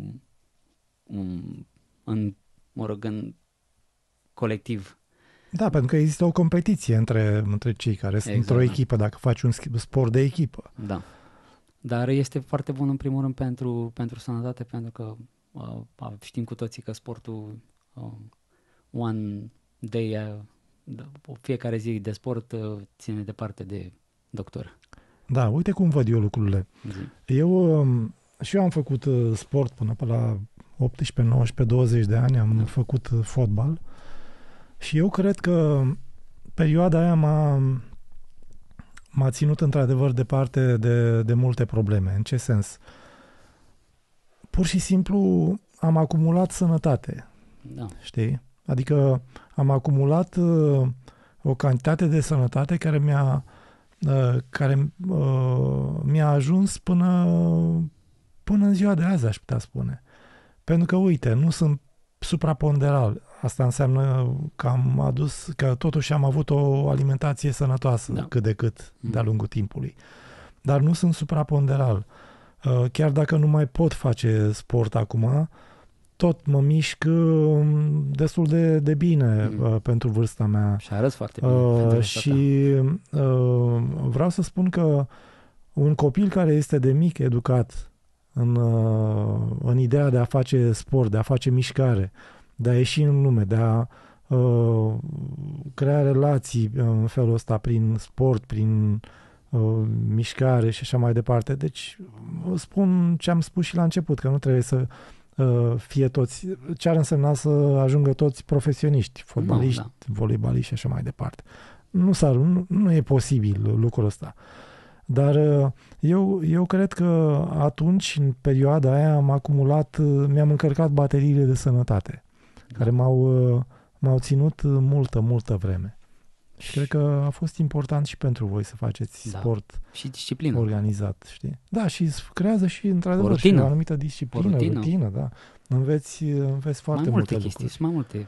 um, în, mă rog, în colectiv. Da, pentru că există o competiție între, între cei care sunt Exact, într-o da. echipă, dacă faci un sport de echipă. Da. Dar este foarte bun în primul rând pentru, pentru sănătate, pentru că uh, știm cu toții că sportul uh, one day, uh, fiecare zi de sport ține departe de doctor. Da, uite cum văd eu lucrurile. Zi. Eu și eu am făcut sport până pe la optsprezece, nouăsprezece, douăzeci de ani, am da. făcut fotbal și eu cred că perioada aia m-a, m-a ținut într-adevăr departe de, de multe probleme. În ce sens? Pur și simplu am acumulat sănătate. Da. Știi? Adică am acumulat uh, o cantitate de sănătate care mi-a uh, care uh, mi-a ajuns până până în ziua de azi, aș putea spune. Pentru că, uite, nu sunt supraponderal. Asta înseamnă că am adus, că totuși am avut o alimentație sănătoasă, da. cât de cât, mm. de-a lungul timpului. Dar nu sunt supraponderal. Uh, chiar dacă nu mai pot face sport acum, tot mă mișc destul de, de bine mm. uh, pentru vârsta mea. Și arăți foarte bine. Uh, și uh, vreau să spun că un copil care este de mic educat în, uh, în ideea de a face sport, de a face mișcare, de a ieși în lume, de a uh, crea relații în felul ăsta prin sport, prin uh, mișcare și așa mai departe. Deci spun ce am spus și la început, că nu trebuie să fie toți, ce ar însemna să ajungă toți profesioniști, fotbaliști, no, da. voleibaliști și așa mai departe. Nu, s-ar, nu, nu e posibil lucrul ăsta. Dar eu, eu cred că atunci, în perioada aia, am acumulat, mi-am încărcat bateriile de sănătate, da. care m-au, m-au ținut multă, multă vreme. Și cred că a fost important și pentru voi să faceți da. sport și disciplină organizat, știi? Da, și creează și, într-adevăr, o și o anumită disciplină, o rutină, rutină da. Înveți, înveți foarte mai multe, multe chestii, lucruri. Mai multe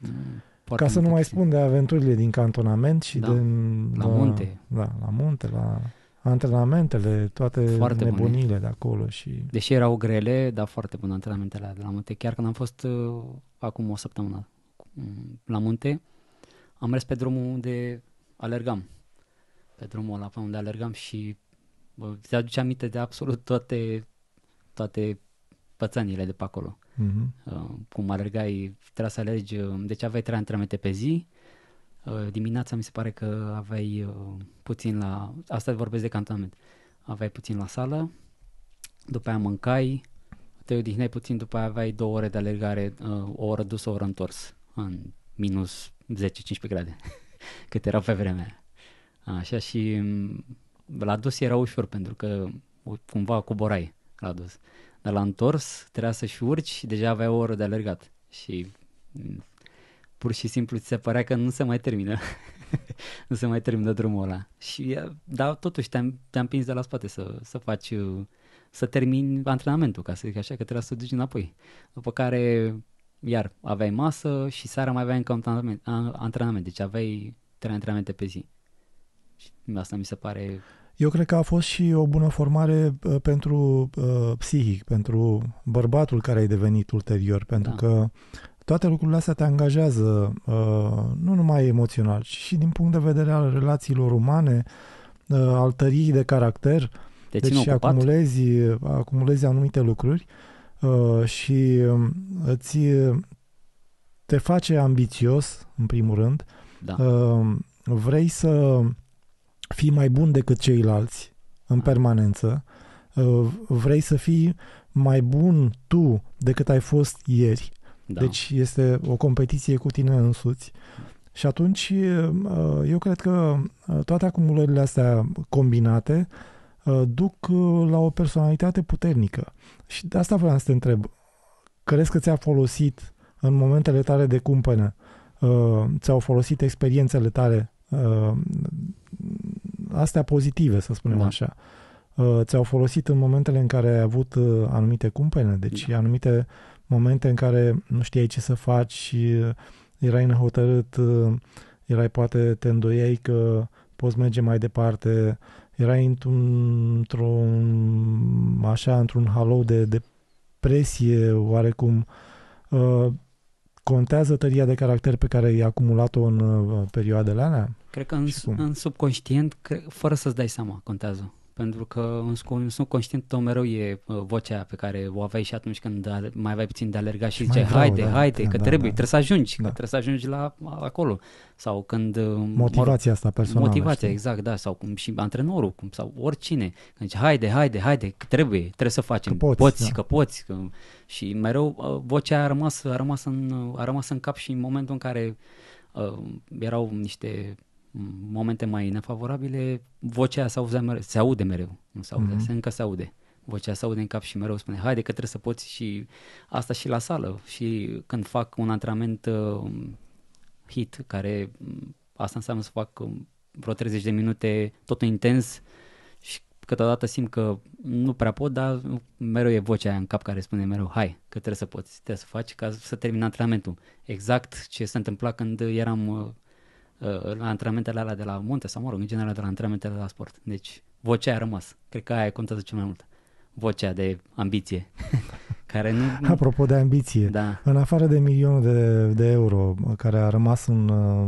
Ca să nu mai spun de aventurile din cantonament și da. de la, la munte. Da, la munte, la antrenamentele, toate foarte nebunile bune. De acolo. Și... Deși erau grele, dar foarte bune antrenamentele de la munte. Chiar când am fost uh, acum o săptămână la munte, am mers pe drumul unde alergam. Pe drumul ăla unde alergam și bă, se aduce aminte de absolut toate, toate pățănile de pe acolo. Mm-hmm. Uh, cum alergai, trebuia să alergi, uh, deci aveai trei antrenamente pe zi. Uh, dimineața mi se pare că aveai uh, puțin la, asta vorbesc de cantonament, aveai puțin la sală, după aia mâncai, te odihneai puțin, după aia aveai două ore de alergare, uh, o oră dus, o oră întors, în minus zece cincisprezece grade, cât erau pe vremea. Așa și la dus era ușor pentru că cumva coborai la dus. Dar la întors trebuia să-și urci și deja aveai o oră de alergat și pur și simplu ți se părea că nu se mai termină. nu se mai termină drumul ăla. Și, dar totuși te-am, te-am prins de la spate să, să faci, să termini antrenamentul, ca să zic așa, că trebuia să duci înapoi. După care iar aveai masă și seara mai aveai încă antrenament, antrenament, deci aveai trei antrenamente pe zi. Și asta mi se pare... Eu cred că a fost și o bună formare uh, pentru uh, psihic, pentru bărbatul care ai devenit ulterior, pentru da. că toate lucrurile astea te angajează uh, nu numai emoțional, ci și din punct de vedere al relațiilor umane, uh, al tăriei de caracter, te deci acumulezi, acumulezi anumite lucruri uh, și îți te face ambițios, în primul rând, da. uh, vrei să fii mai bun decât ceilalți în da. permanență, uh, vrei să fii mai bun tu decât ai fost ieri. Da. Deci este o competiție cu tine însuți. Și atunci uh, eu cred că toate acumulările astea combinate uh, duc la o personalitate puternică. Și de asta vreau să te întreb. Crezi că ți-a folosit în momentele tale de cumpănă, uh, ți-au folosit experiențele tale uh, astea pozitive, să spunem da. așa, uh, ți-au folosit în momentele în care ai avut uh, anumite cumpăne, deci da. anumite momente în care nu știai ce să faci și uh, erai nehotărât, uh, erai poate te îndoiai că poți merge mai departe, erai într-un, într-un așa, într-un halou de depresie oarecum. Uh, contează tăria de caracter pe care ai acumulat-o în uh, perioadele alea? Cred că în, în subconștient, cre- fără să-ți dai seama, contează. pentru că sunt, sunt conștient că mereu e uh, vocea aia pe care o aveai și atunci când ale, mai aveai puțin de alergat și, și ziceai, haide, da, haide, da, că da, trebuie, da, trebuie să ajungi, da. că trebuie să ajungi la acolo. Sau când... Motivația asta personală. Motivația, știi? Exact, da, sau cum și antrenorul, cum, sau oricine. Când zice, haide, haide, haide, că trebuie, trebuie să facem, că poți, poți da. că poți. Că... Și mereu uh, vocea a rămas, a, rămas în, a rămas în cap și în momentul în care uh, erau niște momente mai nefavorabile, vocea se, auzea mereu, se aude mereu, nu se aude, mm-hmm. se încă se aude. Vocea se aude în cap și mereu spune, haide că trebuie să poți și asta și la sală. Și când fac un antrenament uh, hit, care asta înseamnă să fac vreo treizeci de minute totul intens și câteodată simt că nu prea pot, dar mereu e vocea aia în cap care spune mereu, hai, că trebuie să poți, trebuie să faci ca să termin antrenamentul. Exact ce se întâmpla când eram uh, la antrenamentele alea de la munte sau, mă rog, în general de la antrenamentele de la sport. Deci, vocea a rămas. Cred că aia contează cel mai mult. Vocea de ambiție. care nu... Apropo de ambiție, da. în afară de milionul de, de euro care a rămas un,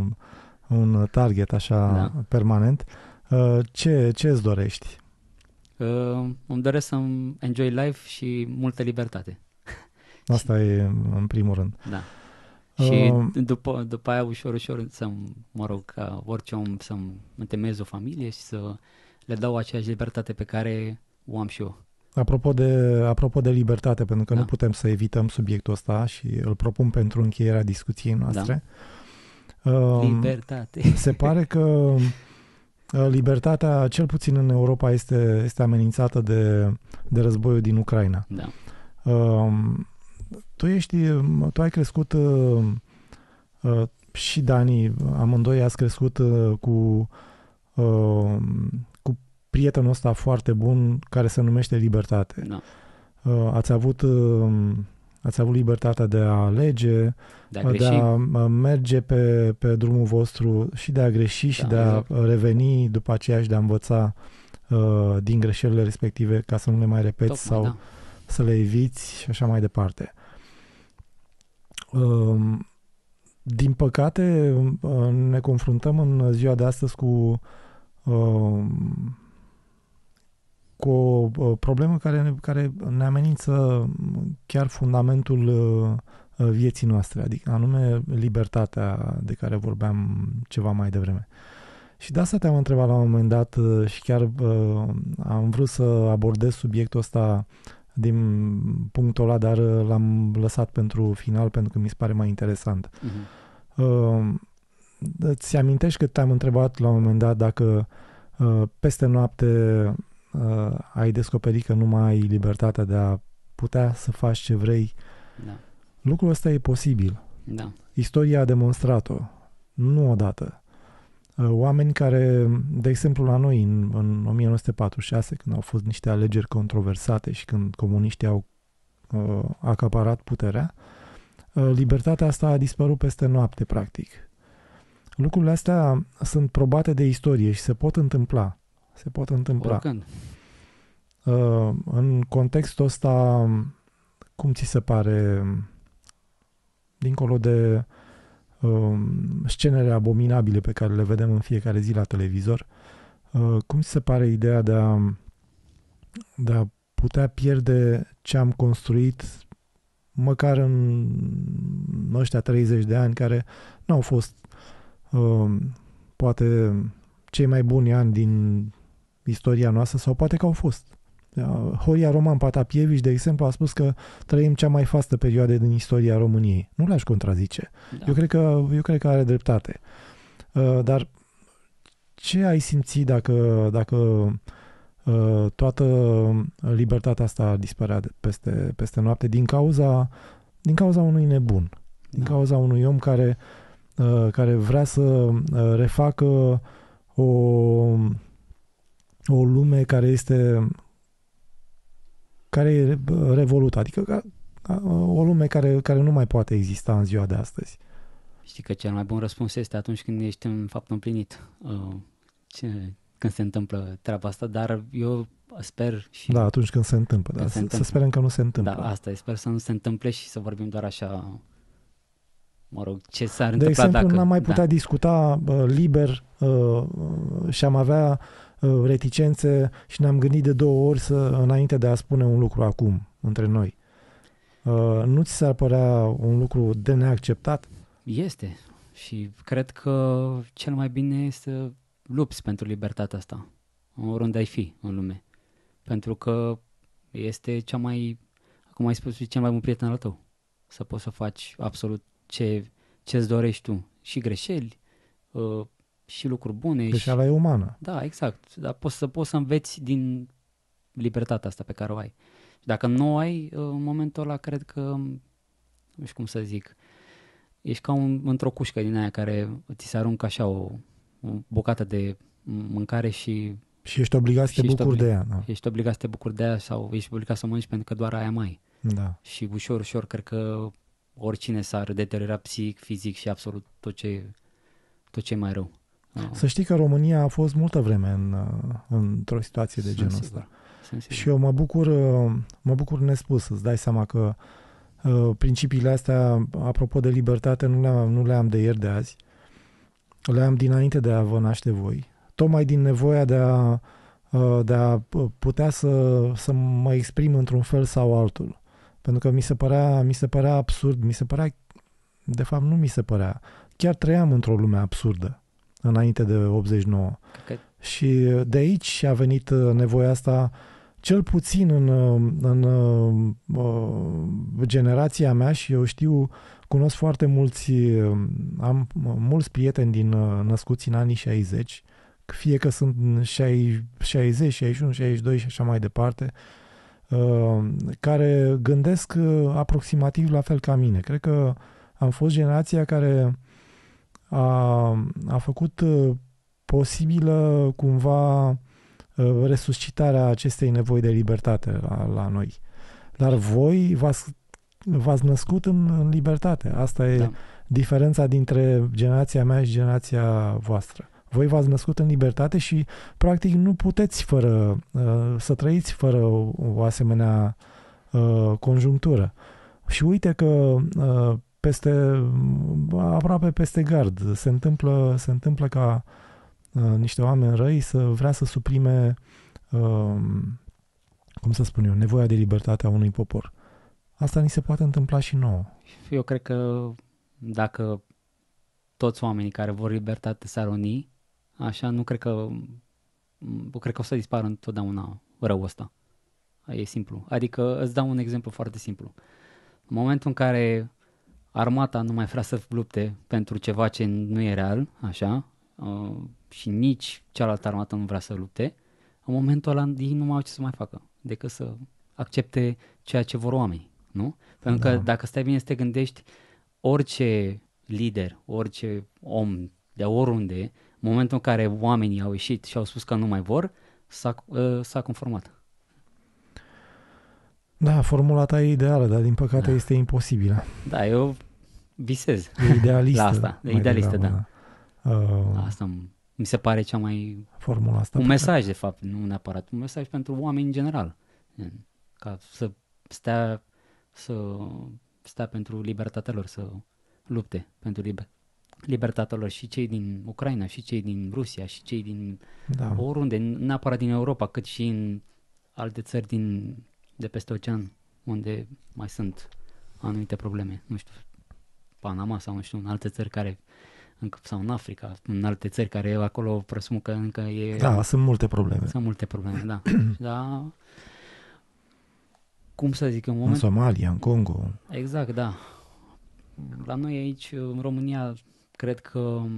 un target așa da. permanent, ce, ce îți dorești? Uh, îmi doresc să-mi enjoy life și multă libertate. Asta e în primul rând. Da. Și după, după aia ușor, ușor să, mă rog, ca orice om să-mi întemeiez o familie și să le dau aceeași libertate pe care o am și eu. Apropo de, apropo de libertate, pentru că da. nu putem să evităm subiectul ăsta și îl propun pentru încheierea discuției noastre. Da. Uh, libertate. Se pare că libertatea, cel puțin în Europa, este, este amenințată de, de războiul din Ucraina. Da. Uh, Tu ești, tu ai crescut uh, uh, și Dani, amândoi ați crescut uh, cu, uh, cu prietenul ăsta foarte bun care se numește libertate. Da. Uh, ați avut uh, ați avut libertatea de a alege, de a, de a merge pe, pe drumul vostru și de a greși da, și de a exact. reveni după aceea și de a învăța uh, din greșelile respective ca să nu le mai repeți Tocmai, sau da. să le eviți și așa mai departe. Uh, din păcate uh, ne confruntăm în ziua de astăzi cu uh, cu o uh, problemă care, care ne amenință chiar fundamentul uh, vieții noastre, adică anume libertatea de care vorbeam ceva mai devreme. Și de asta te-am întrebat la un moment dat uh, și chiar uh, am vrut să abordez subiectul ăsta din punctul ăla, dar l-am lăsat pentru final pentru că mi se pare mai interesant. Uh-huh. Uh, îți amintești că te-am întrebat la un moment dat dacă uh, peste noapte uh, ai descoperit că nu mai ai libertatea de a putea să faci ce vrei? Da. Lucrul ăsta e posibil. Da. Istoria a demonstrat-o. Nu odată. Oameni care, de exemplu la noi în, în o mie nouă sute patruzeci și șase, când au fost niște alegeri controversate și când comuniștii au uh, acaparat puterea, uh, libertatea asta a dispărut peste noapte, practic. Lucrurile astea sunt probate de istorie și se pot întâmpla. Se pot întâmpla. Oricând. Uh, în contextul ăsta, cum ți se pare, dincolo de Uh, scenele abominabile pe care le vedem în fiecare zi la televizor, uh, cum se pare ideea de a, de a putea pierde ce am construit măcar în ăștia treizeci de ani care nu au fost uh, poate cei mai buni ani din istoria noastră sau poate că au fost. Horia Roman Patapievici, de exemplu, a spus că trăim cea mai fastă perioadă din istoria României. Nu l-aș contrazice. Da. Eu cred că, eu cred că are dreptate. Uh, dar ce ai simțit dacă, dacă uh, toată libertatea asta ar dispărea peste, peste noapte din cauza, din cauza unui nebun, din da. cauza unui om care, uh, care vrea să uh, refacă o, o lume care este care e revolută, adică o lume care, care nu mai poate exista în ziua de astăzi. Știi că cel mai bun răspuns este atunci când ești în fapt împlinit. Uh, ce, când se întâmplă treaba asta, dar eu sper și... Da, atunci când se întâmplă, când dar se să, întâmplă. să sperăm că nu se întâmplă. Da, asta e, sper să nu se întâmple și să vorbim doar așa, mă rog, ce s-ar de întâmpla exemplu, dacă... n-am mai putea da. discuta uh, liber uh, și am avea uh, reticențe și ne-am gândit de două ori să, înainte de a spune un lucru acum, între noi. Uh, nu ți s-ar părea un lucru de neacceptat? Este. Și cred că cel mai bine este să lupți pentru libertatea asta, oriunde ai fi în lume. Pentru că este cea mai, cum ai spus, cel mai bun prieten al tău. Să poți să faci absolut ce ce-ți dorești tu. Și greșeli, uh, și lucruri bune. Greșeala și... e umană. Da, exact. Dar poți să, poți să înveți din libertatea asta pe care o ai. Și dacă nu o ai, în momentul ăla, cred că, nu știu cum să zic, ești ca un, într-o cușcă din aia care ți se aruncă așa o, o bucată de mâncare și... Și ești obligat să te bucuri de ea. Da. Ești obligat să te bucuri de ea sau ești obligat să o mănânci pentru că doar aia mai. Da. Și ușor, ușor, cred că oricine s-ar deteriora psihic, fizic și absolut tot ce, tot ce e mai rău. Să știi că România a fost multă vreme în, într-o situație de genul ăsta. Și eu mă bucur, mă bucur nespus să-ți dai seama că uh, principiile astea, apropo de libertate, nu le-am, nu le-am de ieri de azi. Le-am dinainte de a vă naște voi. Tocmai din nevoia de a, uh, de a putea să, să mă exprim într-un fel sau altul. Pentru că mi se părea, mi se părea absurd, mi se părea, de fapt nu mi se părea, chiar trăiam într-o lume absurdă înainte de optzeci și nouă. Okay. Și de aici a venit nevoia asta, cel puțin în, în, în generația mea, și eu știu, cunosc foarte mulți, am mulți prieteni din născuți în anii șaizeci, fie că sunt șaizeci, șaizeci, șaizeci și unu, șaizeci și doi și așa mai departe, care gândesc aproximativ la fel ca mine. Cred că am fost generația care a, a făcut posibilă cumva resuscitarea acestei nevoi de libertate la, la noi. Dar voi v-ați, v-ați născut în, în libertate. Asta e da. Diferența dintre generația mea și generația voastră. Voi v-ați născut în libertate și practic nu puteți fără uh, să trăiți fără o, o asemenea uh, conjunctură. Și uite că uh, peste, aproape peste gard se întâmplă, se întâmplă ca uh, niște oameni răi să vrea să suprime uh, cum să spun eu, nevoia de libertate a unui popor. Asta ni se poate întâmpla și nouă. Eu cred că dacă toți oamenii care vor libertate s-ar uni, așa, nu cred că eu cred că o să dispară întotdeauna răul ăsta. E simplu. Adică îți dau un exemplu foarte simplu. În momentul în care armata nu mai vrea să lupte pentru ceva ce nu e real, așa, uh, și nici cealaltă armată nu vrea să lupte, în momentul ăla ei nu mai au ce să mai facă decât să accepte ceea ce vor oamenii, nu? Pentru da. Că dacă stai bine să te gândești, orice lider, orice om de oriunde, în momentul în care oamenii au ieșit și au spus că nu mai vor, s-a, uh, s-a conformat. Da, formula ta e ideală, dar din păcate da. Este imposibilă. Da, eu visez e idealistă, la asta. E idealistă, degrabă, da. Uh, asta mi se pare cea mai... Formula asta. Un mesaj, care... de fapt, nu neapărat. Un mesaj pentru oameni în general. Ca să stea, să stea pentru libertatea lor, să lupte pentru liber, libertatea lor, și cei din Ucraina, și cei din Rusia, și cei din da. oriunde, neapărat din Europa, cât și în alte țări din, de peste ocean, unde mai sunt anumite probleme. Nu știu, Panama sau nu știu, în alte țări care, încă, sau în Africa, în alte țări care acolo presupun că încă e... Da, sunt multe probleme. Sunt multe probleme, da. Da. Cum să zic, în moment... În Somalia, în Congo. Exact, da. La noi aici, în România, cred că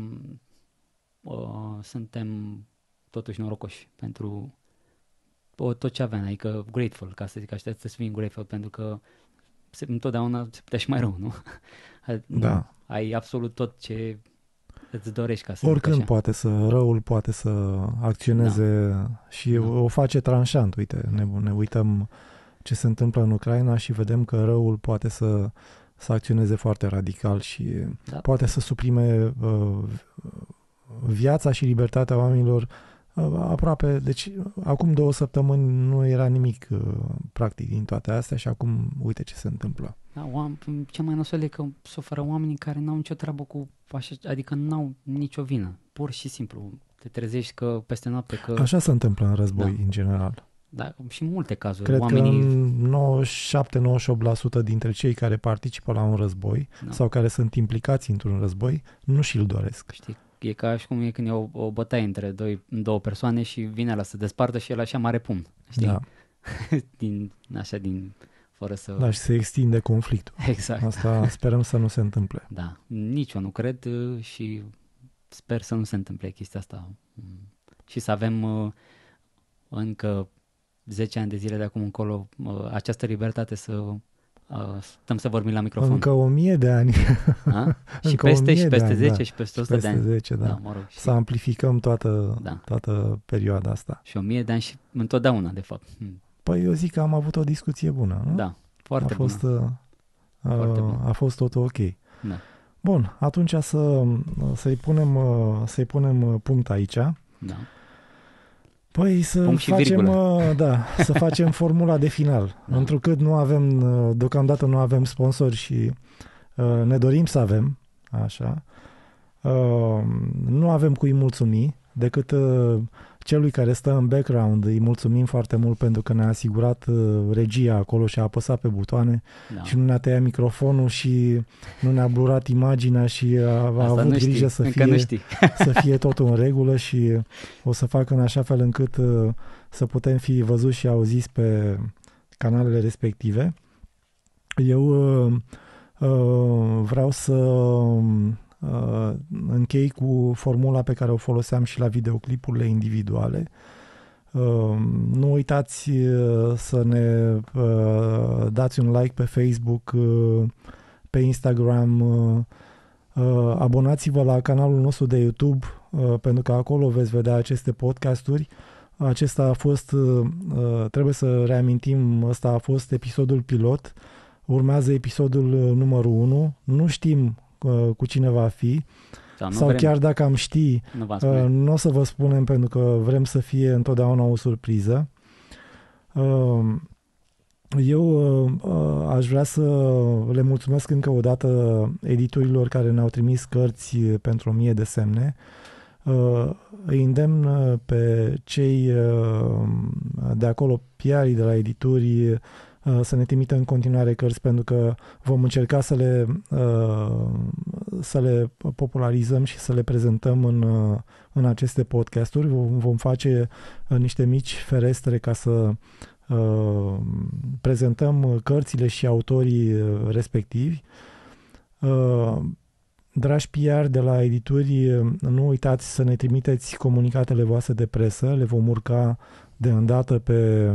uh, suntem totuși norocoși pentru uh, tot ce avem, adică grateful, ca să zic așa, să fim grateful, pentru că se, întotdeauna se putea și mai rău, nu? Da. Ai absolut tot ce îți dorești, ca să oricând zic așa. Poate să, răul poate să acționeze da. Și da. O face tranșant, uite, ne, ne uităm ce se întâmplă în Ucraina și vedem că răul poate să să acționeze foarte radical și da. Poate să suprime uh, viața și libertatea oamenilor uh, aproape. Deci, acum două săptămâni nu era nimic uh, practic din toate astea și acum uite ce se întâmplă. Da, oam- ce mai nasol e că suferă oamenii care n-au nicio treabă cu așa, adică n-au nicio vină. Pur și simplu te trezești că peste noapte că... Așa se întâmplă în război, Da. în general. Da, și în multe cazuri. Cred oamenii... că nouăzeci și șapte nouăzeci și opt la sută dintre cei care participă la un război Da. sau care sunt implicați într-un război nu și-l doresc. Știi, e ca și cum e când e o, o bătaie între doi, două persoane și vine la să despartă și el așa mare pumn. Știi? Da. din, așa din... fără să... Da, și se extinde conflictul. Exact. Asta sperăm să nu se întâmple. Da, nici eu nu cred uh, și sper să nu se întâmple chestia asta. Mm. Și să avem uh, încă zece ani de zile de acum încolo uh, această libertate să uh, stăm să vorbim la microfon. Încă o mie de ani. A? Și Încă o peste, mie și de peste ani, zece da. și peste o Și sută peste de ani. zece, da. Da, mă rog. Și, Să amplificăm toată, Da. toată perioada asta. și o mie de ani și întotdeauna, de fapt. Mm. Păi eu zic că am avut o discuție bună, nu? Da, foarte a fost, bună. uh, Foarte uh, bună. a fost totul ok. Da. Bun, atunci să, să-i punem, uh, să-i punem uh, punct aici. Da. Păi să Punct și facem, virgulă. uh, da, să facem formula de final. Da. Întrucât nu avem, uh, deocamdată nu avem sponsori și uh, ne dorim să avem, așa, uh, nu avem cui mulțumi, decât uh, celui care stă în background. Îi mulțumim foarte mult pentru că ne-a asigurat uh, regia acolo și a apăsat pe butoane Da. și nu ne-a tăiat microfonul și nu ne-a blurat imaginea și a, a Asta avut nu grijă știi. să Încă fie, nu știi. să fie totul în regulă și o să facă în așa fel încât uh, să putem fi văzuți și auziți pe canalele respective. Eu uh, uh, vreau să uh, închei cu formula pe care o foloseam și la videoclipurile individuale. Uh, nu uitați uh, să ne uh, dați un like pe Facebook, uh, pe Instagram, uh, uh, abonați-vă la canalul nostru de YouTube, uh, pentru că acolo veți vedea aceste podcasturi. Acesta a fost, uh, trebuie să reamintim, ăsta a fost episodul pilot, urmează episodul uh, numărul unu, nu știm uh, cu cine va fi, Sau, nu sau vrem, chiar dacă am ști, nu v-am Uh, spune. nu o să vă spunem pentru că vrem să fie întotdeauna o surpriză. Uh, eu uh, uh, aș vrea să le mulțumesc încă o dată editorilor care ne-au trimis cărți pentru o mie de semne. Uh, îi îndemn uh, pe cei uh, de acolo, piarii de la edituri, uh, să ne trimită în continuare cărți, pentru că vom încerca să le, uh, să le popularizăm și să le prezentăm în, uh, în aceste podcasturi. Vom, vom face uh, niște mici ferestre ca să uh, prezentăm cărțile și autorii uh, respectivi. Uh, Dragi P R de la edituri, nu uitați să ne trimiteți comunicatele voastre de presă, le vom urca de îndată pe,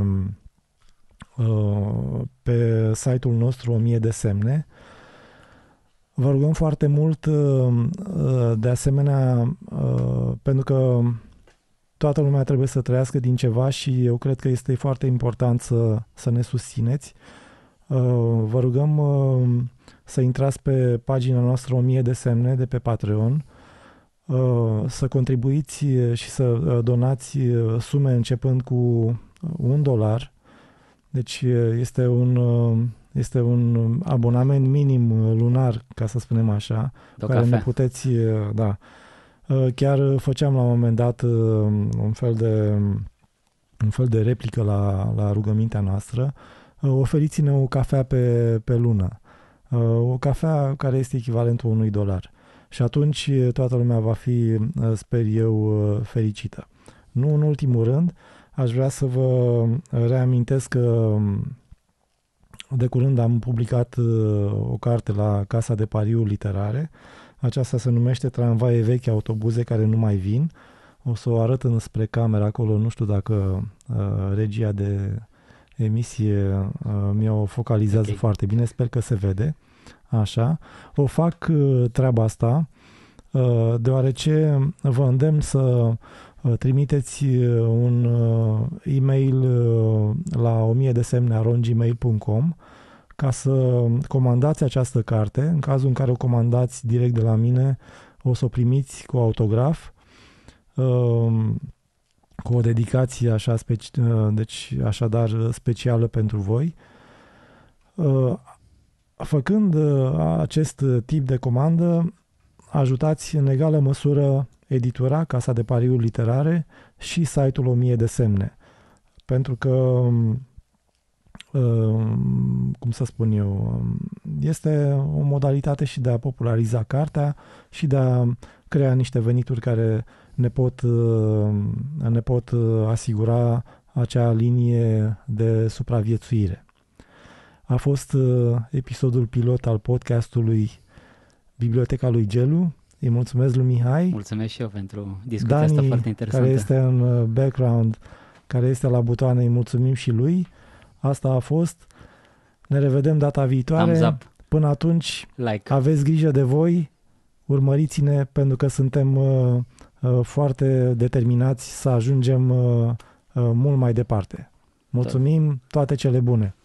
pe site-ul nostru o mie de semne. Vă rugăm foarte mult, de asemenea, pentru că toată lumea trebuie să trăiască din ceva și eu cred că este foarte important să, să ne susțineți. Vă rugăm să intrați pe pagina noastră o mie de semne de pe Patreon, să contribuiți și să donați sume începând cu un dolar. Deci este un, este un abonament minim lunar, ca să spunem așa, De o care cafea. ne puteți, da. Chiar făceam la un moment dat un fel de, un fel de replică la, la rugămintea noastră. Oferiți-ne o cafea pe, pe lună. O cafea care este echivalentul unui dolar. Și atunci toată lumea va fi, sper eu, fericită. Nu în ultimul rând, aș vrea să vă reamintesc că de curând am publicat o carte la Casa de Pariuri Literare. Aceasta se numește Tramvaie vechi, autobuze care nu mai vin. O să o arăt înspre camera acolo, nu știu dacă uh, regia de emisie uh, mi-o focalizează Okay. foarte bine, sper că se vede. Așa. O fac uh, treaba asta uh, deoarece vă îndemn să uh, trimiteți uh, un uh, e-mail uh, la o mie de semne arond gmail punct com ca să comandați această carte. În cazul în care o comandați direct de la mine, o să o primiți cu autograf, uh, cu o dedicație așa speci- uh, deci așadar specială pentru voi. Uh, Făcând uh, acest tip de comandă, ajutați în egală măsură editura, Casa de Pariuri Literare și site-ul o mie de semne. Pentru că, cum să spun eu, este o modalitate și de a populariza cartea și de a crea niște venituri care ne pot, ne pot asigura acea linie de supraviețuire. A fost episodul pilot al podcastului Biblioteca lui Gelu. Îi mulțumesc lui Mihai. Mulțumesc și eu pentru discuția Dani, asta foarte interesantă. care este în background, care este la butoane, îi mulțumim și lui. Asta a fost. Ne revedem data viitoare. Până atunci, like. Aveți grijă de voi, urmăriți-ne pentru că suntem uh, uh, foarte determinați să ajungem uh, uh, mult mai departe. Mulțumim, toate cele bune!